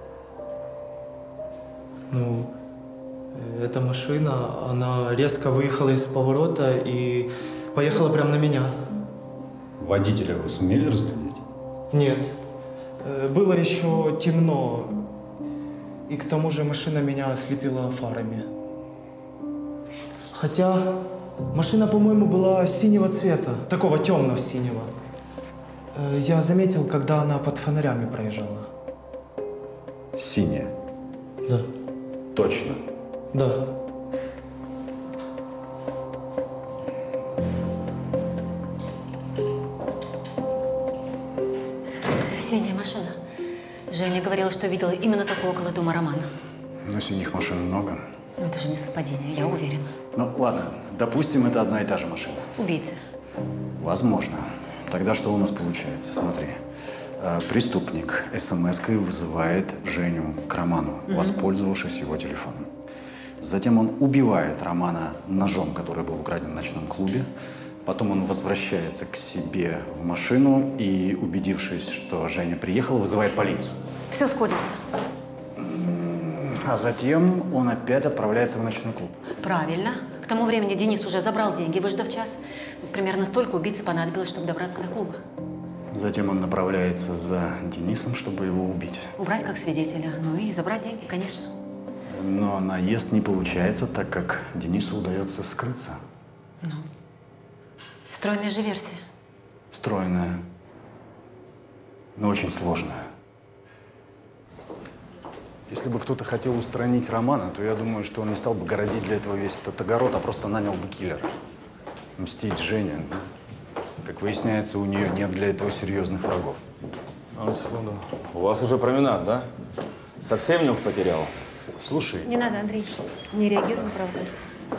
Ну, эта машина, она резко выехала из поворота и поехала прямо на меня. Водителя вы сумели разглядеть? Нет. Было еще темно. И к тому же машина меня ослепила фарами. Хотя машина, по-моему, была синего цвета, такого темно-синего. Я заметил, когда она под фонарями проезжала. Синяя? Да. Точно? Да. Синяя машина. Женя говорила, что видела именно такую около дома Романа. Но синих машин много. Но это же не совпадение, я уверена. Ну, ладно, допустим, это одна и та же машина. Убийца. Возможно. Тогда что у нас получается? Смотри. Преступник эс-эм-эской вызывает Женю к Роману, Мгм. воспользовавшись его телефоном. Затем он убивает Романа ножом, который был украден в ночном клубе. Потом он возвращается к себе в машину и, убедившись, что Женя приехала, вызывает полицию. Все сходится. А затем он опять отправляется в ночной клуб. Правильно. К тому времени Денис уже забрал деньги, выждав час. Примерно столько убийце понадобилось, чтобы добраться до клуба. Затем он направляется за Денисом, чтобы его убить. Убрать как свидетеля. Ну и забрать деньги, конечно. Но наезд не получается, так как Денису удается скрыться. Ну. Стройная же версия. Стройная, но очень сложная. Если бы кто-то хотел устранить Романа, то я думаю, что он не стал бы городить для этого весь этот огород, а просто нанял бы киллера. Мстить Жене. Как выясняется, у нее нет для этого серьезных врагов. А вот секунду. У вас уже променад, да? Совсем нюх потерял? Слушай. Не надо, Андрей. Не реагируй на провокации.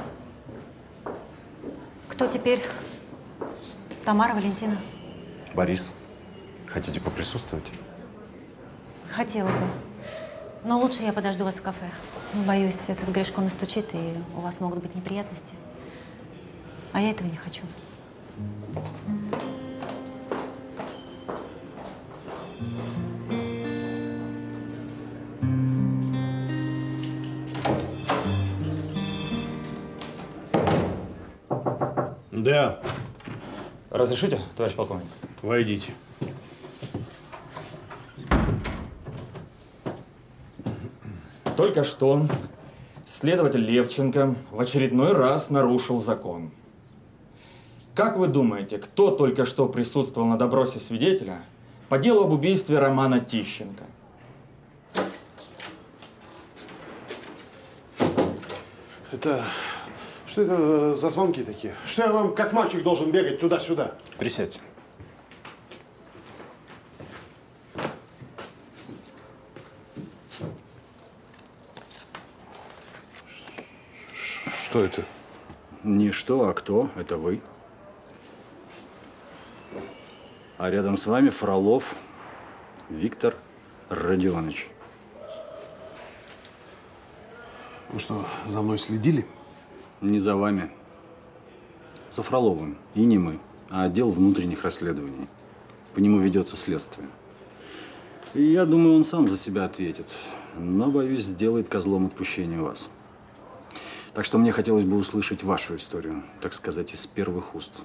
Кто теперь? Тамара, Валентина? Борис, хотите поприсутствовать? Хотела бы. Но лучше я подожду вас в кафе. Боюсь, этот Гришко настучит, и у вас могут быть неприятности. А я этого не хочу. Да. Разрешите, товарищ полковник? Войдите. Только что следователь Левченко в очередной раз нарушил закон. Как вы думаете, кто только что присутствовал на допросе свидетеля по делу об убийстве Романа Тищенко? Это... Что это за звонки такие? Что я вам, как мальчик, должен бегать туда-сюда? Присядьте. Что это? Не что, а кто. Это вы. А рядом с вами Фролов Виктор Родионович. Вы что, за мной следили? Не за вами. За Фроловым. И не мы, а отдел внутренних расследований. По нему ведется следствие. И я думаю, он сам за себя ответит. Но, боюсь, сделает козлом отпущения вас. Так что мне хотелось бы услышать вашу историю, так сказать, из первых уст.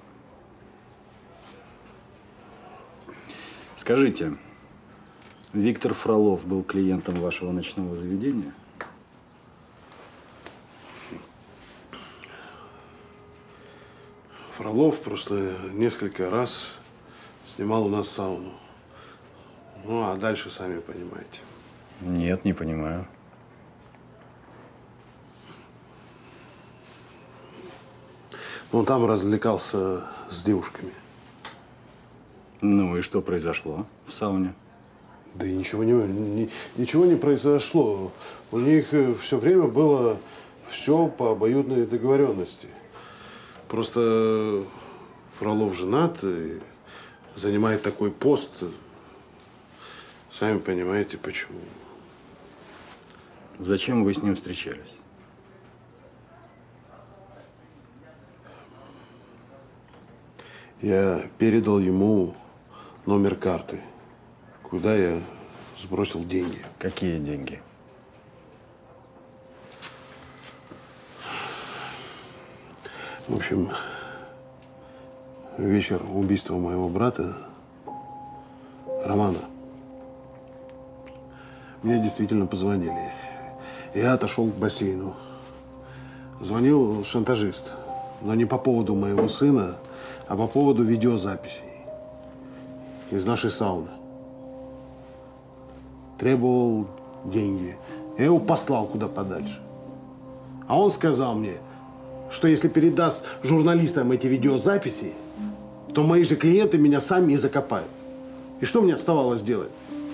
Скажите, Виктор Фролов был клиентом вашего ночного заведения? Фролов просто несколько раз снимал у нас сауну. Ну, а дальше сами понимаете. Нет, не понимаю. Он там развлекался с девушками. Ну и что произошло в сауне? Да и ничего не, ни, ничего не произошло. У них все время было все по обоюдной договоренности. Просто Фролов женат и занимает такой пост. Сами понимаете, почему. Зачем вы с ним встречались? Я передал ему номер карты, куда я сбросил деньги. Какие деньги? В общем, вечер убийства моего брата Романа. Мне действительно позвонили. Я отошел к бассейну. Звонил шантажист, но не по поводу моего сына, а по поводу видеозаписей из нашей сауны. Требовал деньги. Я его послал куда подальше. А он сказал мне, что если передаст журналистам эти видеозаписи, то мои же клиенты меня сами и закопают. И что мне оставалось делать?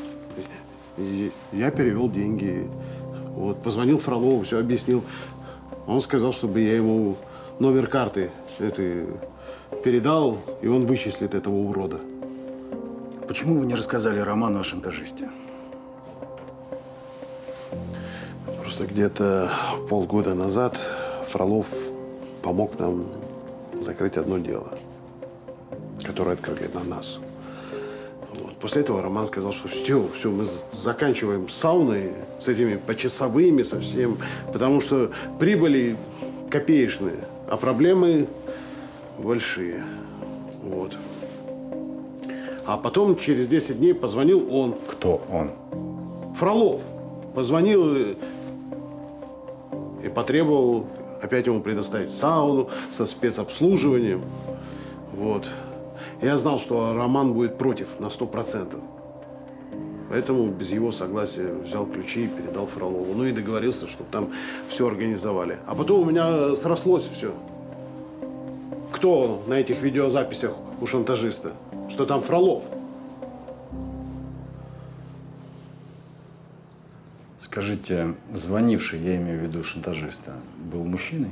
Я перевел деньги, вот, позвонил Фролову, все объяснил. Он сказал, чтобы я ему номер карты этой передал, и он вычислит этого урода. Почему вы не рассказали Роману о шантажисте? Просто где-то полгода назад Фролов помог нам закрыть одно дело, которое открыли на нас. Вот. После этого Роман сказал, что все, все, мы заканчиваем с сауной, с этими почасовыми совсем, потому что прибыли копеечные, а проблемы большие. Вот. А потом через десять дней позвонил он. Кто он? Фролов. Позвонил и потребовал опять ему предоставить сауну со спецобслуживанием. Вот. Я знал, что Роман будет против на сто процентов. Поэтому без его согласия взял ключи и передал Фролову. Ну и договорился, чтобы там все организовали. А потом у меня срослось все. Кто на этих видеозаписях у шантажиста? Что там Фролов? Скажите, звонивший, я имею в виду шантажиста, был мужчиной?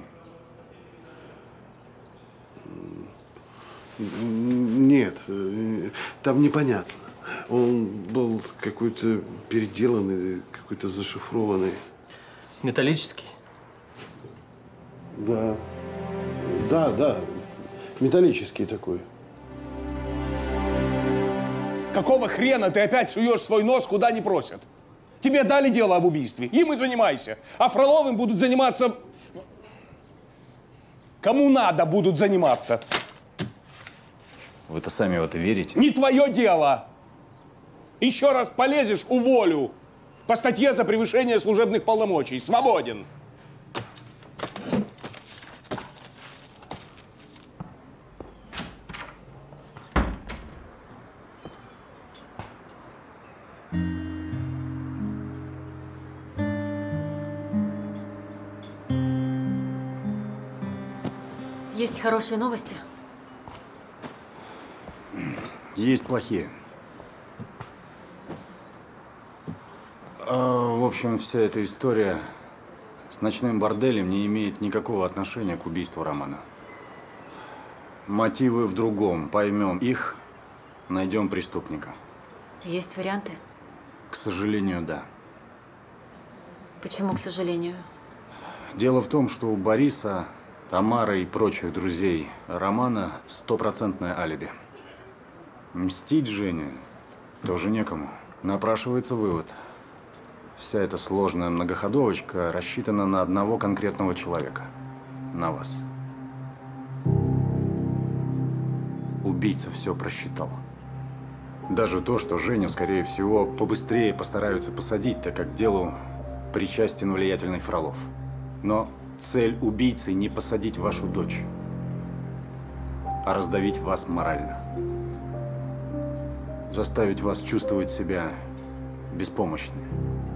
Нет, там непонятно. Он был какой-то переделанный, какой-то зашифрованный. Металлический? Да. Да, да. Металлический такой. Какого хрена ты опять суешь свой нос, куда не просят? Тебе дали дело об убийстве, им и занимайся. А Фроловым будут заниматься... Кому надо будут заниматься. Вы-то сами в это верите? Не твое дело! Еще раз полезешь – уволю. По статье за превышение служебных полномочий. Свободен. Есть хорошие новости? Есть плохие. А, в общем, вся эта история с ночным борделем не имеет никакого отношения к убийству Романа. Мотивы в другом. Поймем их, найдем преступника. Есть варианты? К сожалению, да. Почему, к сожалению? Дело в том, что у Бориса, Тамары и прочих друзей Романа стопроцентное алиби. Мстить Жене тоже некому. Напрашивается вывод. Вся эта сложная многоходовочка рассчитана на одного конкретного человека. На вас. Убийца все просчитал. Даже то, что Женю, скорее всего, побыстрее постараются посадить, так как к делу причастен влиятельный Фролов. Но цель убийцы не посадить вашу дочь, а раздавить вас морально. Заставить вас чувствовать себя беспомощными.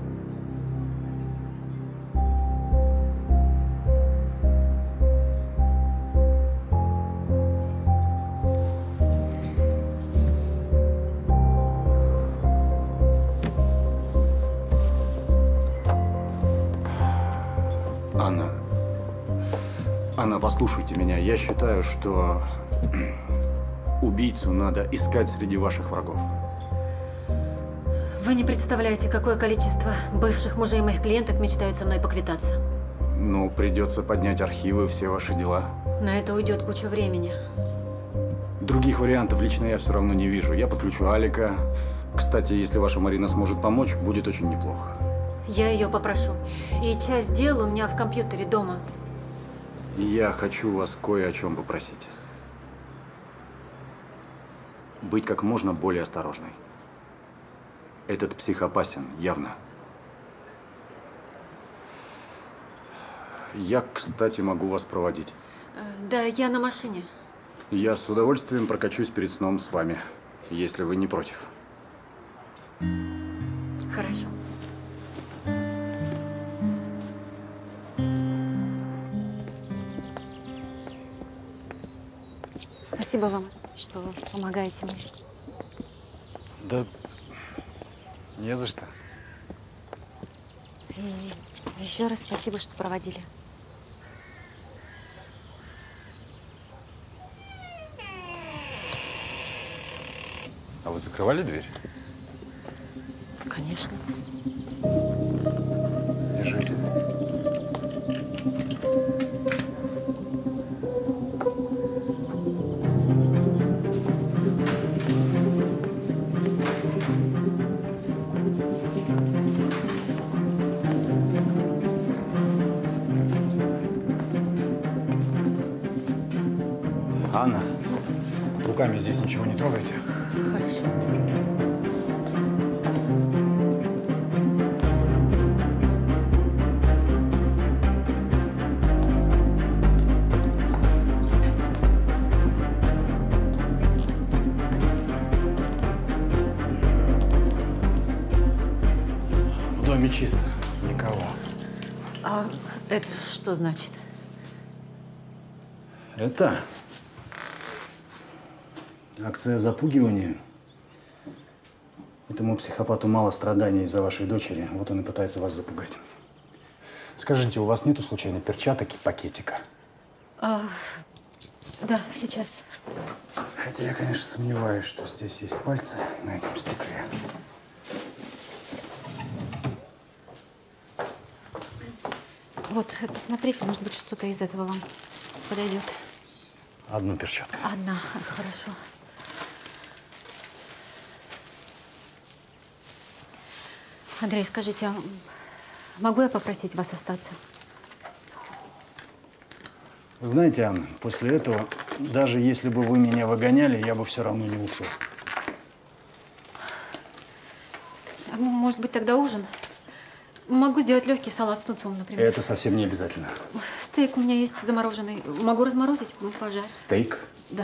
Анна, Анна, послушайте меня. Я считаю, что убийцу надо искать среди ваших врагов. Вы не представляете, какое количество бывших мужей моих клиенток мечтают со мной поквитаться. Ну, придется поднять архивы, все ваши дела. На это уйдет куча времени. Других вариантов лично я все равно не вижу. Я подключу Алика. Кстати, если ваша Марина сможет помочь, будет очень неплохо. Я ее попрошу. И часть дела у меня в компьютере дома. Я хочу вас кое о чем попросить. Быть как можно более осторожной. Этот псих опасен, явно. Я, кстати, могу вас проводить. Да, я на машине. Я с удовольствием прокачусь перед сном с вами, если вы не против. Хорошо. Спасибо вам, что помогаете мне. Да не за что. И еще раз спасибо, что проводили. А вы закрывали дверь? Конечно. Держите. Анна, руками здесь ничего не трогайте. Хорошо. В доме чисто, никого. А это что значит? Это акция запугивания. Этому психопату мало страданий из-за вашей дочери. Вот он и пытается вас запугать. Скажите, у вас нету случайно перчаток и пакетика? А, да, сейчас. Хотя я, конечно, сомневаюсь, что здесь есть пальцы на этом стекле. Вот, посмотрите, может быть, что-то из этого вам подойдет. Одну перчатку. Одна, хорошо. Андрей, скажите, а могу я попросить вас остаться? Вы знаете, Анна, после этого, даже если бы вы меня выгоняли, я бы все равно не ушел. А может быть, тогда ужин? Могу сделать легкий салат с тунцом, например. Это совсем не обязательно. Стейк у меня есть замороженный. Могу разморозить, пожарить. Стейк? Да.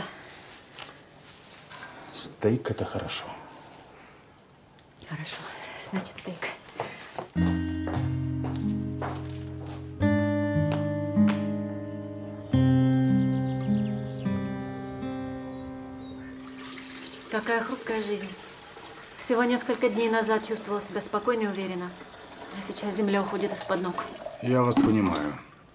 Стейк – это хорошо. Хорошо. Значит, стейк. Какая хрупкая жизнь. Всего несколько дней назад чувствовала себя спокойно и уверенно. А сейчас земля уходит из-под ног. Я вас понимаю.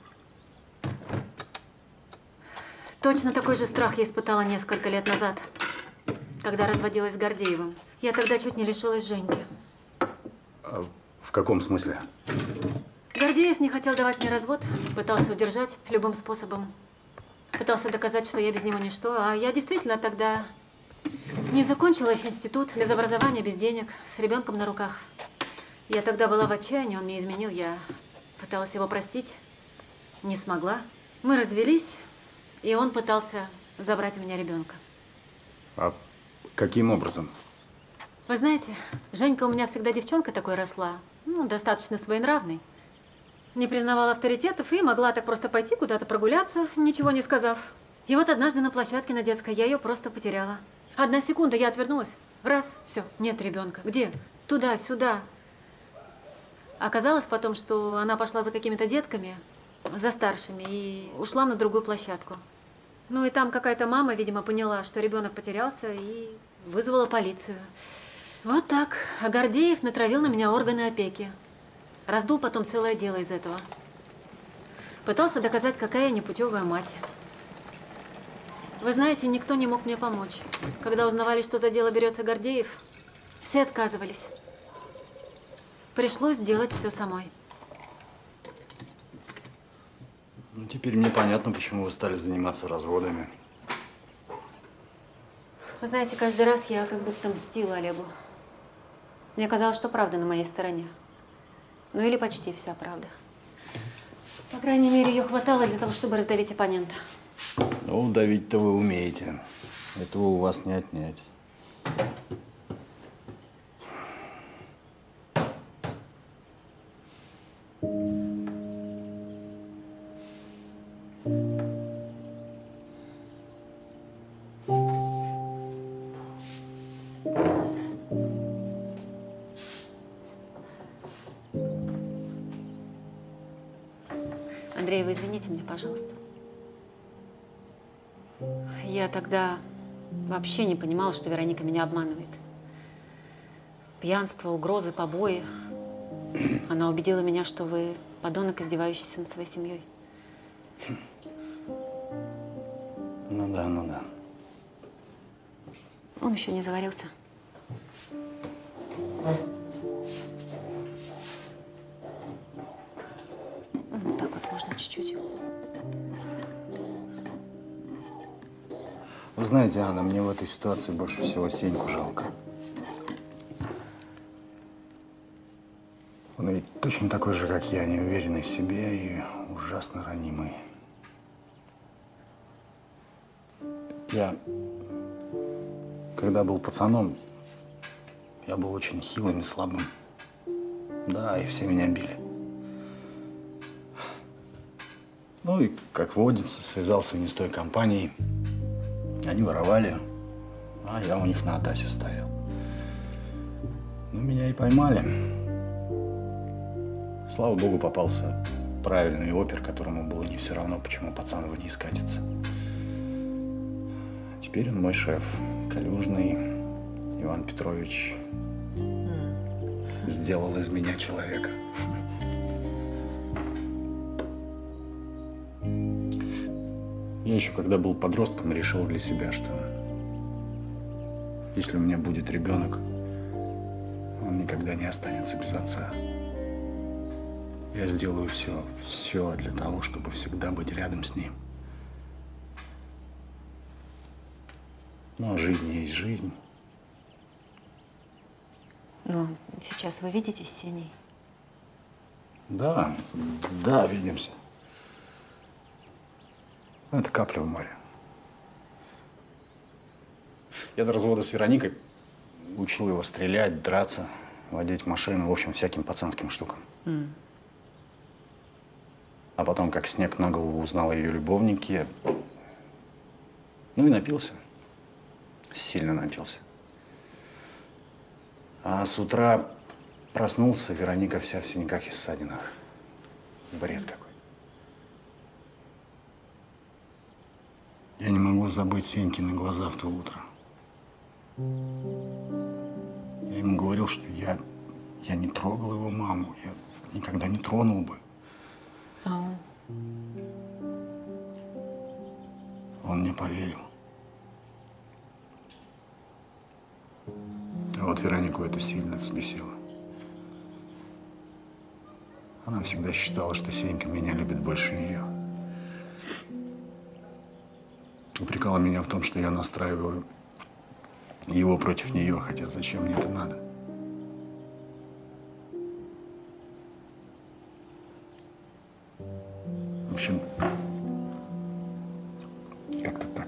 Точно такой же страх я испытала несколько лет назад, когда разводилась с Гордеевым. Я тогда чуть не лишилась Женьки. А в каком смысле? Гордеев не хотел давать мне развод, пытался удержать любым способом. Пытался доказать, что я без него ничто, а я действительно тогда не закончила еще институт, без образования, без денег, с ребенком на руках. Я тогда была в отчаянии, он мне изменил, я пыталась его простить, не смогла. Мы развелись, и он пытался забрать у меня ребенка. А каким образом? Вы знаете, Женька у меня всегда девчонка такой росла, ну, достаточно своенравной. Не признавала авторитетов и могла так просто пойти куда-то прогуляться, ничего не сказав. И вот однажды на площадке на детской я ее просто потеряла. Одна секунда, я отвернулась. Раз, все, нет ребенка. Где? Туда, сюда. Оказалось потом, что она пошла за какими-то детками, за старшими, и ушла на другую площадку. Ну и там какая-то мама, видимо, поняла, что ребенок потерялся, и вызвала полицию. Вот так. А Гордеев натравил на меня органы опеки. Раздул потом целое дело из этого. Пытался доказать, какая я непутевая мать. Вы знаете, никто не мог мне помочь. Когда узнавали, что за дело берется Гордеев, все отказывались. Пришлось делать все самой. Ну, теперь мне понятно, почему вы стали заниматься разводами. Вы знаете, каждый раз я как будто мстила Олегу. Мне казалось, что правда на моей стороне. Ну или почти вся правда. По крайней мере, ее хватало для того, чтобы раздавить оппонента. Ну, давить-то вы умеете. Этого у вас не отнять. Андрей, вы извините меня, пожалуйста. Я тогда вообще не понимала, что Вероника меня обманывает. Пьянство, угрозы, побои. Она убедила меня, что вы подонок, издевающийся над своей семьей. Ну да, ну да. Он еще не заварился. Вот так вот можно чуть-чуть. Вы знаете, Анна, мне в этой ситуации больше всего Сеньку жалко. Он ведь точно такой же, как я, неуверенный в себе и ужасно ранимый. Я, когда был пацаном, я был очень хилым и слабым. Да, и все меня били. Ну и, как водится, связался не с той компанией. Они воровали, а я у них на атасе стоял. Ну, меня и поймали. Слава богу, попался правильный опер, которому было не все равно, почему пацан вниз катится. Теперь он мой шеф, Калюжный Иван Петрович. Сделал из меня человека. Я еще, когда был подростком, решил для себя, что если у меня будет ребенок, он никогда не останется без отца. Я сделаю все, все для того, чтобы всегда быть рядом с ним. Ну, а жизнь есть жизнь. Ну, сейчас вы видитесь с Сеней? Да, да, видимся. Ну, это капля в море. Я до развода с Вероникой учил его стрелять, драться, водить машину, в общем, всяким пацанским штукам. Mm. А потом, как снег на голову, узнал о ее любовнике. Ну и напился. Сильно напился. А с утра проснулся, Вероника вся в синяках и ссадинах. Бред какой. Я не могу забыть Сенькины глаза в то утро. Я ему говорил, что я, я не трогал его маму. Я никогда не тронул бы. А он? Он не поверил. А вот Веронику это сильно взбесило. Она всегда считала, что Сенька меня любит больше нее. Упрекала меня в том, что я настраиваю его против нее, хотя зачем мне это надо? В общем, как-то так.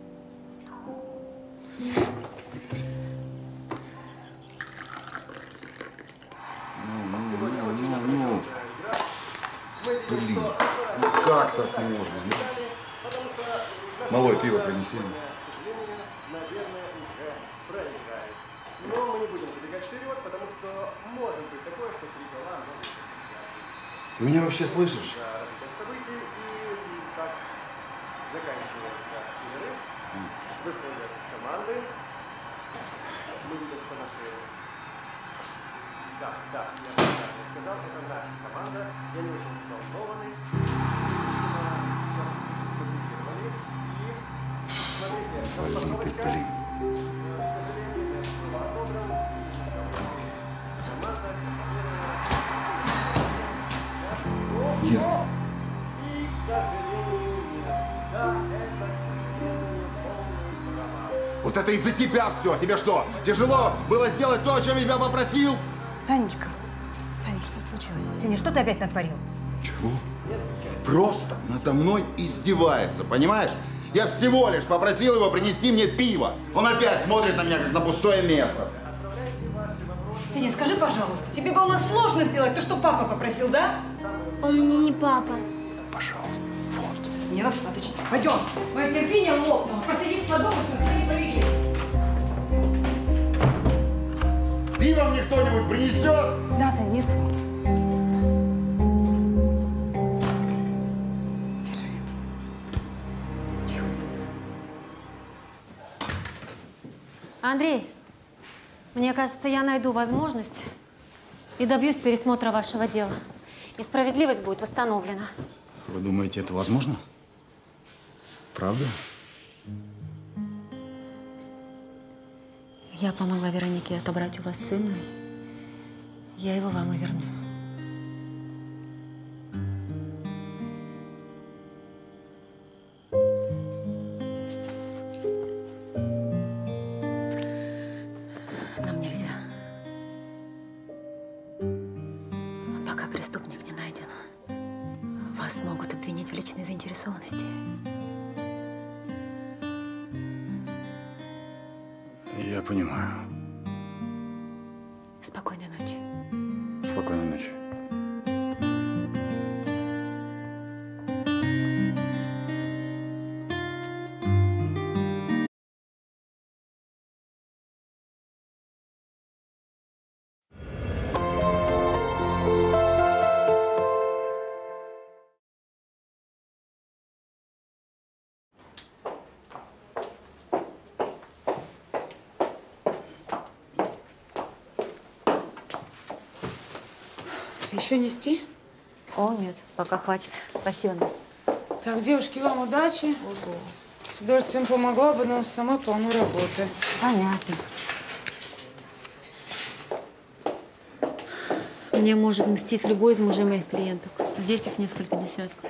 Ну, блин, ну как так можно? Ну? Малой, пиво принеси мне. Но мы не будем забегать вперед, потому что может быть такое, что три гола могут... Ты меня вообще слышишь? Событий, и так заканчивается перерыв, выходят команды, мы видим, что наши... Да, да, я правильно сказал, это наша команда, я не очень взволнованы, Блин, ты, блин. Нет. Вот это из-за тебя все. Тебе что, тяжело было сделать то, о чем я тебя попросил? Санечка, Саня, что случилось? Сеня, что ты опять натворил? Чего? Просто надо мной издевается, понимаешь? Я всего лишь попросил его принести мне пиво. Он опять смотрит на меня, как на пустое место. Сеня, скажи, пожалуйста, тебе было сложно сделать то, что папа попросил, да? Он мне не папа. Пожалуйста, вот. Сейчас мне достаточно. Пойдем. Мое терпение лопнуло. Посидишь, подумаешь, на тебя не поведешь. Пиво мне кто-нибудь принесет? Да, Сань, несу. Андрей, мне кажется, я найду возможность и добьюсь пересмотра вашего дела. И справедливость будет восстановлена. Вы думаете, это возможно? Правда? Я помогла Веронике отобрать у вас сына. Я его вам и верну. Нам нельзя. Пока преступник не найден, вас могут обвинить в личной заинтересованности. Я понимаю. Спокойной ночи. Спокойной ночи. Еще нести? О, нет, пока хватит. Спасибо, Настя. Так, девушки, вам удачи. Угу. С удовольствием помогла бы, но самой полно работы. Понятно. Мне может мстить любой из мужей моих клиенток. Здесь их несколько десятков.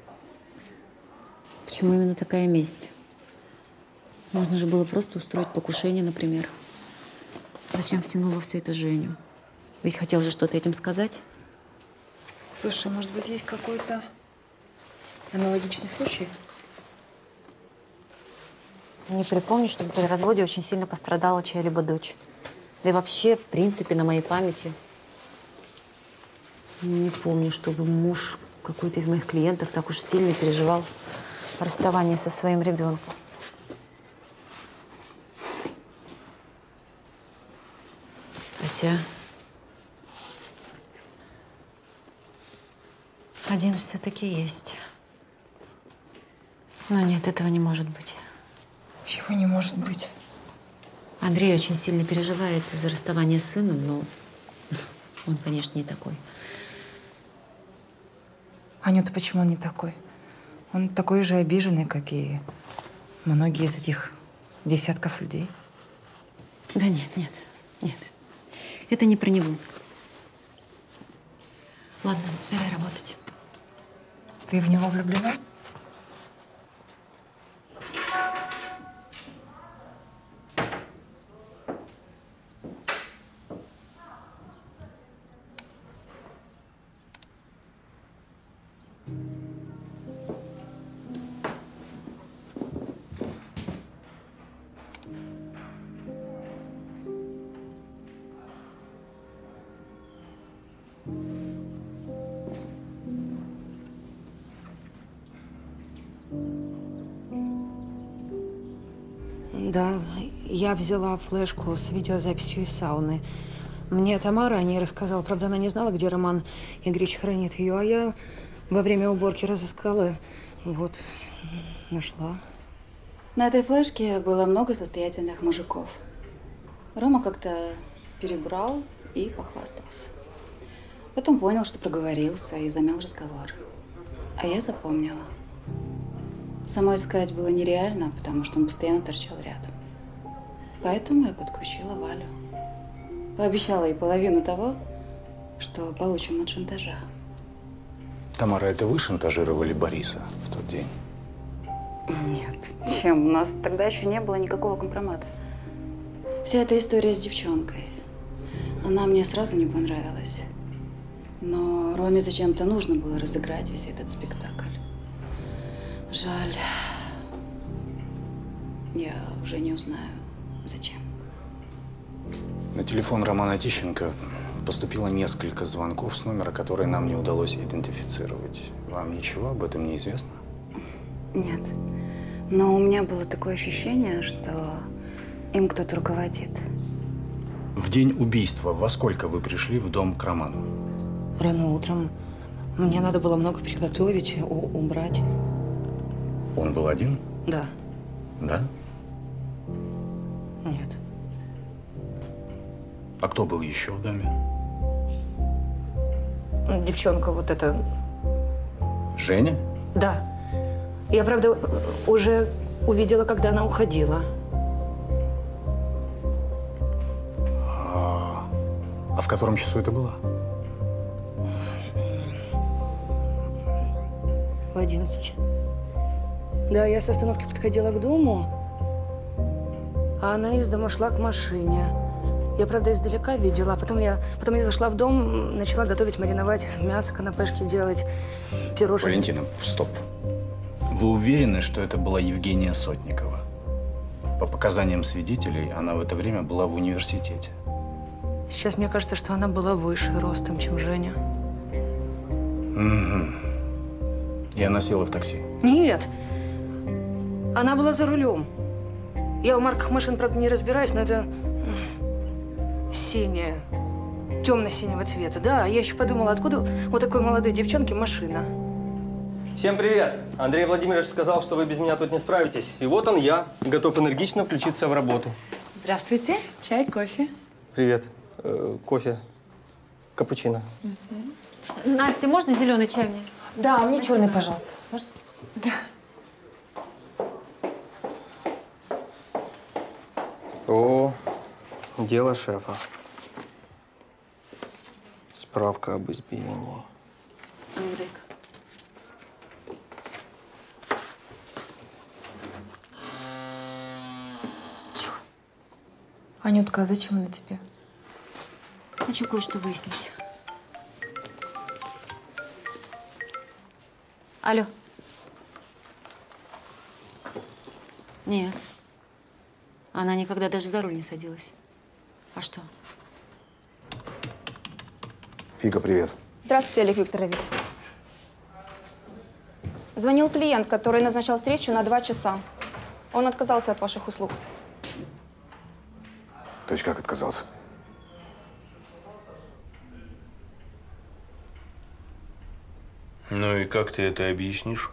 Почему именно такая месть? Можно же было просто устроить покушение, например. Зачем втянул во все это Женю? Ведь хотел же что-то этим сказать. Слушай, может быть, есть какой-то аналогичный случай? Не припомню, чтобы при разводе очень сильно пострадала чья-либо дочь. Да и вообще, в принципе, на моей памяти не помню, чтобы муж какой-то из моих клиентов так уж сильно переживал расставание со своим ребенком. Хотя один все-таки есть. Но нет, этого не может быть. Чего не может быть? Андрей очень сильно переживает из-за расставания с сыном, но он, конечно, не такой. Анюта, почему он не такой? Он такой же обиженный, как и многие из этих десятков людей. Да нет, нет, нет. Это не про него. Ладно, давай работать. Ты в него влюблена? Да, я взяла флешку с видеозаписью из сауны. Мне Тамара о ней рассказала. Правда, она не знала, где Роман Игоревич хранит ее. А я во время уборки разыскала. Вот, нашла. На этой флешке было много состоятельных мужиков. Рома как-то перебрал и похвастался. Потом понял, что проговорился и замял разговор. А я запомнила. Самой искать было нереально, потому что он постоянно торчал рядом. Поэтому я подключила Валю. Пообещала ей половину того, что получим от шантажа. Тамара, это вы шантажировали Бориса в тот день? Нет. Чем? У нас тогда еще не было никакого компромата. Вся эта история с девчонкой. Она мне сразу не понравилась. Но Роме зачем-то нужно было разыграть весь этот спектакль. Жаль. Я уже не узнаю, зачем. На телефон Романа Тищенко поступило несколько звонков с номера, который нам не удалось идентифицировать. Вам ничего об этом не известно? Нет. Но у меня было такое ощущение, что им кто-то руководит. В день убийства во сколько вы пришли в дом к Роману? Рано утром. Мне надо было много приготовить, убрать. Он был один? Да. Да? Нет. А кто был еще в доме? Девчонка вот эта. Женя? Да. Я, правда, уже увидела, когда она уходила. А, а в котором часу это было? В одиннадцать. Да, я с остановки подходила к дому, а она из дома шла к машине. Я, правда, издалека видела, а потом я, потом я зашла в дом, начала готовить, мариновать мясо, канапешки делать, пирожки. Валентина, стоп. Вы уверены, что это была Евгения Сотникова? По показаниям свидетелей, она в это время была в университете. Сейчас мне кажется, что она была выше ростом, чем Женя. Угу. И она села в такси? Нет. Она была за рулем. Я в марках машин, правда, не разбираюсь, но это синяя, темно-синего цвета. Да, я еще подумала, откуда у такой молодой девчонки машина. Всем привет! Андрей Владимирович сказал, что вы без меня тут не справитесь. И вот он я, готов энергично включиться в работу. Здравствуйте. Чай, кофе. Привет. Э, кофе. Капучино. Угу. Настя, можно зеленый чай мне? Да, мне черный, пожалуйста. Можно? Да. О, дело шефа. Справка об избиении. А ну, дай-ка. Чё? Анютка, а зачем она тебе? Хочу кое-что выяснить. Алло. Нет. Она никогда даже за руль не садилась. А что? Вика, привет. Здравствуйте, Олег Викторович. Звонил клиент, который назначал встречу на два часа. Он отказался от ваших услуг. То есть как отказался? Ну и как ты это объяснишь?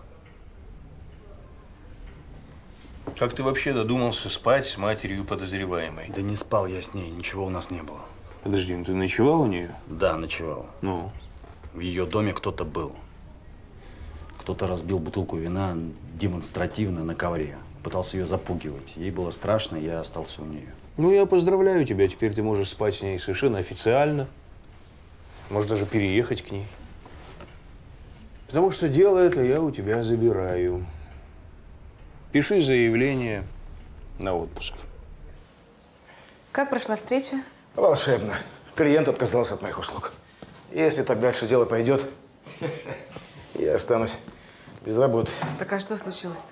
Как ты вообще додумался спать с матерью подозреваемой? Да не спал я с ней, ничего у нас не было. Подожди, ну ты ночевал у нее? Да, ночевал. Ну? В ее доме кто-то был. Кто-то разбил бутылку вина демонстративно на ковре. Пытался ее запугивать. Ей было страшно, я остался у нее. Ну, я поздравляю тебя. Теперь ты можешь спать с ней совершенно официально. Можешь даже переехать к ней. Потому что дело это я у тебя забираю. Пиши заявление на отпуск. Как прошла встреча? Волшебно. Клиент отказался от моих услуг. Если так дальше дело пойдет, я останусь без работы. Так а что случилось-то?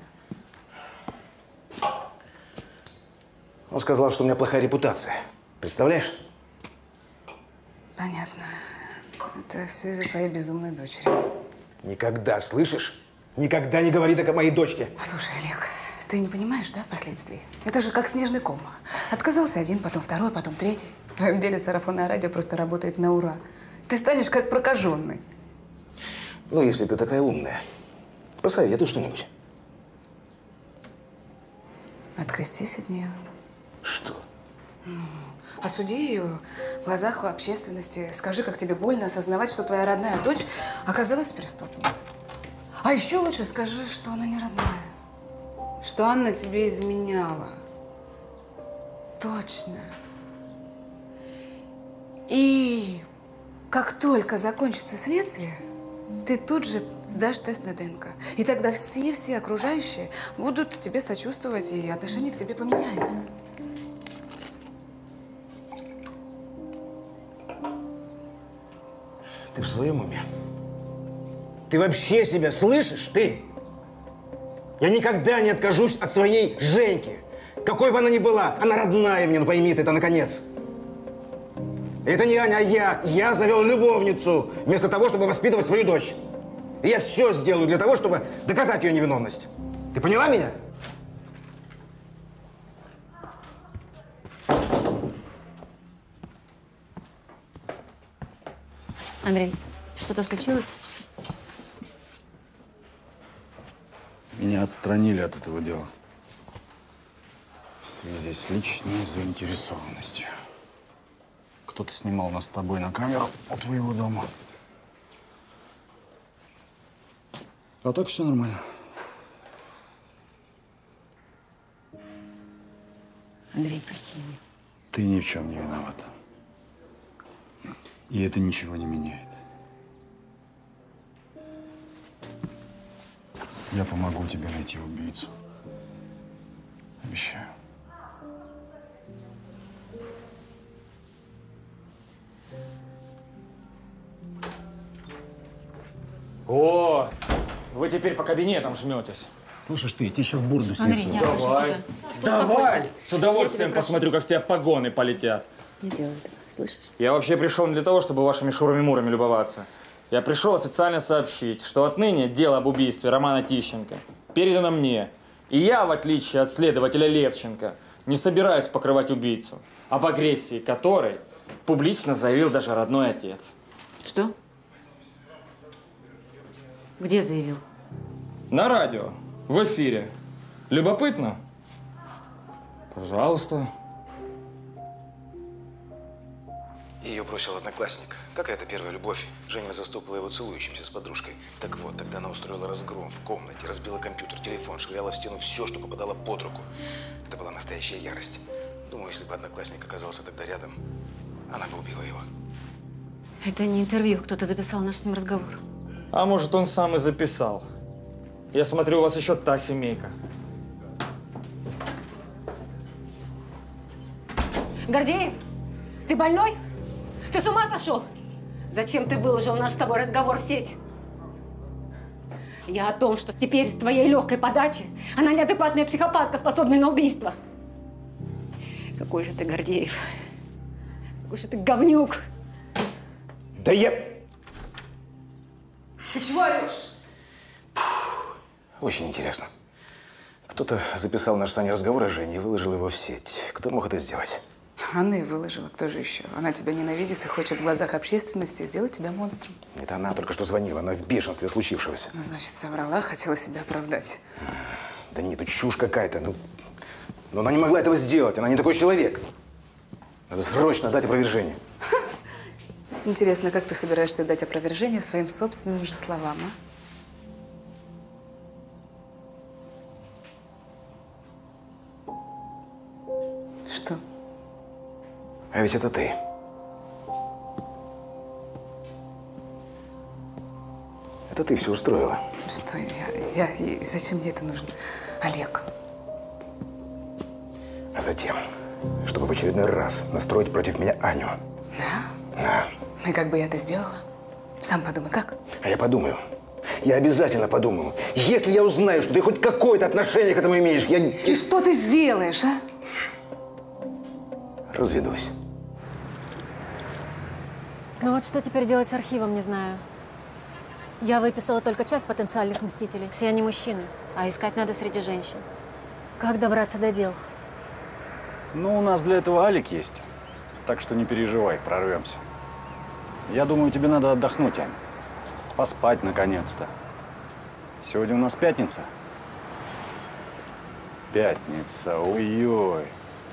Он сказал, что у меня плохая репутация. Представляешь? Понятно. Это все из-за твоей безумной дочери. Никогда, слышишь? Никогда не говори так о моей дочке. Слушай, Олег, ты не понимаешь, да, последствий? Это же как снежный ком. Отказался один, потом второй, потом третий. В твоем деле сарафанное радио просто работает на ура. Ты станешь как прокаженный. Ну, если ты такая умная, посоветуй что-нибудь. Открестись от нее. Что? Осуди ее в глазах общественности. Скажи, как тебе больно осознавать, что твоя родная дочь оказалась преступницей. А еще лучше скажи, что она не родная. Что Анна тебе изменяла. Точно. И как только закончится следствие, ты тут же сдашь тест на ДНК. И тогда все-все окружающие будут тебе сочувствовать, и отношение к тебе поменяется. Ты в своем уме? Ты вообще себя слышишь? Ты? Я никогда не откажусь от своей Женьки. Какой бы она ни была, она родная мне, ну пойми ты это наконец. Это не Аня, а я. Я завел любовницу, вместо того, чтобы воспитывать свою дочь. И я все сделаю для того, чтобы доказать ее невиновность. Ты поняла меня? Андрей, что-то случилось? Меня отстранили от этого дела. В связи с личной заинтересованностью. Кто-то снимал нас с тобой на камеру у твоего дома. А так все нормально. Андрей, прости меня. Ты ни в чем не виновата. И это ничего не меняет. Я помогу тебе найти убийцу. Обещаю. О, вы теперь по кабинетам жметесь. Слушаешь, ты, я тебе сейчас бурду Андрей, снесу. я прошу Давай. тебя. Давай! С Я удовольствием тебя прошу. посмотрю, как с тебя погоны полетят. Не делай этого, слышишь? Я вообще пришел не для того, чтобы вашими шурами-мурами любоваться. Я пришел официально сообщить, что отныне дело об убийстве Романа Тищенко передано мне. И я, в отличие от следователя Левченко, не собираюсь покрывать убийцу, об агрессии которой публично заявил даже родной отец. Что? Где заявил? На радио, в эфире. Любопытно? Пожалуйста. Ее бросил одноклассник. Какая-то первая любовь. Женя застукала его целующимся с подружкой. Так вот, тогда она устроила разгром в комнате, разбила компьютер, телефон, швыряла в стену все, что попадало под руку. Это была настоящая ярость. Думаю, если бы одноклассник оказался тогда рядом, она бы убила его. Это не интервью, кто-то записал наш с ним разговор. А может, он сам и записал. Я смотрю, у вас еще та семейка. Гордеев, ты больной? Ты с ума сошел? Зачем ты выложил наш с тобой разговор в сеть? Я о том, что теперь с твоей легкой подачи она неадекватная психопатка, способная на убийство. Какой же ты Гордеев. Какой же ты говнюк. Да я… Ты чего орешь? Очень интересно. Кто-то записал наш с Аней разговор о Жене и выложил его в сеть. Кто мог это сделать? Анна и выложила. Кто же еще? Она тебя ненавидит и хочет в глазах общественности сделать тебя монстром. Это она только что звонила. Она в бешенстве случившегося. Ну, значит, соврала, хотела себя оправдать. Да нет, ну чушь какая-то. Ну, но она не могла этого сделать. Она не такой человек. Надо срочно дать опровержение. Интересно, как ты собираешься дать опровержение своим собственным же словам, а? Что? А ведь это ты. Это ты все устроила. Что я, я, и зачем мне это нужно? Олег. А затем, чтобы в очередной раз настроить против меня Аню. Да? Да. И как бы я это сделала? Сам подумай, как? А я подумаю. Я обязательно подумаю. Если я узнаю, что ты хоть какое-то отношение к этому имеешь, я… И что ты сделаешь, а? Разведусь. Ну вот что теперь делать с архивом, не знаю. Я выписала только часть потенциальных мстителей. Все они мужчины, а искать надо среди женщин. Как добраться до дел? Ну, у нас для этого Алик есть. Так что не переживай, прорвемся. Я думаю, тебе надо отдохнуть, Аня. Поспать, наконец-то. Сегодня у нас пятница. Пятница, ой-ой.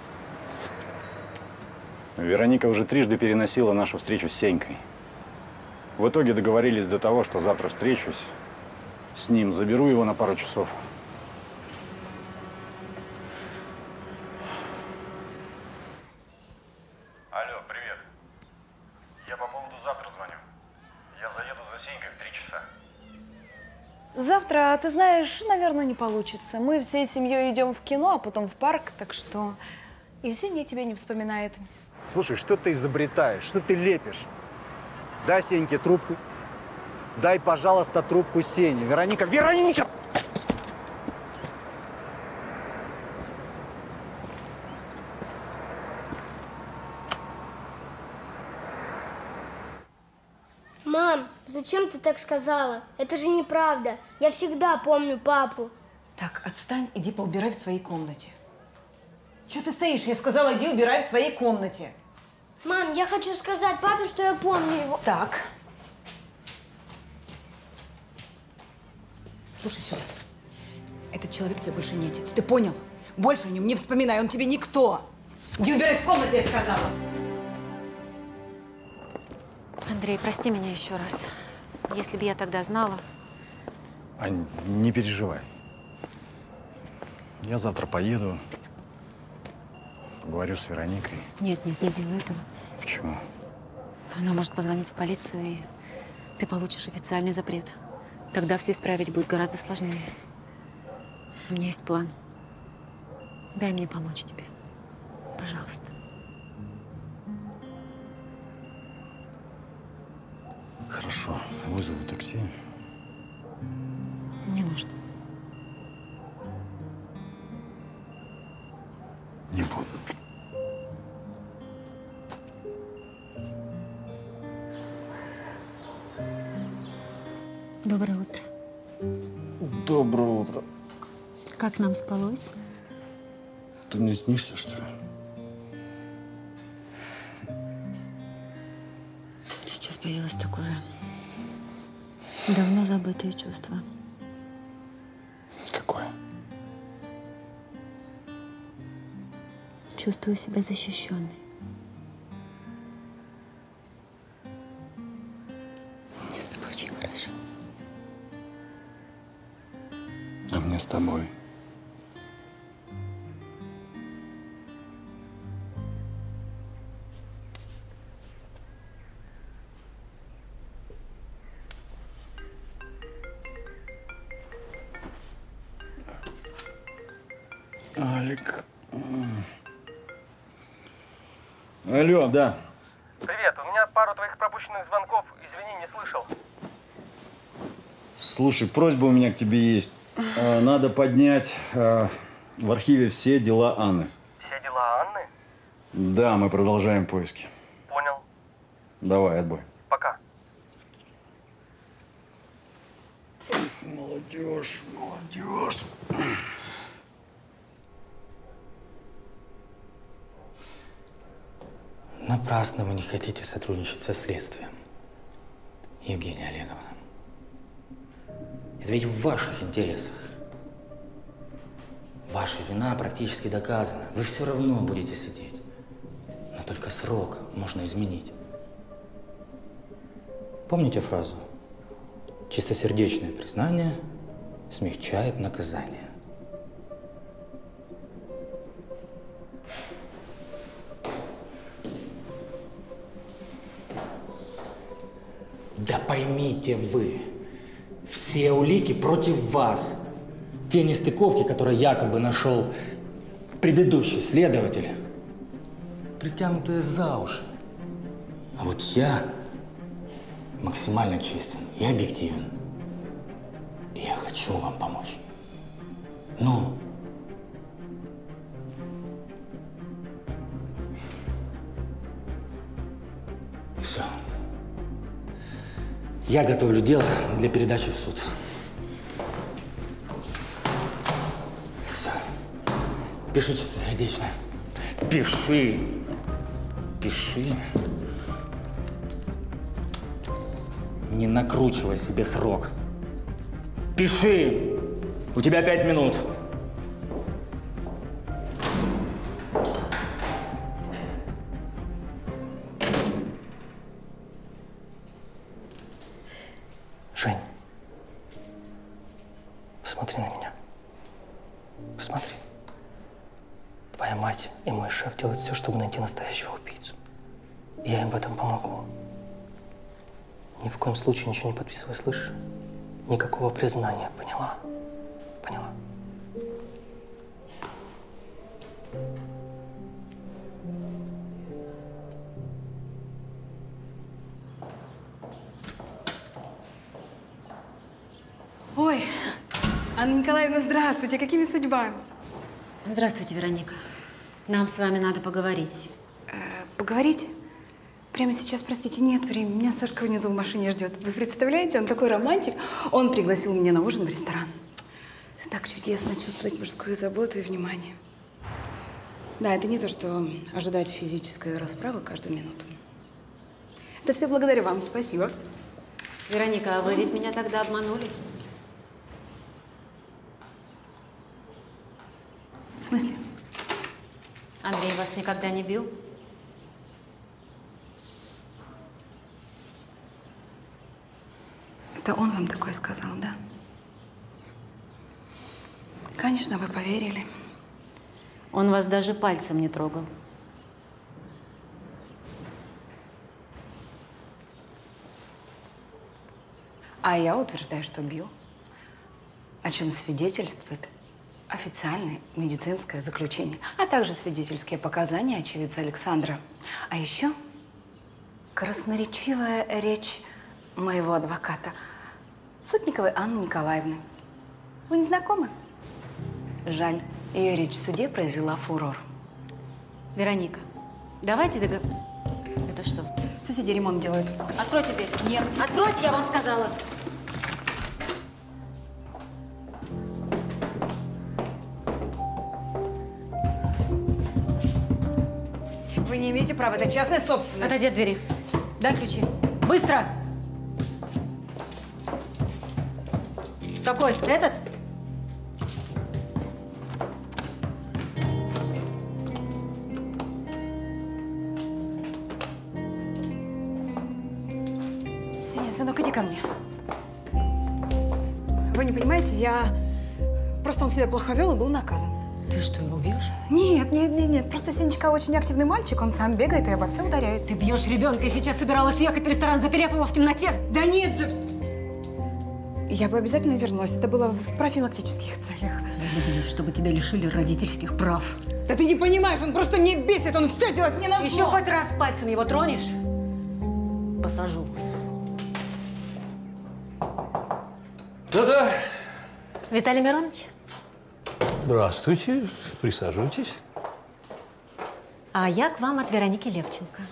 Вероника уже трижды переносила нашу встречу с Сенькой. В итоге договорились до того, что завтра встречусь с ним, заберу его на пару часов. Алло, привет. Я по поводу завтра звоню. Я заеду за Сенькой в три часа. Завтра, ты знаешь, наверное, не получится. Мы всей семьей идем в кино, а потом в парк, так что и Сеня тебя не вспоминает. Слушай, что ты изобретаешь? Что ты лепишь? Дай Сеньке трубку. Дай, пожалуйста, трубку Сене. Вероника, Вероника! Мам, зачем ты так сказала? Это же неправда. Я всегда помню папу. Так, отстань, иди поубирай в своей комнате. Чего ты стоишь? Я сказала, иди убирай в своей комнате. Мам, я хочу сказать папе, что я помню его. Так. Слушай сюда. Этот человек тебе больше не отец. Ты понял? Больше о нем не вспоминай, он тебе никто. Иди убирай в комнате, я сказала. Андрей, прости меня еще раз. Если бы я тогда знала… Ань, не переживай. Я завтра поеду, поговорю с Вероникой. Нет, нет, не делай этого. Почему? Она может позвонить в полицию, и ты получишь официальный запрет. Тогда все исправить будет гораздо сложнее. У меня есть план. Дай мне помочь тебе. Пожалуйста. Хорошо, вызову такси. Не нужно. Не буду. Доброе утро. Доброе утро. Как нам спалось? Ты мне снишься, что ли? Сейчас появилось такое давно забытое чувство. Какое? Чувствую себя защищенной. Мне с тобой очень хорошо. А мне с тобой. Алик. Алло, да. Привет, у меня пару твоих пропущенных звонков. Извини, не слышал. Слушай, просьба у меня к тебе есть. Надо поднять в архиве все дела Анны. Все дела Анны? Да, мы продолжаем поиски. Понял. Давай, отбой. Пока. Молодежь, молодежь. Напрасно вы не хотите сотрудничать со следствием, Евгения Олеговна. Это ведь в ваших интересах. Ваша вина практически доказана. Вы все равно будете сидеть. Но только срок можно изменить. Помните фразу? Чистосердечное признание смягчает наказание. Да поймите вы, все улики против вас. Те нестыковки, которые якобы нашел предыдущий следователь, притянутые за уши. А вот я максимально честен и объективен. И я хочу вам помочь. Ну? Все. Я готовлю дело для передачи в суд. Все. Пиши чистосердечно. Пиши. Пиши. Не накручивай себе срок. Пиши. У тебя пять минут. Жень, посмотри на меня. Посмотри. Твоя мать и мой шеф делают все, чтобы найти настоящего убийцу. Я им в этом помогу. Ни в коем случае ничего не подписывай, слышишь? Никакого признания, поняла? Поняла? Ой, Анна Николаевна, здравствуйте. Какими судьбами? Здравствуйте, Вероника. Нам с вами надо поговорить. Э, поговорить? Прямо сейчас, простите, нет времени. Меня Сашка внизу в машине ждет. Вы представляете, он такой романтик. Он пригласил меня на ужин в ресторан. Так чудесно чувствовать мужскую заботу и внимание. Да, это не то, что ожидать физической расправы каждую минуту. Это все благодаря вам. Спасибо. Вероника, а вы ведь меня тогда обманули? В смысле? Андрей вас никогда не бил? Это он вам такое сказал, да? Конечно, вы поверили. Он вас даже пальцем не трогал. А я утверждаю, что бил. О чем свидетельствует официальное медицинское заключение, а также свидетельские показания очевидца Александра. А еще красноречивая речь моего адвоката Сотниковой Анны Николаевны. Вы не знакомы? Жаль, ее речь в суде произвела фурор. Вероника, давайте договор... Это что? Соседи ремонт делают. Откройте дверь. Нет. Откройте, я вам сказала. Вы не имеете права, это частная собственность. Отойди от двери. Дай ключи. Быстро! Какой? Этот? Сеня, сынок, иди ко мне. Вы не понимаете, я... Просто он себя плохо вел и был наказан. Ты что, его бьешь? Нет, нет, нет, нет. Просто Сенечка очень активный мальчик, он сам бегает и обо всем ударяется. Ты бьешь ребенка и сейчас собиралась уехать в ресторан, заперев его в темноте? Да нет же! Я бы обязательно вернулась. Это было в профилактических целях. Я не боюсь, чтобы тебя лишили родительских прав. Да ты не понимаешь, он просто мне бесит, он все делает мне на зло. Еще хоть раз пальцем его тронешь, посажу. Да-да. Виталий Миронович? Здравствуйте. Присаживайтесь. А А я к вам от Вероники Левченко.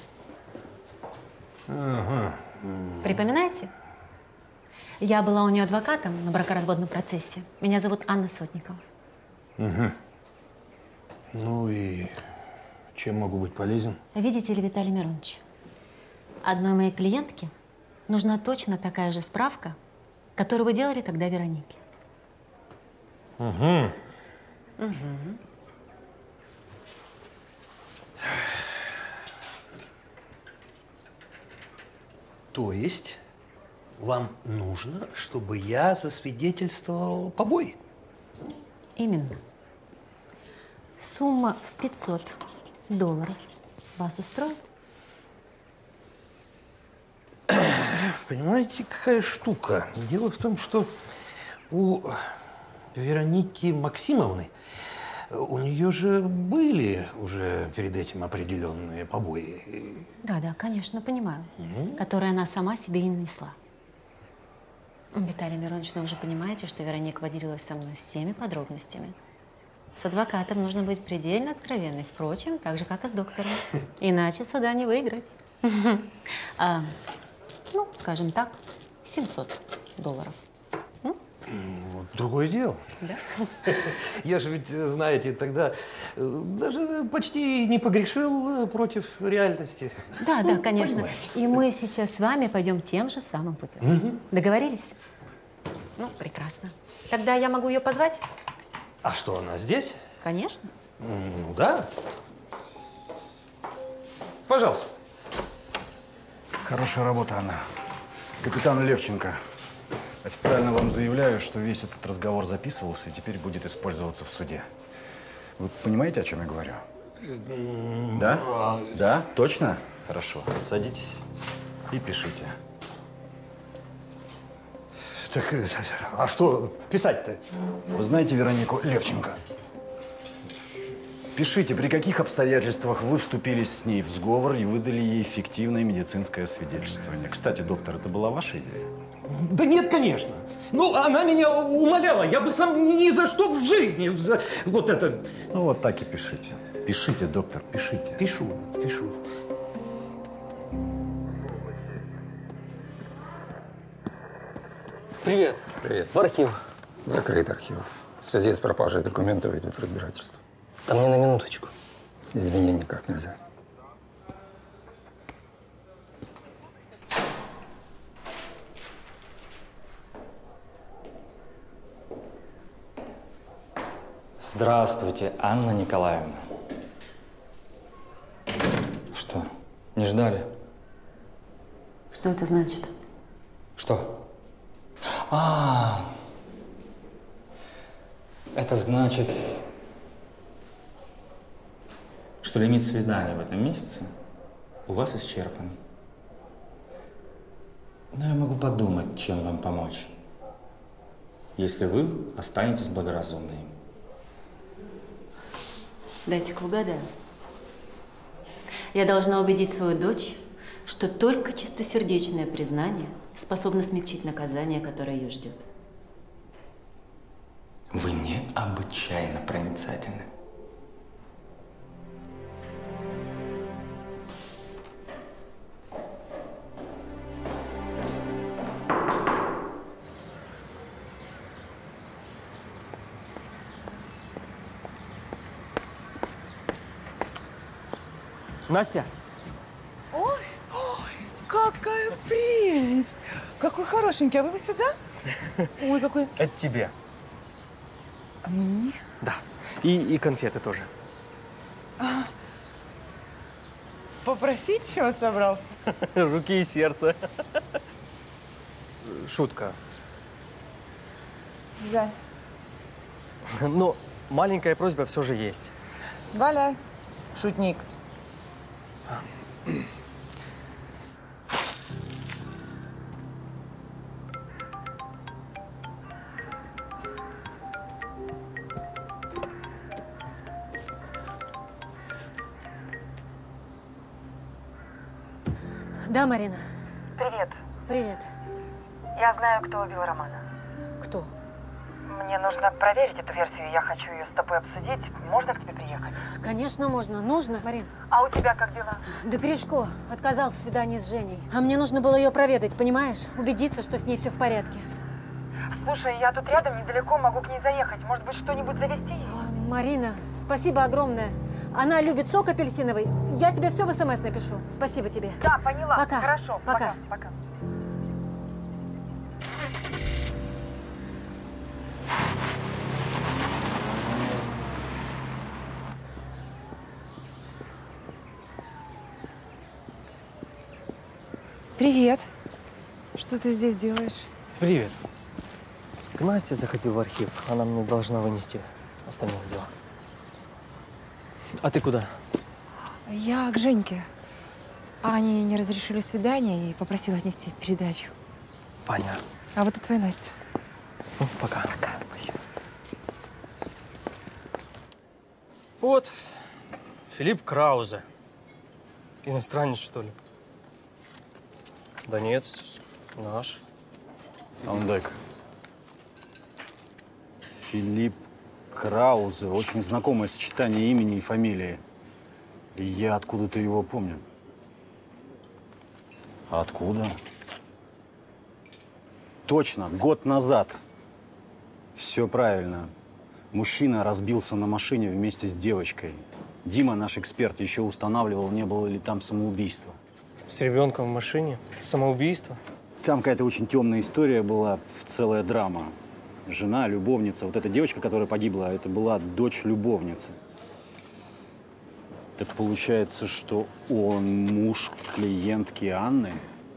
Ага. Припоминаете? Я была у нее адвокатом на бракоразводном процессе. Меня зовут Анна Сотникова. Угу. Ну и чем могу быть полезен? Видите ли, Виталий Миронович, одной моей клиентке нужна точно такая же справка, которую вы делали тогда Веронике. Угу. Угу. То есть вам нужно, чтобы я засвидетельствовал побои? Именно. Сумма в пятьсот долларов вас устроит? Понимаете, какая штука? Дело в том, что у Вероники Максимовны, у нее же были уже перед этим определенные побои. Да, да, конечно, понимаю. Угу. Которые она сама себе и нанесла. Виталий Миронович, ну вы же понимаете, что Вероника поделилась со мной всеми подробностями. С адвокатом нужно быть предельно откровенной. Впрочем, так же, как и с доктором. Иначе суда не выиграть. А, ну, скажем так, семьсот долларов. Вот другое дело. Да? Я же ведь, знаете, тогда даже почти не погрешил против реальности. Да, да, конечно. Понимаете. И мы сейчас с вами пойдем тем же самым путем. Угу. Договорились? Ну, прекрасно. Тогда я могу ее позвать? А что, она здесь? Конечно. Ну да. Пожалуйста. Хорошая работа, Анна. Капитан Левченко, официально вам заявляю, что весь этот разговор записывался и теперь будет использоваться в суде. Вы понимаете, о чем я говорю? Да? Да? Точно? Хорошо. Садитесь и пишите. Так, а что писать-то? Вы знаете Веронику Левченко? Пишите, при каких обстоятельствах вы вступились с ней в сговор и выдали ей фиктивное медицинское освидетельствование. Кстати, доктор, это была ваша идея? Да нет, конечно. Ну, она меня умоляла. Я бы сам ни за что в жизни за вот это… Ну, вот так и пишите. Пишите, доктор, пишите. Пишу, пишу. Привет. Привет. В архив. Закрыт архив. В связи с пропажей документов идут разбирательства. Да мне на минуточку. Извини, никак нельзя. Здравствуйте, Анна Николаевна. Что, не ждали? Что это значит? Что? А, это значит, что лимит свиданий в этом месяце у вас исчерпан. Но я могу подумать, чем вам помочь, если вы останетесь благоразумной. Дайте-ка угадаю. Я должна убедить свою дочь, что только чистосердечное признание способно смягчить наказание, которое ее ждет. Вы необычайно проницательны. Настя. Ой, ой, какая прелесть! Какой хорошенький. А вы сюда? Ой, какой… Это тебе. А мне? Да. И, и конфеты тоже. А, попросить чего собрался? Руки и сердце. Шутка. Жаль. Но маленькая просьба все же есть. Валяй, шутник. Да, Марина? Привет. Привет. Я знаю, кто убил Романа. Кто? Мне нужно проверить эту версию, я хочу ее с тобой обсудить. Можно к тебе приехать? Конечно, можно. Нужно, Марин. А у тебя как дела? Да Гришко отказал в свидании с Женей. А мне нужно было ее проведать, понимаешь? Убедиться, что с ней все в порядке. Слушай, я тут рядом, недалеко, могу к ней заехать. Может быть, что-нибудь завезти? Марина, спасибо огромное. Она любит сок апельсиновый. Я тебе все в СМС напишу. Спасибо тебе. Да, поняла. Пока. Хорошо. Пока. Пока. Привет. Что ты здесь делаешь? Привет. К Насте заходил в архив. Она мне должна вынести остальных дел. А ты куда? Я к Женьке. Ане не разрешили свидание и попросила отнести передачу. Понятно. А вот и твоя Настя. Ну, пока. Пока. Спасибо. Вот. Филипп Краузе. Иностранец, что ли? Донец. Наш. А он дай-ка. Филипп Краузе. Очень знакомое сочетание имени и фамилии. И я откуда-то его помню. А откуда? Точно, год назад. Все правильно. Мужчина разбился на машине вместе с девочкой. Дима, наш эксперт, еще устанавливал, не было ли там самоубийства. С ребенком в машине? Самоубийство? Там какая-то очень темная история была, целая драма. Жена, любовница. Вот эта девочка, которая погибла, это была дочь любовницы. Так получается, что он муж клиентки Анны?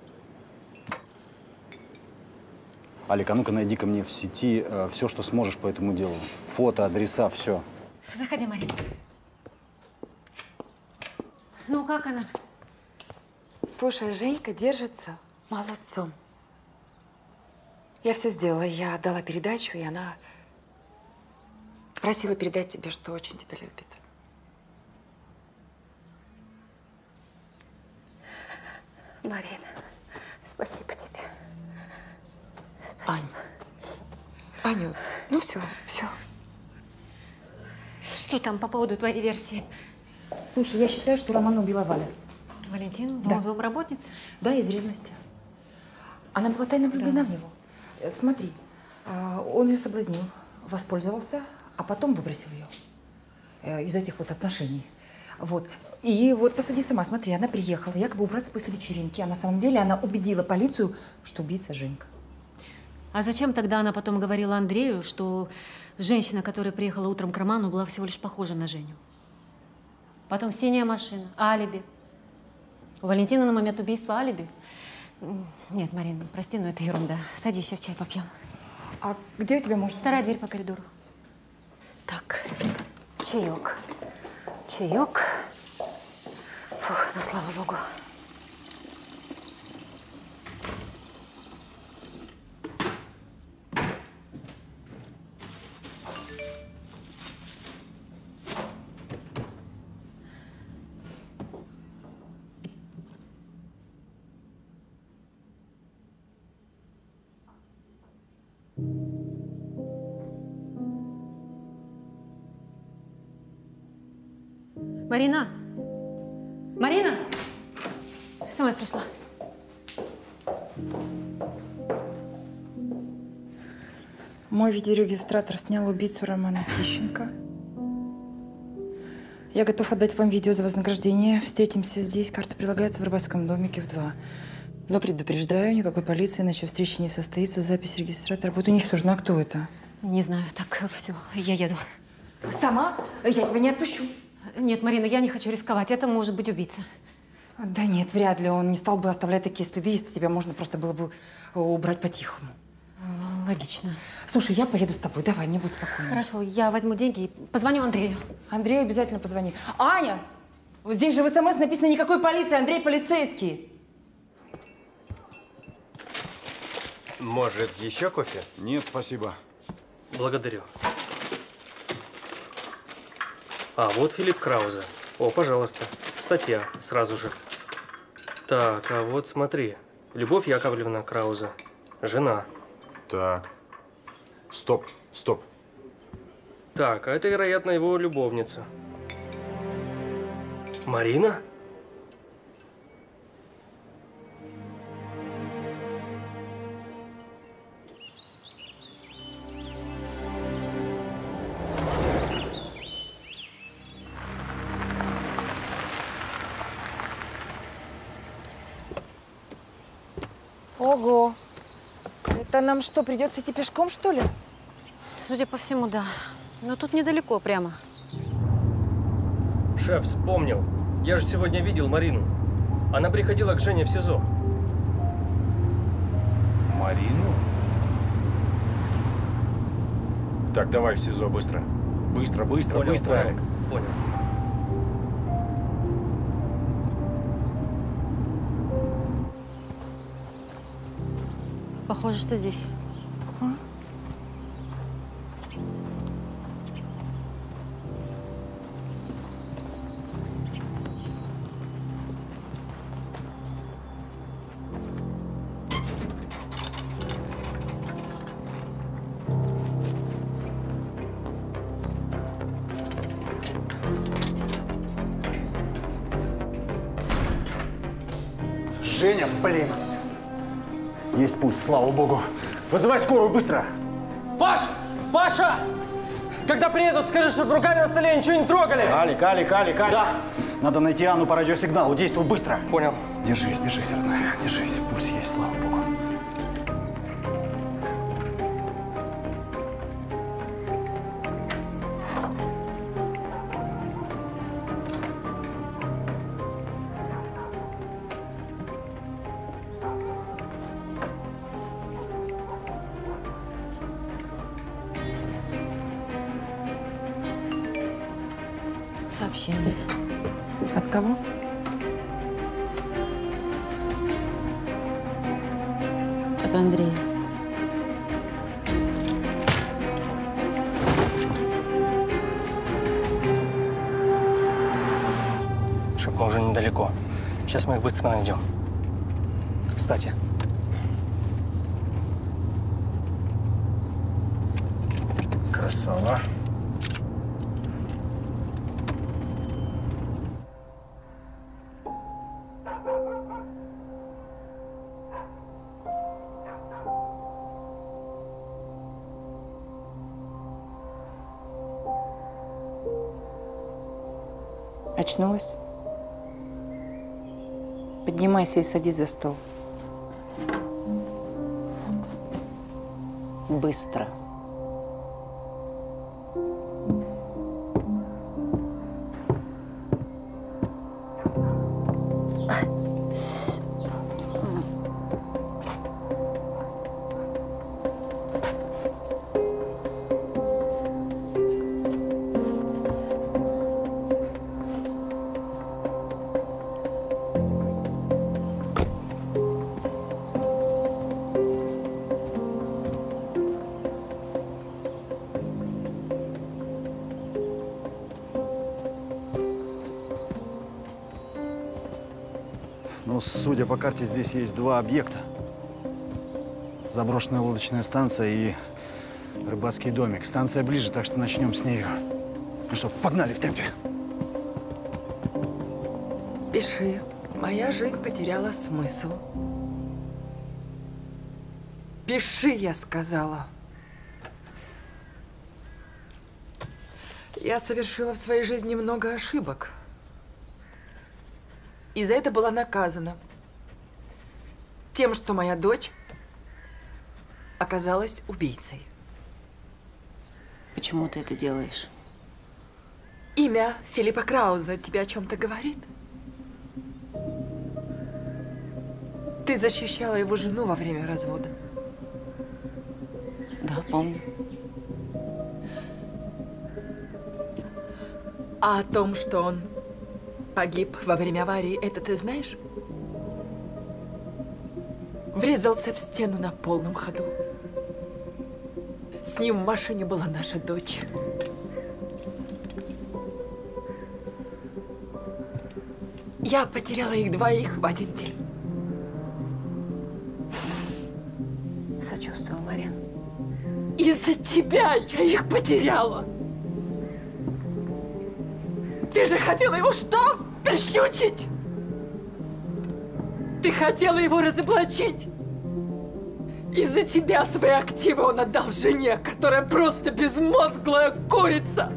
Алик, а ну-ка найди-ка мне в сети э, все, что сможешь по этому делу. Фото, адреса, все. Заходи, Марина. Ну, как она? Слушай, Женька держится молодцом. Я все сделала. Я отдала передачу, и она просила передать тебе, что очень тебя любит. Марина, спасибо тебе. Спасибо. Ань, Аню, ну все, все. Что там по поводу твоей версии? Слушай, я считаю, что Романа убила Валя. Валентин, Да. домработница? Да, из ревности. Она была тайно влюблена в него. Э, Смотри, а, он ее соблазнил, воспользовался, а потом выбросил ее э, из этих вот отношений. Вот. И вот посуди сама, смотри, она приехала якобы убраться после вечеринки, а на самом деле она убедила полицию, что убийца Женька. А зачем тогда она потом говорила Андрею, что женщина, которая приехала утром к Роману, была всего лишь похожа на Женю? Потом синяя машина, алиби. У Валентина на момент убийства алиби? Нет, Марина, прости, но это ерунда. Садись, сейчас чай попьем. А где у тебя может? Вторая дверь по коридору. Так, чаек. Чаек. Фух, ну слава богу. Марина! Марина! СМС пришла. Мой видеорегистратор снял убийцу Романа Тищенко. Я готов отдать вам видео за вознаграждение. Встретимся здесь. Карта прилагается в рыбацком домике в два. Но предупреждаю, никакой полиции, иначе встреча не состоится. Запись регистратора будет уничтожена. А кто это? Не знаю. Так, все, я еду. Сама? Я тебя не отпущу. Нет, Марина, я не хочу рисковать. Это может быть убийца. Да нет, вряд ли. Он не стал бы оставлять такие следы, если тебя можно просто было бы убрать по-тихому. Логично. Слушай, я поеду с тобой. Давай, мне будет спокойно. Хорошо, я возьму деньги и позвоню Андрею. Андрею обязательно позвони. Аня! Вот здесь же в СМС написано никакой полиции. Андрей полицейский. Может, еще кофе? Нет, спасибо. Благодарю. А, вот Филипп Краузе. О, пожалуйста. Статья сразу же. Так, а вот смотри. Любовь Яковлевна Краузе. Жена. Так. Стоп, стоп. Так, а это, вероятно, его любовница. Марина? Ого! Это нам что, придется идти пешком, что ли? Судя по всему, да. Но тут недалеко прямо. Шеф, вспомнил. Я же сегодня видел Марину. Она приходила к Жене в СИЗО. Марину? Так, давай в СИЗО быстро. Быстро, быстро, Понял, быстро. понял, понял. Похоже, что здесь. А? Женя, блин. Есть пульс, слава богу. Вызывай скорую, быстро! Паш! Паша! Когда приедут, скажи, что руками на столе ничего не трогали. Алик, Алик, Алик, Алик. Да. Надо найти Анну по радиосигналу. Действуй быстро. Понял. Держись, держись, родная. Держись. Пульс есть, слава богу. Сообщение. От кого? От Андрея. Шеф, мы уже недалеко. Сейчас мы их быстро найдем. Кстати. Красава. Очнулась? Поднимайся и садись за стол. Быстро. Ну, судя по карте, здесь есть два объекта. Заброшенная лодочная станция и рыбацкий домик. Станция ближе, так что начнем с нее. Ну что, погнали в темпе. Пиши. Моя жизнь потеряла смысл. Пиши, я сказала. Я совершила в своей жизни много ошибок. И за это была наказана тем, что моя дочь оказалась убийцей. Почему ты это делаешь? Имя Филиппа Крауза тебе о чем-то говорит? Ты защищала его жену во время развода. Да, помню. А о том, что он погиб во время аварии, это ты знаешь? Врезался в стену на полном ходу. С ним в машине была наша дочь. Я потеряла их двоих в один день. Сочувствую, Марин. И Из-за тебя я их потеряла. Ты же хотела его что? Прищучить? Ты хотела его разоблачить. Из-за тебя свои активы он отдал жене, которая просто безмозглая курица.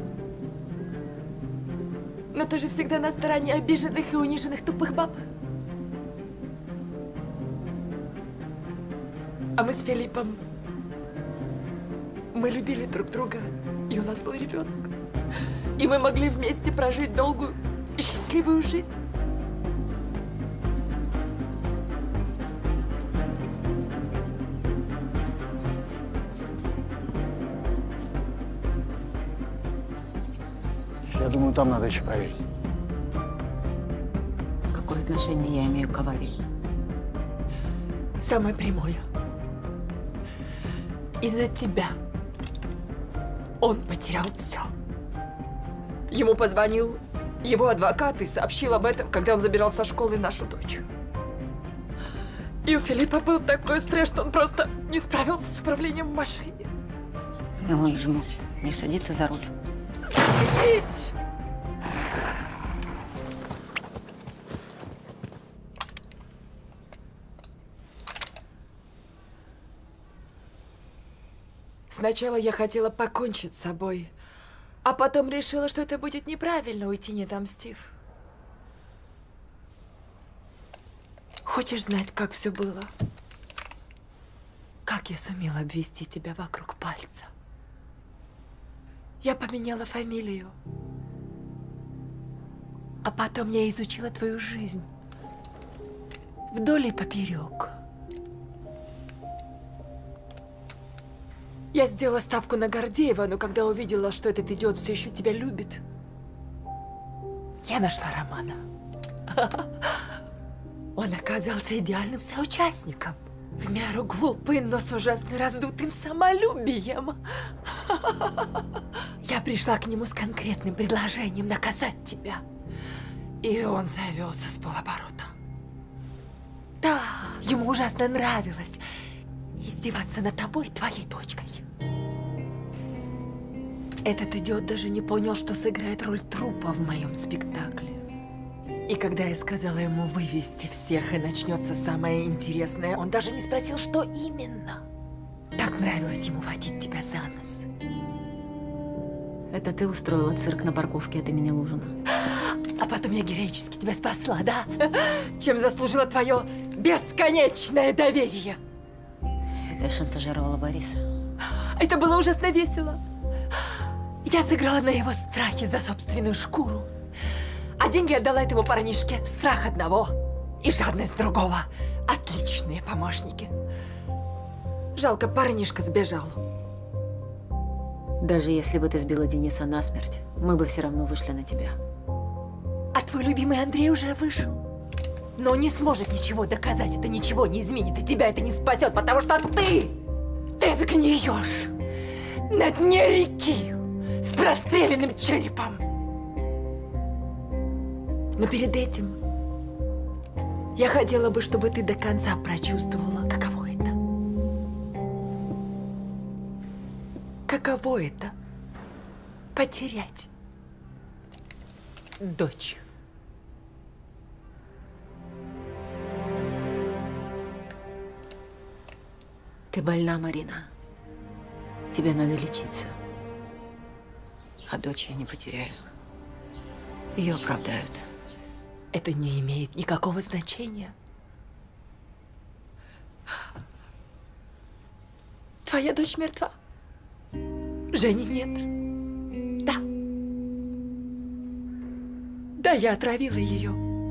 Но ты же всегда на стороне обиженных и униженных тупых баб. А мы с Филиппом, мы любили друг друга, и у нас был ребенок. И мы могли вместе прожить долгую и счастливую жизнь. Я думаю, там надо еще проверить. Какое отношение я имею к аварии? Самое прямое. Из-за тебя он потерял все. Ему позвонил его адвокат и сообщил об этом, когда он забирал со школы нашу дочь. И у Филиппа был такой стресс, что он просто не справился с управлением в машине. Но он же мог не садиться за руль. Заткнись! Сначала я хотела покончить с собой, а потом решила, что это будет неправильно уйти, не отомстив. Хочешь знать, как все было? Как я сумела обвести тебя вокруг пальца? Я поменяла фамилию, а потом я изучила твою жизнь вдоль и поперек. Я сделала ставку на Гордеева, но когда увидела, что этот идиот все еще тебя любит, я нашла Романа. Он оказался идеальным соучастником. В меру глупый, но с ужасно раздутым самолюбием. Я пришла к нему с конкретным предложением наказать тебя. И он завелся с полоборота. Да, ему ужасно нравилось издеваться над тобой и твоей дочкой. Этот идиот даже не понял, что сыграет роль трупа в моем спектакле. И когда я сказала ему вывести всех и начнется самое интересное, он даже не спросил, что именно. Так нравилось ему водить тебя за нос. Это ты устроила цирк на парковке от имени Лужина? А потом я героически тебя спасла, да? Чем заслужила твое бесконечное доверие. Я шантажировала Бориса. Это было ужасно весело. Я сыграла на его страхе за собственную шкуру. А деньги отдала этому парнишке. Страх одного и жадность другого. Отличные помощники. Жалко, парнишка сбежал. Даже если бы ты сбила Дениса насмерть, мы бы все равно вышли на тебя. А твой любимый Андрей уже вышел. Но он не сможет ничего доказать. Это ничего не изменит. И тебя это не спасет, потому что ты, ты сгниешь на дне реки с простреленным черепом. Но перед этим я хотела бы, чтобы ты до конца прочувствовала, каково это. Каково это – потерять дочь. Ты больна, Марина. Тебе надо лечиться. А дочь я не потеряю. Ее оправдают. Это не имеет никакого значения. Твоя дочь мертва. Жени нет. Да. Да, я отравила ее.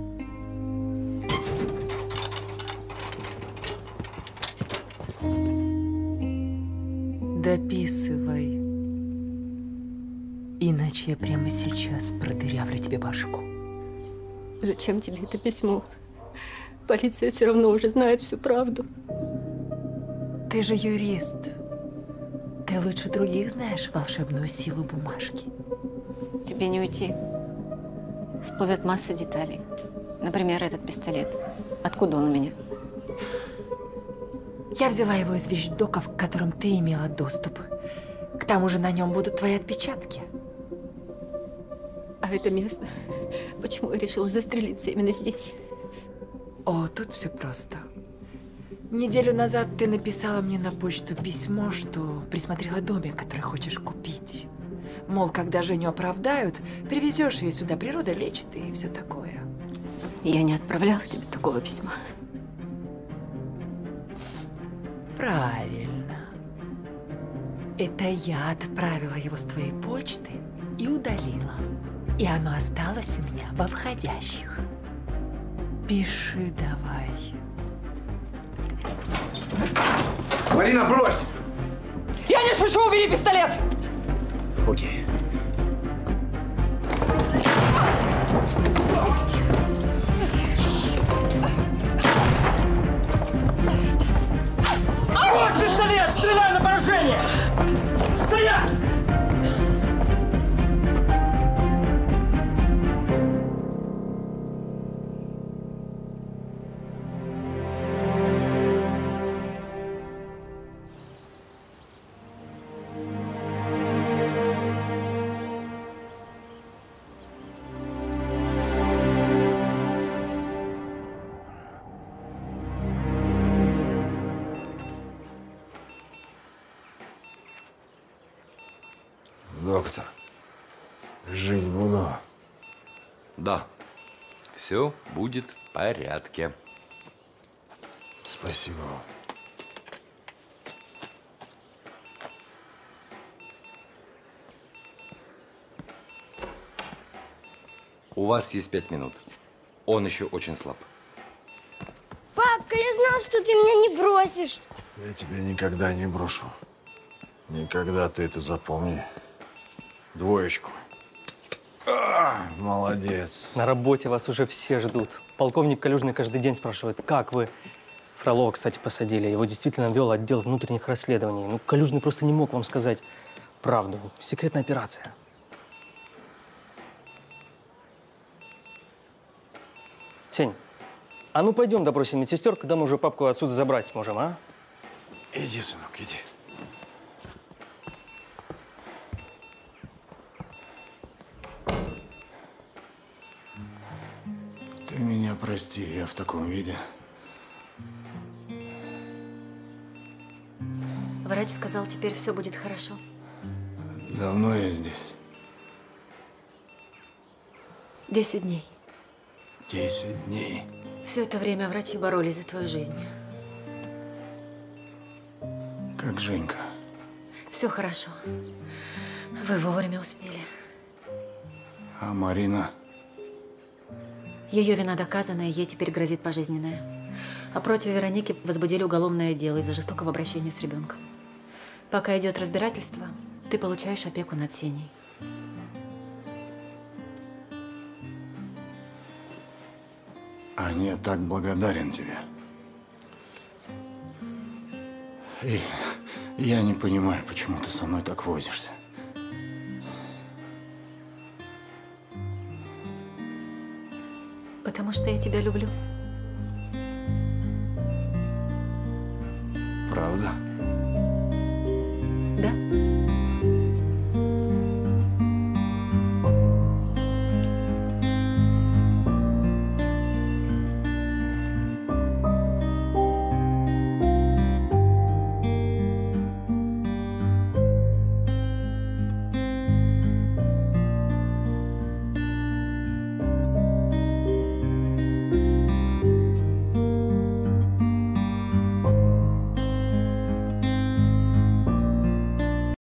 Дописывай. Иначе я прямо сейчас продырявлю тебе башку. Зачем тебе это письмо? Полиция все равно уже знает всю правду. Ты же юрист. Ты лучше других знаешь волшебную силу бумажки. Тебе не уйти. Всплывет масса деталей. Например, этот пистолет. Откуда он у меня? Я взяла его из вещдоков, к которым ты имела доступ. К тому же на нем будут твои отпечатки. А это место? Почему я решила застрелиться именно здесь? О, тут все просто. Неделю назад ты написала мне на почту письмо, что присмотрела домик, который хочешь купить. Мол, когда Женю оправдают, привезешь ее сюда, природа лечит и все такое. Я не отправляла тебе такого письма. Правильно. Это я отправила его с твоей почты и удалила. И оно осталось у меня во входящих. Пиши давай. Марина, брось! Я не шучу, убери пистолет! Окей. Брось пистолет! Стреляй на поражение! Стоять! Доктор, жить буду. Да, все будет в порядке. Спасибо вам. У вас есть пять минут. Он еще очень слаб. Папка, я знал, что ты меня не бросишь. Я тебя никогда не брошу. Никогда, ты это запомни. Двоечку. А, молодец. На работе вас уже все ждут. Полковник Калюжный каждый день спрашивает, как вы. Фролова, кстати, посадили. Его действительно вел отдел внутренних расследований. Ну, Калюжный просто не мог вам сказать правду. Секретная операция. Сень, а ну пойдем допросим медсестер, когда мы уже папку отсюда забрать сможем, а? Иди, сынок, иди. Ты меня прости, я в таком виде. Врач сказал, теперь все будет хорошо. Давно я здесь? Десять дней. Десять дней. Все это время врачи боролись за твою жизнь. Как Женька? Все хорошо. Вы вовремя успели. А Марина? Ее вина доказана, и ей теперь грозит пожизненное. А против Вероники возбудили уголовное дело из-за жестокого обращения с ребенком. Пока идет разбирательство, ты получаешь опеку над Сеней. Аня, я так благодарен тебе. И я не понимаю, почему ты со мной так возишься. Потому что я тебя люблю. Правда?